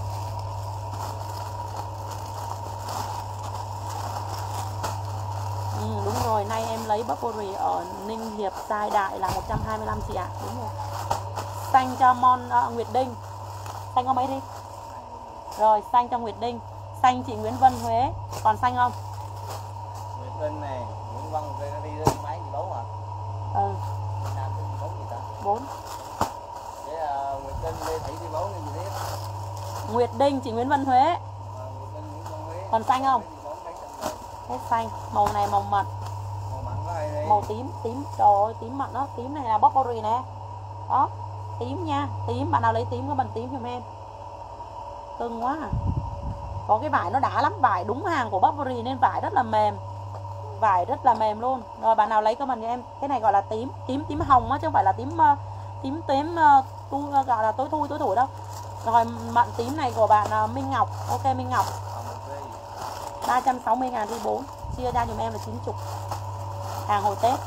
Đúng rồi, nay em lấy Burberry ở Ninh Hiệp size đại là 125 chị ạ. Đúng rồi. Xanh cho Nguyệt Đinh. Xanh có mấy đi? Rồi, xanh cho Nguyệt Đinh. Xanh chị Nguyễn Vân Huế. Còn xanh không? Nguyệt Vân này, Nguyễn Vân đi lên máy chị 4 à? Nam đi 4 gì ta? 4. Thế Nguyệt Vân đi Thủy đi 4 gì biết? Nguyệt Đinh chị Nguyễn Vân Huế. Còn xanh không? Hết xanh. Màu này màu mật. Màu tím, trời ơi, tím mật đó. Tím này là Burberry nè. Đó, tím nha. Tím, bạn nào lấy tím có mình tím giùm em. Cưng quá à. Có cái vải nó đã lắm. Vải đúng hàng của Burberry nên vải rất là mềm. Vải rất là mềm luôn. Rồi bạn nào lấy comment cho em. Cái này gọi là tím hồng á, chứ không phải là tím gọi là tối thui đâu. Rồi mận tím này của bạn Minh Ngọc. Ok Minh Ngọc. 360.000 ri 4. Chia ra giùm em là 90. Hàng hồi Tết.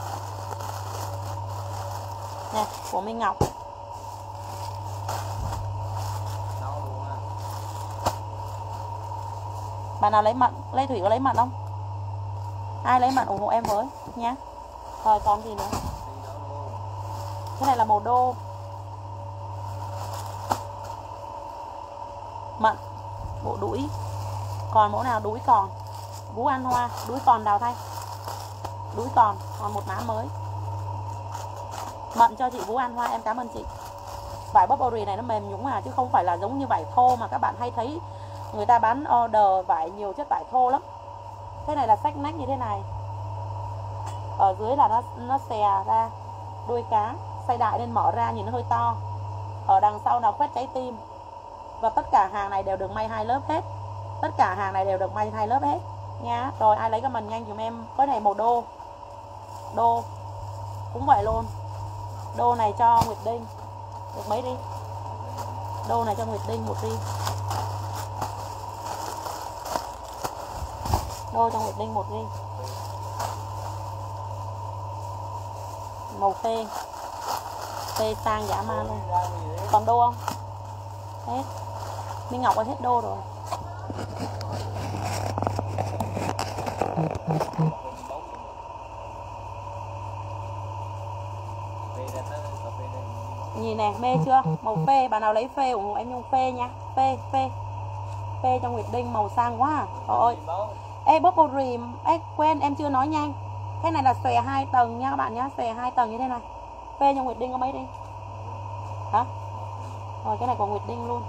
Nè, của Minh Ngọc. Bạn nào lấy mận? Lê Thủy có lấy mận không? Ai lấy mận ủng hộ em với nhá. Rồi còn gì nữa? Cái này là màu đô. Mận. Bộ đũi. Còn mẫu nào đũi còn? Vũ An Hoa. Đũi còn Đào Thanh. Đũi còn một mã mới. Mận cho chị Vũ An Hoa, em cảm ơn chị. Vải Burberry này nó mềm nhũng chứ không phải là giống như vải thô mà các bạn hay thấy người ta bán order vải nhiều chất vải thô lắm. Cái này là sách nách như thế này. Ở dưới là nó xè ra đuôi cá, size đại nên mở ra nhìn nó hơi to. Ở đằng sau là khoét trái tim. Và tất cả hàng này đều được may 2 lớp hết. Tất cả hàng này đều được may 2 lớp hết nha. Rồi ai lấy comment nhanh giùm em. Cái này màu đô. Đô cũng vậy luôn. Đô này cho Nguyệt Đinh. Được mấy đi? Đô này cho Nguyệt Đinh 1 ri. Đô cho Nguyệt Đinh 1 ri. Màu phê. Phê sang dã man luôn. Còn đô không? Hết. Minh Ngọc ơi, hết đô rồi. Nhìn nè, mê chưa? Màu phê, bạn nào lấy phê ủng hộ em Nhung phê nha. Phê cho Nguyệt Đinh màu sang quá à. Trời ơi. Ê Burberry, quên em chưa nói nhanh. Cái này là xòe 2 tầng nha các bạn nhá, xòe 2 tầng như thế này. Phê cho Nguyệt Đinh có mấy đi? Hả? Rồi cái này của Nguyệt Đinh luôn.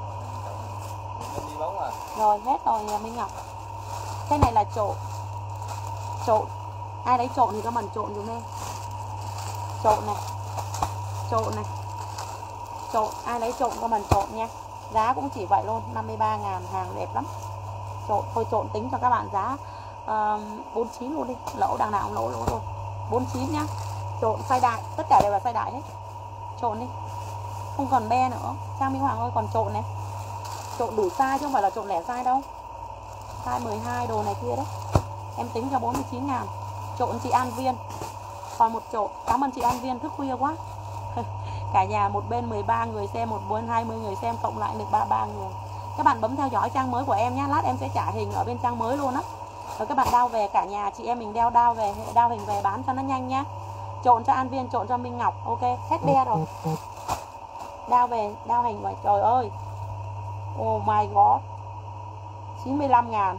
Rồi hết rồi Minh Ngọc. Cái này là trộn. Trộn. Ai lấy trộn thì các bạn trộn dùm em. Trộn này. Trộn này. Trộn, ai lấy trộn các bạn trộn nha. Giá cũng chỉ vậy luôn, 53.000, hàng đẹp lắm. Trộn, thôi trộn tính cho các bạn giá 49 luôn đi. Lỗ đằng nào cũng lỗ rồi. 49 nhá. Trộn size đại, tất cả đều là size đại hết. Trộn đi. Không còn be nữa. Trang Minh Hoàng ơi, còn trộn này. Trộn đủ size chứ không phải là trộn lẻ size đâu. Size 12 đồ này kia đấy. Em tính cho 49.000. Trộn chị An Viên. Còn một trộn. Cảm ơn chị An Viên, thức khuya quá. Cả nhà một bên 13 người xem, một bên 20 người xem, cộng lại được 33 người. Các bạn bấm theo dõi trang mới của em nhé. Lát em sẽ trả hình ở bên trang mới luôn á. Rồi các bạn đao về, cả nhà chị em mình đeo đao hình về bán cho nó nhanh nhá. Trộn cho An Viên, trộn cho Minh Ngọc. Ok, hết be rồi. Đao về, đao hình vậy. Trời ơi. Oh my god. 95.000.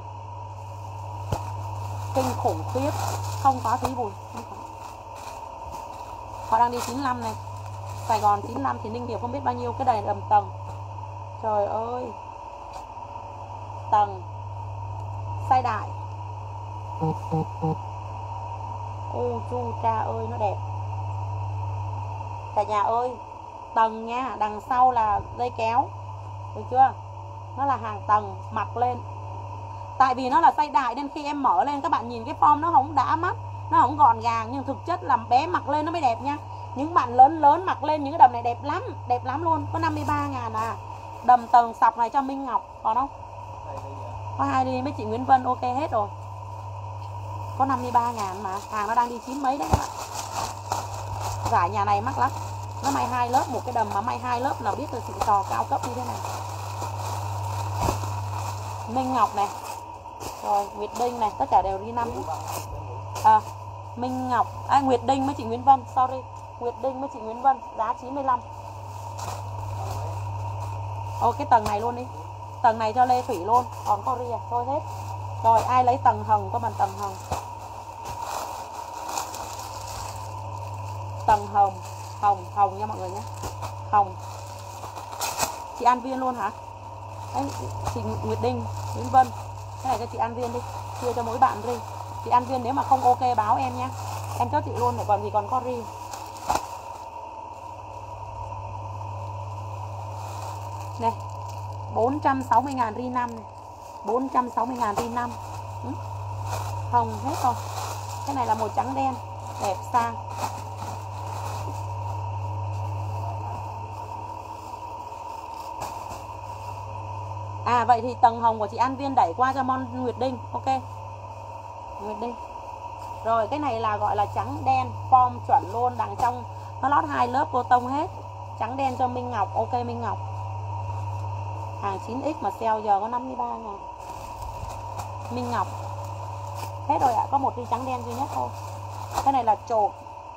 Kinh khủng khiếp. Không có phí bùi. Họ đang đi 95 này. Sài Gòn 95 thì Ninh Hiệp không biết bao nhiêu. Cái này đầm tầng. Trời ơi. Tầng. Size đại. Ô chu cha ơi, nó đẹp. Cả nhà ơi. Tầng nha. Đằng sau là dây kéo. Được chưa? Nó là hàng tầng. Mặc lên. Tại vì nó là size đại nên khi em mở lên các bạn nhìn cái form nó không đã mắt, nó không gọn gàng, nhưng thực chất là bé mặc lên nó mới đẹp nha. Những bạn lớn mặc lên những cái đầm này đẹp lắm luôn. Có 53.000 à. Đầm tầng sọc này cho Minh Ngọc còn không? Có 2 đi với chị Nguyễn Vân, ok hết rồi. Có 53.000 mà, hàng nó đang đi 9 mấy đấy các bạn. Giải nhà này mắc lắm. Nó may 2 lớp, một cái đầm mà may 2 lớp là biết là xịn sò cao cấp như thế này. Minh Ngọc này. Rồi, Nguyệt Đinh này, tất cả đều đi 5. Minh Ngọc, Nguyệt Đinh với chị Nguyễn Vân, sorry. Nguyệt Đinh với chị Nguyễn Vân, giá 95. Cái tầng này luôn đi. Tầng này cho Lê Thủy luôn, còn có ria, thôi hết. Rồi, ai lấy tầng hồng, có bằng tầng hồng. Tầng hồng nha mọi người nhé. Hồng. Chị An Viên luôn hả? Đấy, chị Nguyệt Đinh, Nguyễn Vân. Cái này cho chị An Viên đi, chia cho mỗi bạn ri. Chị An Viên nếu mà không ok báo em nhé. Em cho chị luôn, để còn vì còn có ri. Này, 460.000 ri 5 này. 460.000 ri 5. Hồng hết rồi. Cái này là màu trắng đen, đẹp sang. Vậy thì tầng hồng của chị An Viên đẩy qua cho Mon Nguyệt Đinh. Ok, Nguyệt Đinh. Rồi cái này là gọi là trắng đen, form chuẩn luôn. Đằng trong nó lót 2 lớp cô tông hết. Trắng đen cho Minh Ngọc. Ok Minh Ngọc. Hàng 9X mà sale giờ có 53.000. Minh Ngọc. Hết rồi ạ, có một ri trắng đen duy nhất thôi. Cái này là trộn.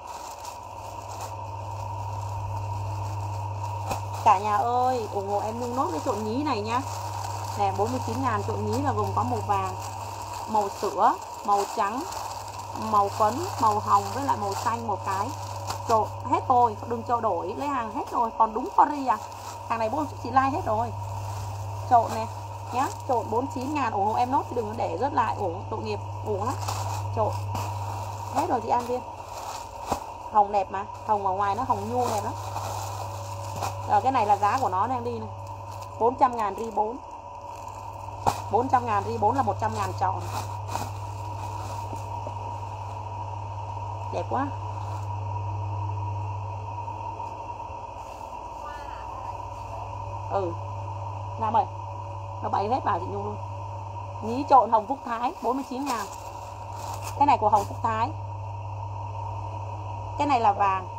Cả nhà ơi, ủng hộ em Nhung nốt cái trộn nhí này nhá. Nè, 49.000 trộn nhí là gồm có màu vàng, màu sữa, màu trắng, màu phấn, màu hồng với lại màu xanh một cái. Trộn hết rồi, đừng cho đổi, lấy hàng hết rồi, còn đúng con ri à. Hàng này chị like hết rồi. Trộn nè nhá, trộn 49.000, ủng hộ em nốt, đừng để rớt lại, tội nghiệp, uổng lắm. Trộn hết rồi chị An Viên. Hồng đẹp mà, hồng ở ngoài nó hồng nhu đẹp lắm. Rồi cái này là giá của nó đang đi này. 400.000 ri 4. 400.000 ri 4 là 100.000 tròn. Đẹp quá. Nam ơi, nó bay hết vào chị Nhung luôn. Nhí trộn hồng Phúc Thái 49.000. Cái này của hồng Phúc Thái. Cái này là vàng.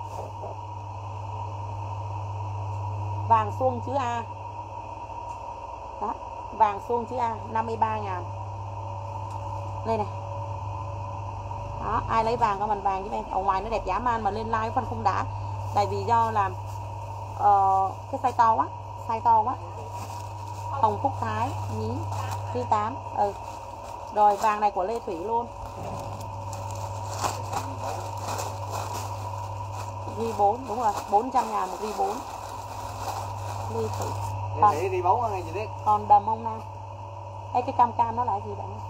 Vàng xuông chữ A. Đó, vàng xuông chữ A 53.000. Đây này. Đó, ai lấy vàng có mình vàng giúp em. Ở ngoài nó đẹp dã man mà lên like phân không đã. Tại vì do là cái size to quá, size to quá. Hồng Phúc Thái nhí ri 8. Rồi vàng này của Lê Thủy luôn. Ri 4 đúng rồi, 400.000 một ri 4. Lê Thủy. Ri 4 nghe chị biết. Còn đầm không Nam? Cái cam cam nó là gì bạn?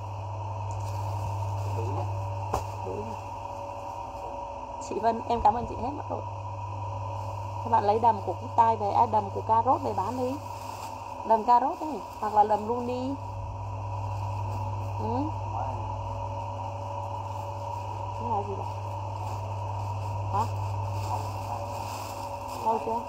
Đuổi. Chị Vân, em cảm ơn chị hết mất rồi. Các bạn lấy đầm của cái tai về, đầm của cà rốt về bán đi. Đầm cà rốt ấy, hoặc là đầm luni. Cái là gì vậy? Hả? Thôi chưa?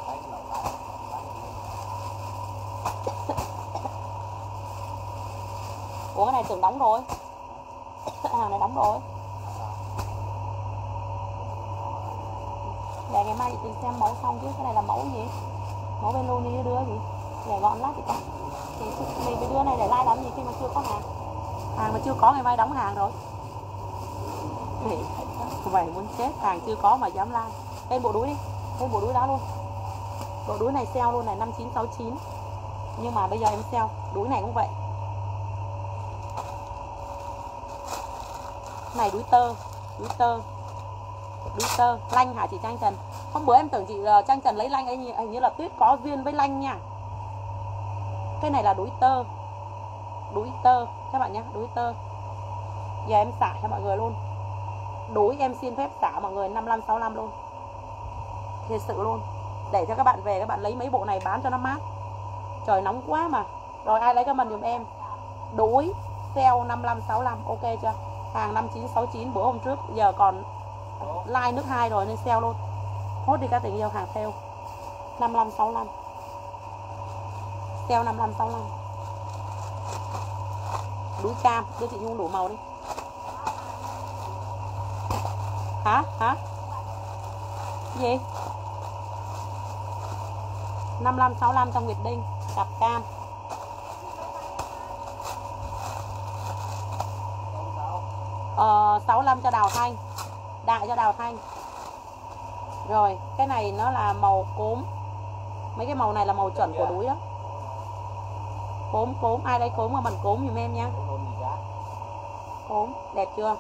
Ủa cái này tưởng đóng rồi. Hàng này đóng rồi. Để ngày mai chị tìm xem mẫu xong chứ. Cái này là mẫu gì? Mẫu bên luôn đi đưa gì? Để gọn lát chị coi. Mình cái đưa này để like làm gì khi mà chưa có hàng. Hàng mà chưa có ngày mai đóng hàng rồi. Vậy muốn chết, hàng chưa có mà dám like. Lên bộ đuôi đi. Lên bộ đuôi đó luôn. Bộ đuôi này sale luôn này 5969. Nhưng mà bây giờ em sale. Đuôi này cũng vậy. Này đuôi tơ. Đuôi tơ. Đuôi tơ. Lanh hả chị Trang Trần? Hôm bữa em tưởng chị Trang Trần lấy lanh ấy, hình như là Tuyết có duyên với lanh nha. Cái này là đuôi tơ. Đuôi tơ các bạn nhé, đuôi tơ. Giờ em xả cho mọi người luôn. Đuôi em xin phép xả mọi người 5565 luôn. Thiệt sự luôn. Để cho các bạn về các bạn lấy mấy bộ này bán cho nó mát. Trời nóng quá mà. Rồi ai lấy comment giùm em. Đuôi sale 5565 ok chưa? Hàng 5969 bữa hôm trước, giờ còn like nước 2 rồi nên sale luôn. Hốt đi các tình yêu hàng sale 5565. Sale 5565. Đuôi cam, đưa chị Nhung đủ màu đi. Hả? Hả? Gì? 5565 trong Nguyệt Đinh, cặp cam. 65 cho Đào Thanh. Đại cho Đào Thanh. Rồi, cái này nó là màu cốm. Mấy cái màu này là màu chuẩn của đuôi đó. Cốm, cốm, ai đây cốm mà mình cốm giùm em nha. Cốm, đẹp chưa?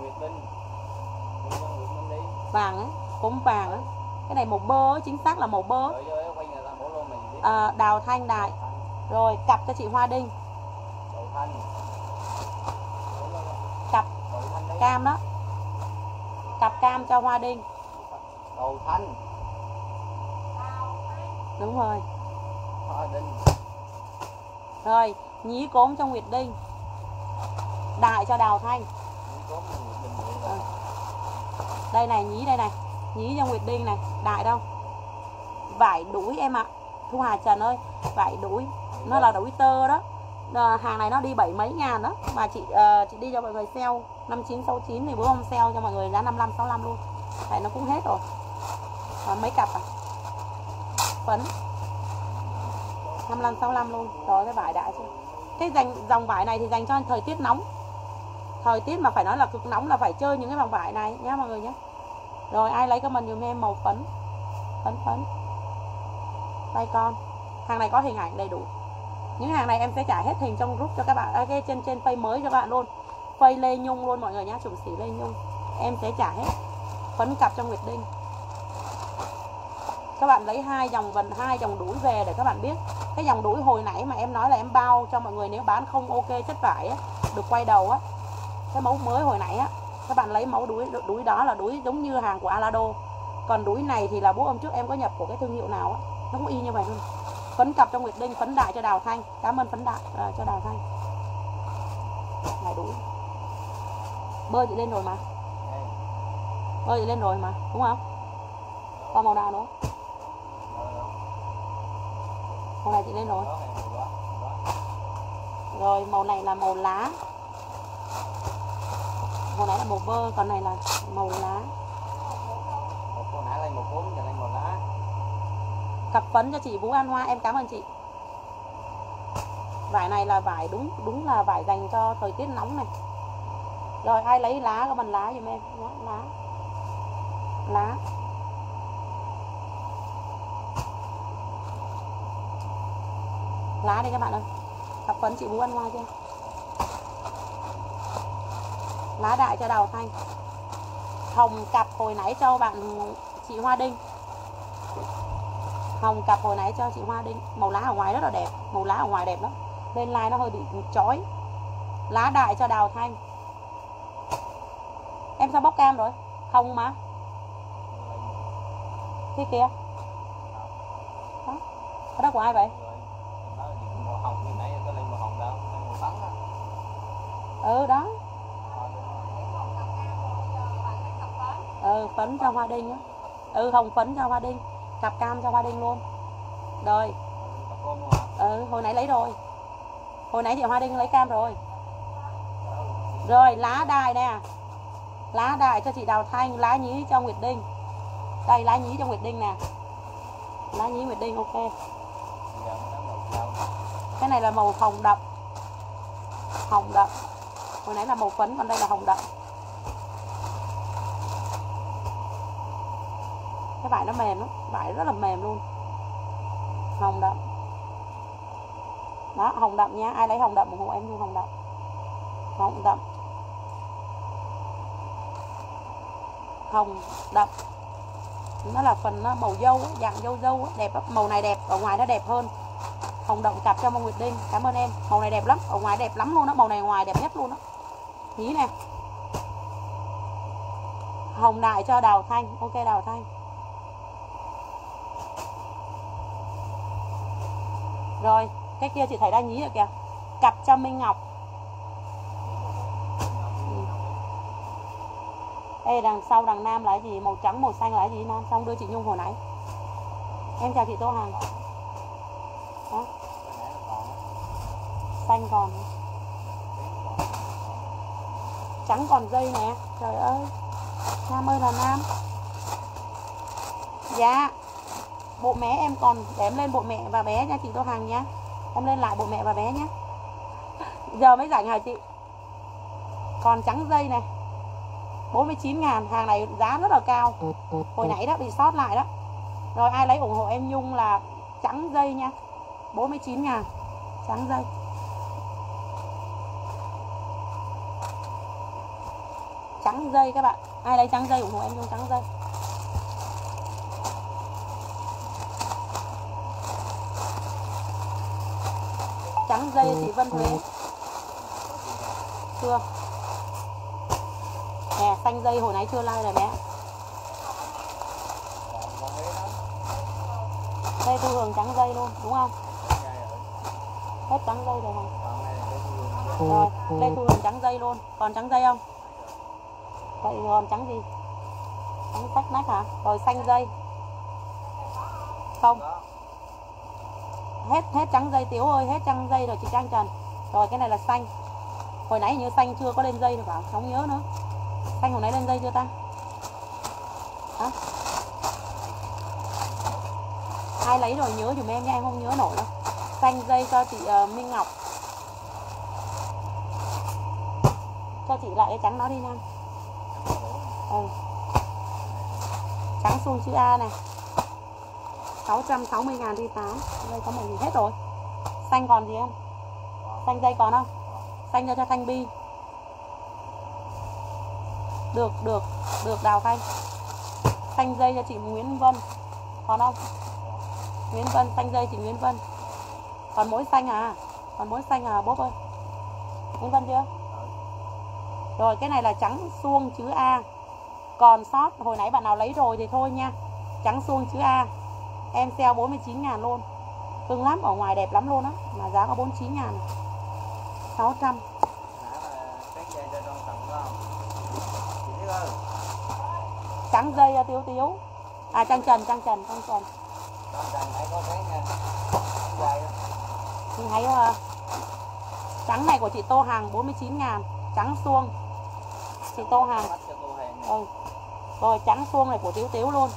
Vàng á, cốm vàng á. Cái này màu bơ, chính xác là màu bơ. Đào Thanh Đại. Rồi, cặp cho chị Hoa Đinh. Cặp cam đó. Cặp cam cho Hoa Đinh. Đầu Thanh. Đúng rồi. Hoa Đinh. Rồi, nhí cốm cho Nguyệt Đinh. Đại cho Đào Thanh. Đây này, nhí đây này. Nhí cho Nguyệt Đinh này. Đại đâu? Vải đuôi em ạ. Thu Hà Trần ơi, vải đuôi. Nó là đuôi tơ đó. Hàng này nó đi 7 mấy ngàn đó. Mà chị đi cho mọi người sale 5969 thì bữa hôm sale cho mọi người giá 5565 luôn. Tại nó cũng hết rồi. Còn mấy cặp à? Phấn 5565 luôn. Rồi cái vải đại chứ. Cái dòng vải này thì dành cho thời tiết nóng. Thời tiết mà phải nói là cực nóng là phải chơi những cái dòng vải này nhá mọi người nhé. Rồi ai lấy comment dùm em màu phấn. Phấn phấn. Tay con. Hàng này có hình ảnh đầy đủ. Những hàng này em sẽ trả hết hình trong group cho các bạn, cái trên face mới cho các bạn luôn. Face Lê Nhung luôn mọi người nhá, chủng sĩ Lê Nhung. Em sẽ trả hết. Phấn cặp trong Nguyệt Đinh. Các bạn lấy hai dòng đuôi về để các bạn biết. Cái dòng đuôi hồi nãy mà em nói là em bao cho mọi người nếu bán không ok chất vải á, được quay đầu á. Cái mẫu mới hồi nãy á, các bạn lấy mẫu đuôi đó là đuôi giống như hàng của Alado. Còn đuôi này thì là bố hôm trước em có nhập của cái thương hiệu nào á, nó cũng y như vậy luôn. Phấn cặp cho Nguyệt Đinh, phấn đại cho Đào Thanh. Cảm ơn phấn đại cho Đào Thanh. Này đuôi. Bơ chị lên rồi mà. Bơ chị lên rồi mà, đúng không? Còn màu nào nữa? Màu này chị lên rồi. Rồi màu này là màu lá. Màu này là màu bơ, còn này là màu lá. Con nãy lên màu cốm, giờ lên màu lá. Cặp phấn cho chị Vũ An Hoa, em cảm ơn chị. Vải này là vải đúng là vải dành cho thời tiết nóng này. Rồi ai lấy lá có bằng lá giùm em. Lá. Lá đây các bạn ơi. Cặp phấn chị Vũ An Hoa chưa? Lá đại cho Đào Thanh. Hồng cặp hồi nãy cho bạn chị Hoa Đinh. Hồng cặp hồi nãy cho chị Hoa Đinh. Màu lá ở ngoài rất là đẹp. Màu lá ở ngoài đẹp lắm. Lên like nó hơi bị chói. Lá đại cho Đào Thanh. Em sao bóc cam rồi? Không mà. Kia kìa. Đó. Cái đó của ai vậy? Màu hồng như nãy có lên màu hồng đâu, lên màu trắng á. Ừ đó. Phấn cho Hoa Đinh á. Hồng phấn cho Hoa Đinh. Cặp cam cho Hoa Đinh luôn. Rồi. Hồi nãy lấy rồi. Hồi nãy chị Hoa Đinh lấy cam rồi. Rồi lá đài nè. Lá đài cho chị Đào Thanh, lá nhí cho Nguyệt Đinh. Đây lá nhí cho Nguyệt Đinh nè. Lá nhí Nguyệt Đinh ok. Cái này là màu hồng đậm. Hồng đậm. Hồi nãy là màu phấn, còn đây là hồng đậm. Cái vải nó mềm lắm, vải rất là mềm luôn. Hồng đậm. Đó, hồng đậm nhá. Ai lấy hồng đậm ủng hộ em luôn hồng đậm. Hồng đậm. Hồng đậm. Nó là phần nó màu dâu, dạng dâu dâu đẹp lắm. Màu này đẹp, ở ngoài nó đẹp hơn. Hồng đậm cặp cho Mông Nguyệt Đinh. Cảm ơn em. Màu này đẹp lắm, ở ngoài đẹp lắm luôn đó. Màu này ngoài đẹp nhất luôn đó. Nhí nè. Hồng đại cho Đào Thanh. Ok Đào Thanh. Rồi, cái kia chị thấy đang nhí rồi kìa. Cặp cho Minh Ngọc. Ê, đằng sau đằng nam là cái gì? Màu trắng, màu xanh là cái gì Nam? Xong đưa chị Nhung hồi nãy. Em chào chị Tô Hằng. Đó. Xanh còn. Trắng còn dây nè. Trời ơi. Nam ơi là Nam. Dạ. Bộ mẹ em còn để em lên bộ mẹ và bé nha chị Tô Hằng nhá. Em lên lại bộ mẹ và bé nhé. Giờ mới rảnh hả chị? Còn trắng dây này 49.000. Hàng này giá rất là cao. Hồi nãy đó bị sót lại đó. Rồi ai lấy ủng hộ em Nhung là trắng dây nha. 49.000. Trắng dây. Trắng dây các bạn. Ai lấy trắng dây ủng hộ em Nhung trắng dây. Trắng dây chị Vân Thuế. Chưa. Nè, xanh dây hồi nãy chưa like rồi bé. Đây Thu Hường trắng dây luôn, đúng không? Hết trắng dây rồi hả? Rồi, đây Thu Hường trắng dây luôn. Còn trắng dây không? Vậy còn trắng gì? Trắng sách nách hả? Rồi xanh dây. Không. Hết trắng dây Tiếu ơi, hết trắng dây rồi chị Trang Trần. Rồi cái này là xanh. Hồi nãy hình như xanh chưa có lên dây được phải không nhớ nữa. Xanh hồi nãy lên dây chưa ta? Hả? Ai lấy rồi nhớ dùm em nha, em không nhớ nổi đâu. Xanh dây cho chị Minh Ngọc. Cho chị lại cái trắng nó đi nha. Trắng suông chữ A này 660.000 đi 8. Đây có màu gì hết rồi. Xanh còn gì không? Xanh dây còn không? Xanh cho Thanh Bi. Được Đào Thanh. Xanh dây cho chị Nguyễn Vân. Còn không? Nguyễn Vân, xanh dây chị Nguyễn Vân. Còn mỗi xanh à? Còn mỗi xanh à bốp ơi. Nguyễn Vân chưa? Rồi cái này là trắng suông chữ A. Còn sót hồi nãy bạn nào lấy rồi thì thôi nha. Trắng suông chữ A. Em sale 49.000 luôn. Cưng lắm, ở ngoài đẹp lắm luôn á. Mà giá có 49.000. 600. Trắng dây cho Tiếu. À Trang Trần. Chị thấy không? Trắng này của chị Tô Hằng 49.000. Trắng suông chị Tô Hằng. Rồi trắng suông này của Tiếu luôn.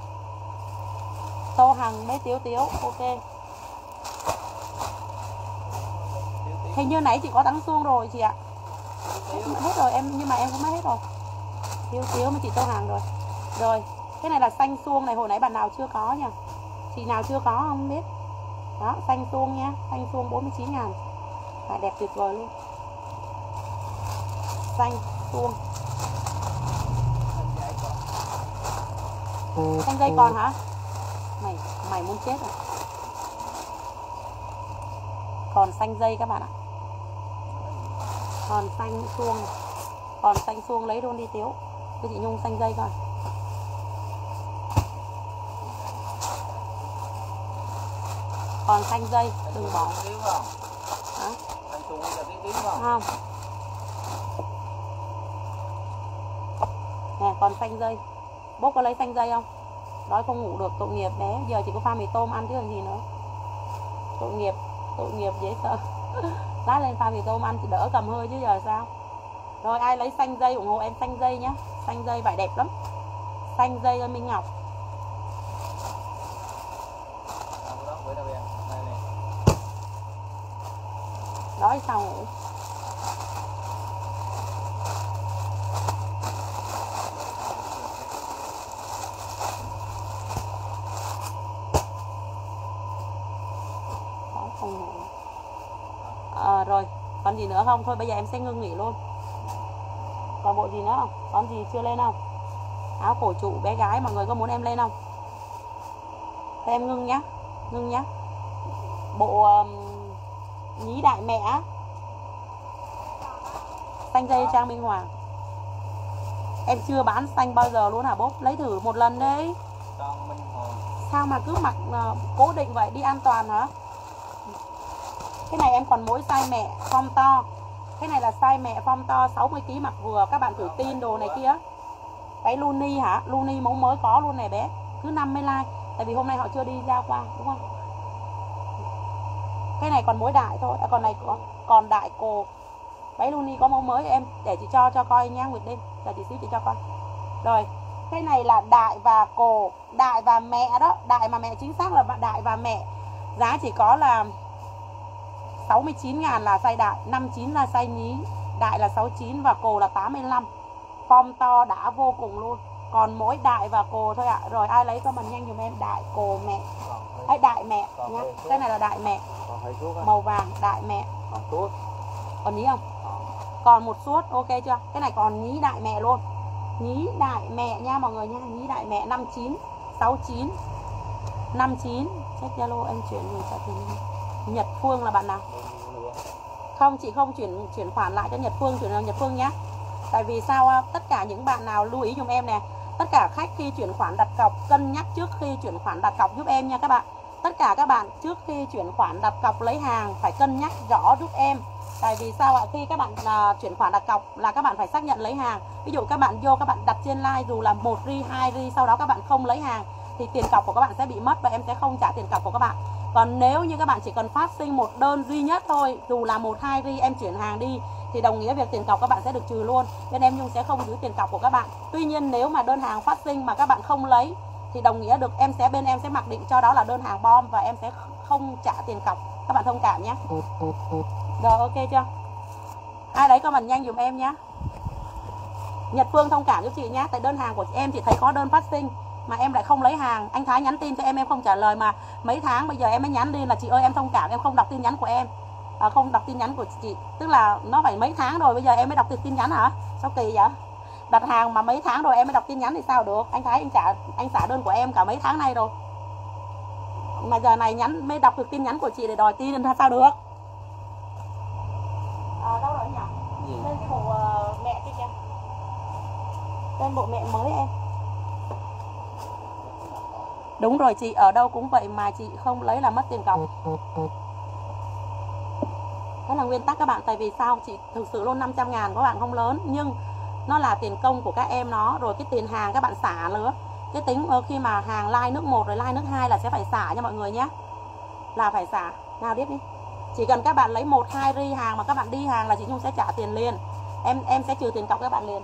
Tô Hằng mấy Tiếu. Ok. Hình như nãy chị có trắng suông rồi chị ạ. Hết rồi em, nhưng mà em cũng hết rồi. Tiếu với chị Tô Hằng rồi. Rồi cái này là xanh suông này, hồi nãy bạn nào chưa có nha. Chị nào chưa có không biết. Đó, xanh suông nha. Xanh suông 49.000. Và đẹp tuyệt vời luôn. Xanh suông. Xanh dây còn hả? Mày muốn chết à? Còn xanh dây các bạn ạ. Còn xanh suông này. Còn xanh suông lấy luôn đi Tiếu. Cho chị Nhung xanh dây coi. Còn xanh dây, đừng bỏ. Hả? Không. Nè, còn xanh dây. Bố có lấy xanh dây không? Đói không ngủ được, tội nghiệp bé. Giờ chỉ có pha mì tôm ăn chứ còn gì nữa. Tội nghiệp dễ sợ. Lát lên pha mì tôm ăn thì đỡ cầm hơi chứ giờ sao. Rồi ai lấy xanh dây ủng hộ em xanh dây nhá. Xanh dây vải đẹp lắm. Xanh dây ơi Minh Ngọc. Đói sao ngủ. Rồi còn gì nữa không? Thôi bây giờ em sẽ ngưng nghỉ luôn. Còn bộ gì nữa không? Còn gì chưa lên không? Áo cổ trụ bé gái mọi người có muốn em lên không? Thế em ngưng nhá. Ngưng nhá. Bộ nhí đại mẹ xanh dây Trang Minh Hoàng. Em chưa bán xanh bao giờ luôn hả bố? Lấy thử một lần đấy. Sao mà cứ mặc cố định vậy, đi an toàn hả? Cái này em còn mỗi size mẹ form to. Cái này là size mẹ form to 60kg mặc vừa. Các bạn thử tin đồ này kia. Váy Luni hả? Luni mẫu mới có luôn này bé. Cứ 50 like. Tại vì hôm nay họ chưa đi ra qua đúng không? Cái này còn mỗi đại thôi. Còn này còn đại cổ. Váy Luni có mẫu mới em để chị cho coi nha Nguyệt Đêm. Giờ chị xíu chị cho coi. Rồi, cái này là đại và cổ, đại và mẹ đó, đại mà mẹ chính xác là đại và mẹ. Giá chỉ có là 69.000 là size đại, 59 là size nhí, đại là 69 và cổ là 85. Form to đã vô cùng luôn. Còn mỗi đại và cổ thôi ạ. Rồi ai lấy comment nhanh giùm em đại cổ mẹ. Hay đại mẹ nhá. Cái này là đại mẹ. Màu vàng đại mẹ. Còn nhí không? Còn một suốt, ok chưa? Cái này còn nhí đại mẹ luôn. Nhí đại mẹ nha mọi người nha. Nhí đại mẹ 59, 69, 59. Check Zalo em chuyển rồi trả tiền. Nhật Phương là bạn nào? Không, chị không chuyển khoản lại cho Nhật Phương, chuyển cho Nhật Phương nhé. Tại vì sao? Tất cả những bạn nào lưu ý giùm em nè. Tất cả khách khi chuyển khoản đặt cọc cân nhắc trước khi chuyển khoản đặt cọc giúp em nha các bạn. Tất cả các bạn trước khi chuyển khoản đặt cọc lấy hàng phải cân nhắc rõ giúp em. Tại vì sao ạ? Khi các bạn chuyển khoản đặt cọc là các bạn phải xác nhận lấy hàng. Ví dụ các bạn vô các bạn đặt trên live dù là 1 ri, 2 ri, sau đó các bạn không lấy hàng thì tiền cọc của các bạn sẽ bị mất và em sẽ không trả tiền cọc của các bạn. Còn nếu như các bạn chỉ cần phát sinh một đơn duy nhất thôi, dù là 1, 2 ri em chuyển hàng đi thì đồng nghĩa việc tiền cọc các bạn sẽ được trừ luôn. Nên em Nhung sẽ không giữ tiền cọc của các bạn. Tuy nhiên nếu mà đơn hàng phát sinh mà các bạn không lấy thì đồng nghĩa được bên em sẽ mặc định cho đó là đơn hàng bom và em sẽ không trả tiền cọc. Các bạn thông cảm nhé. Rồi ok chưa? Ai lấy comment nhanh dùm em nhé. Nhật Phương thông cảm giúp chị nhé. Tại đơn hàng của em chị thấy có đơn phát sinh mà em lại không lấy hàng. Anh Thái nhắn tin cho em không trả lời mà mấy tháng bây giờ em mới nhắn tin là chị ơi em thông cảm em không đọc tin nhắn của em. Không đọc tin nhắn của chị. Tức là nó phải mấy tháng rồi bây giờ em mới đọc được tin nhắn hả? Sao kỳ vậy? Đặt hàng mà mấy tháng rồi em mới đọc tin nhắn thì sao được? Anh Thái anh trả đơn của em cả mấy tháng nay rồi. Mà giờ này nhắn mới đọc được tin nhắn của chị để đòi tin thì sao được? Đâu rồi nhỉ? Lên cái bộ mẹ kia kìa. Lên bộ mẹ mới em. Đúng rồi chị, ở đâu cũng vậy mà chị không lấy là mất tiền cọc. Đó là nguyên tắc các bạn. Tại vì sao? Chị thực sự luôn 500.000 các bạn không lớn. Nhưng nó là tiền công của các em nó. Rồi cái tiền hàng các bạn xả nữa. Cái tính khi mà hàng like nước 1 rồi like nước 2 là sẽ phải xả nha mọi người nhé. Là phải xả. Nào tiếp đi. Chỉ cần các bạn lấy 1, 2 ri hàng mà các bạn đi hàng là chị Nhung sẽ trả tiền liền. Em sẽ trừ tiền cọc các bạn liền.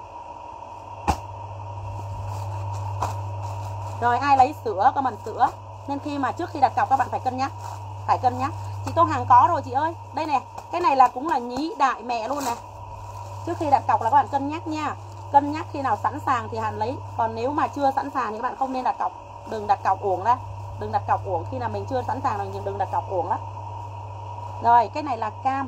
Rồi ai lấy sữa, comment sữa. Nên khi mà trước khi đặt cọc các bạn phải cân nhắc. Phải cân nhắc. Chị Tô Hàng có rồi chị ơi. Đây nè, cái này là cũng là nhí đại mẹ luôn nè. Trước khi đặt cọc là các bạn cân nhắc nha. Cân nhắc khi nào sẵn sàng thì Hàn lấy. Còn nếu mà chưa sẵn sàng thì các bạn không nên đặt cọc. Đừng đặt cọc uổng ra. Đừng đặt cọc uổng. Khi nào mình chưa sẵn sàng rồi đừng đặt cọc uổng đó. Rồi cái này là cam.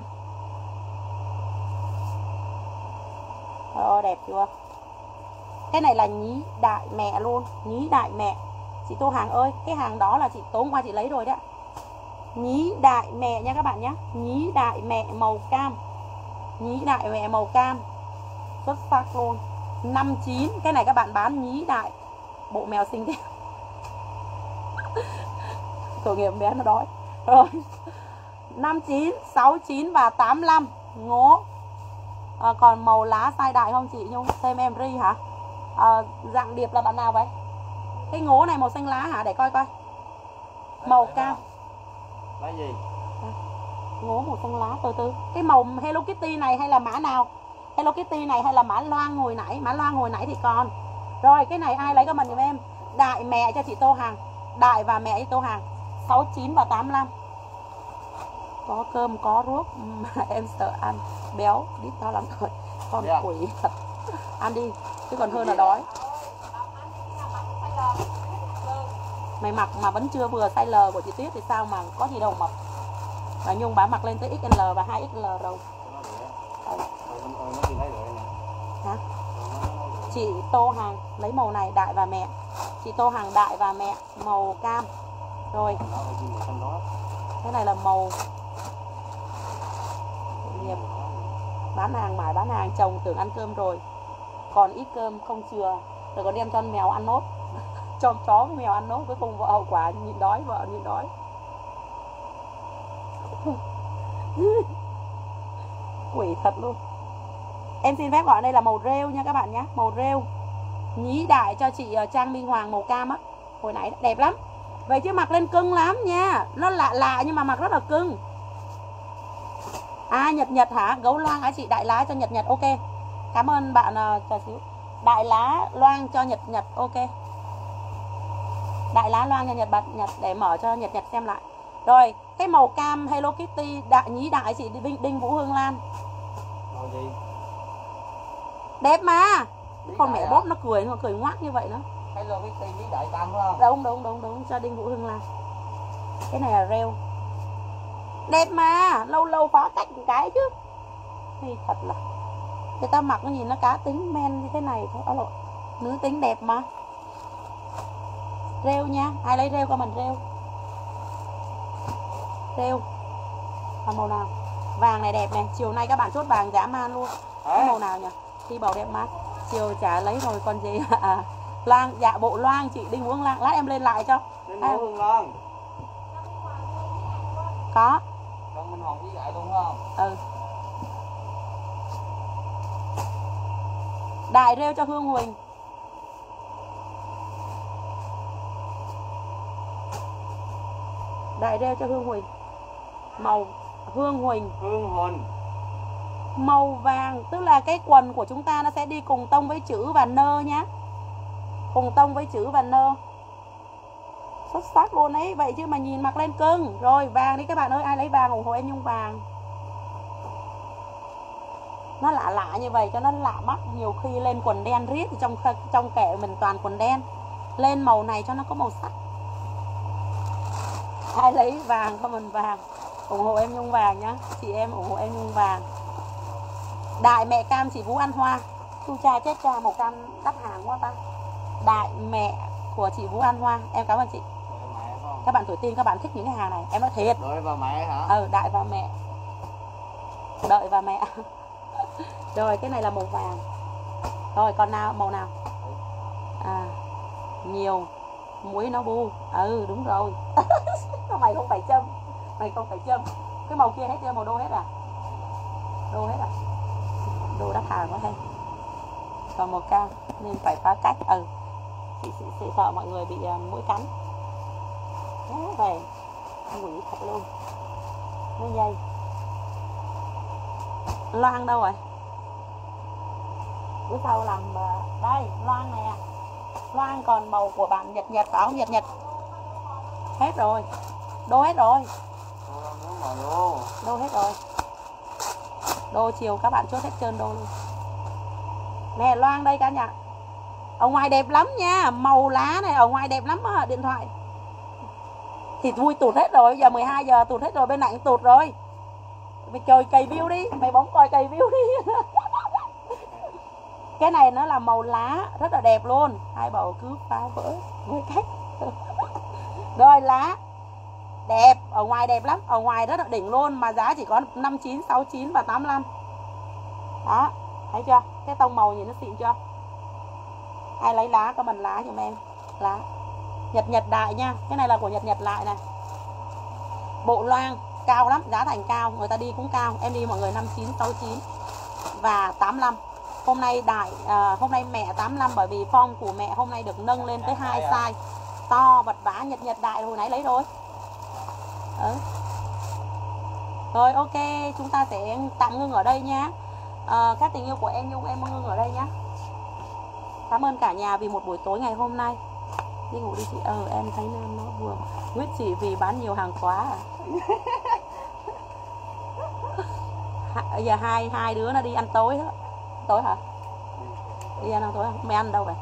Đẹp chưa? Cái này là nhí đại mẹ luôn. Nhí đại mẹ. Chị Tô Hàng ơi, cái hàng đó là chị tối hôm qua chị lấy rồi đấy. Nhí đại mẹ nha các bạn nhé. Nhí đại mẹ màu cam. Nhí đại mẹ màu cam. Xuất sắc luôn. 59. Cái này các bạn bán nhí đại. Bộ mèo xinh thế. Tội nghiệp bé nó đói. Rồi 59, 69 và 85. Ngố. Còn màu lá size đại không chị Nhung? Thêm em ri hả? Dạng điệp là bạn nào vậy? Cái ngố này màu xanh lá hả? Để coi coi. Màu cam. Lá gì? Ngố màu xanh lá, từ từ. Cái màu Hello Kitty này hay là mã nào? Hello Kitty này hay là mã loang hồi nãy? Mã loang hồi nãy thì còn. Rồi cái này ai lấy comment giùm em. Đại mẹ cho chị Tô Hằng. Đại và mẹ cho Tô Hằng 69 và 85. Có cơm có ruốc mà em sợ ăn béo biết to lắm rồi. Con quỷ thật. Ăn đi chứ còn hơn là đói. Mày mặc mà vẫn chưa vừa size L của chị Tuyết thì sao mà có gì đâu mập. Và Nhung bả mặc lên tới XL và 2XL rồi. Hả? Chị Tô Hằng lấy màu này đại và mẹ. Chị Tô Hằng đại và mẹ màu cam. Rồi. Cái này là màu nghiệp. Bán hàng mãi bán hàng, chồng tưởng ăn cơm rồi. Còn ít cơm không chừa. Rồi còn đem cho mèo ăn nốt. Cho chó mèo ăn nốt, cuối cùng vợ hậu quả nhịn đói, vợ nhịn đói. Quỷ thật luôn. Em xin phép gọi đây là màu rêu nha các bạn nhé. Màu rêu. Nhí đại cho chị Trang Minh Hoàng màu cam á. Hồi nãy đẹp lắm. Vậy chứ mặc lên cưng lắm nha. Nó lạ lạ nhưng mà mặc rất là cưng. Nhật hả? Gấu loang hả chị? Đại lá cho Nhật. Ok. Cảm ơn bạn chờ xíu. Đại lá loang cho Nhật. Ok. Đại lá loang cho Nhật để mở cho Nhật xem lại. Rồi, cái màu cam Hello Kitty nhí đại chị Đinh Vũ Hương Lan. Màu gì? Đẹp mà. Con mẹ bóp nó cười ngoác như vậy nữa. Hello Kitty nhí đại cam phải không? Đúng cho Đinh Vũ Hương Lan. Cái này là rêu. Đẹp mà, lâu phá cách một cái chứ. Thì thật là người ta mặc nó nhìn nó cá tính men như thế này thôi. Nữ tính đẹp mà. Rêu nha, ai lấy rêu comment rêu. Rêu là màu nào? Vàng này đẹp này, chiều nay các bạn chốt vàng dã man luôn. Cái màu nào nhỉ? Thi bầu đẹp mắt. Chiều chả lấy rồi còn gì. Loang, dạ bộ loang chị Đinh Vũ Loang. Lát em lên lại cho. Đinh Vũ Hương Loan. Có. Con Minh Hoàng với lại luôn không? Ừ. Đại rêu cho Hương Huỳnh. Đại rêu cho Hương Huỳnh. Màu Hương Huỳnh. Màu vàng, tức là cái quần của chúng ta nó sẽ đi cùng tông với chữ và nơ nhá. Cùng tông với chữ và nơ. Xuất sắc luôn ấy. Vậy chứ mà nhìn mặc lên cưng. Rồi vàng đi các bạn ơi. Ai lấy vàng ủng hộ em Nhung vàng. Nó lạ như vậy cho nó lạ mắt. Nhiều khi lên quần đen riết thì trong kệ mình toàn quần đen. Lên màu này cho nó có màu sắc. Ai lấy vàng comment vàng. Ủng hộ em Nhung vàng nhá. Chị em ủng hộ em Nhung vàng. Đại mẹ cam chị Vũ An Hoa. Chu cha chết cha, màu cam đắt hàng quá ta. Đại mẹ của chị Vũ An Hoa. Em cảm ơn chị. Các bạn tuổi teen các bạn thích những cái hàng này. Em nói thiệt. Đợi và mẹ hả? Đại và mẹ. Đợi và mẹ. Rồi cái này là màu vàng. Rồi còn màu nào? Nhiều. Muối nó bu. Đúng rồi. Mày không phải châm. Cái màu kia hết chưa? Màu đô hết à? Đô đắt hàng quá hay. Còn màu cam nên phải phá cách. Chị sợ mọi người bị mũi cắn. Về quỷ thật luôn. Nó dây. Loan đâu rồi? Bữa sau làm đây, loan nè. Loan còn màu của bạn Nhật phải không? Nhật. Hết rồi. Đô hết rồi. Đô chiều các bạn chốt hết trơn đô luôn. Nè loan đây cả nhà. Ở ngoài đẹp lắm nha. Màu lá này ở ngoài đẹp lắm á. Điện thoại thì vui tụt hết rồi. Giờ 12 giờ tụt hết rồi. Bên này cũng tụt rồi. Mày chơi cày view đi. Mày bấm coi cày view đi. Cái này nó là màu lá. Rất là đẹp luôn. Hai bầu cứ phá vỡ với cách. Rồi lá đẹp. Ở ngoài đẹp lắm. Ở ngoài rất là đỉnh luôn. Mà giá chỉ có 59, 69 và 85. Đó. Thấy chưa? Cái tông màu nhìn nó xịn chưa? Ai lấy lá comment lá giùm em. Lá Nhật đại nha. Cái này là của Nhật lại này. Bộ loang cao lắm. Giá thành cao. Người ta đi cũng cao. Em đi mọi người 59, 69 và 85. Hôm nay hôm nay mẹ 85 bởi vì form của mẹ hôm nay được nâng lên tới 2 size. To vật vã nhật đại hồi nãy lấy rồi. Rồi ok, chúng ta sẽ tạm ngưng ở đây nhá. Các tình yêu của em Nhung, em ngưng ở đây nhá. Cảm ơn cả nhà vì một buổi tối ngày hôm nay. Đi ngủ đi chị. Em thấy Nam nó vừa quyết chị vì bán nhiều hàng quá à. Giờ hai đứa nó đi ăn tối đó. Tối hả? Đi ăn tối hả? Mày ăn đâu vậy?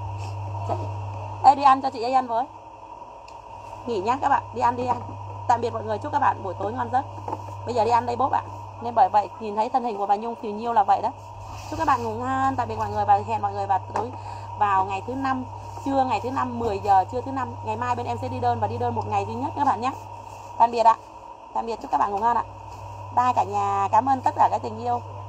Ê, đi ăn cho chị ấy ăn với. Nghỉ nhá các bạn, đi ăn đi ăn. Tạm biệt mọi người, chúc các bạn buổi tối ngon giấc. Bây giờ đi ăn đây bố bạn. Nên bởi vậy nhìn thấy thân hình của bà Nhung thì nhiêu là vậy đó. Chúc các bạn ngủ ngon, tạm biệt mọi người và hẹn mọi người vào ngày thứ 5, trưa ngày thứ 5 10 giờ trưa thứ 5. Ngày mai bên em sẽ đi đơn và đi đơn một ngày duy nhất các bạn nhé. Tạm biệt ạ. Tạm biệt, chúc các bạn ngủ ngon ạ. Bye cả nhà, cảm ơn tất cả các tình yêu.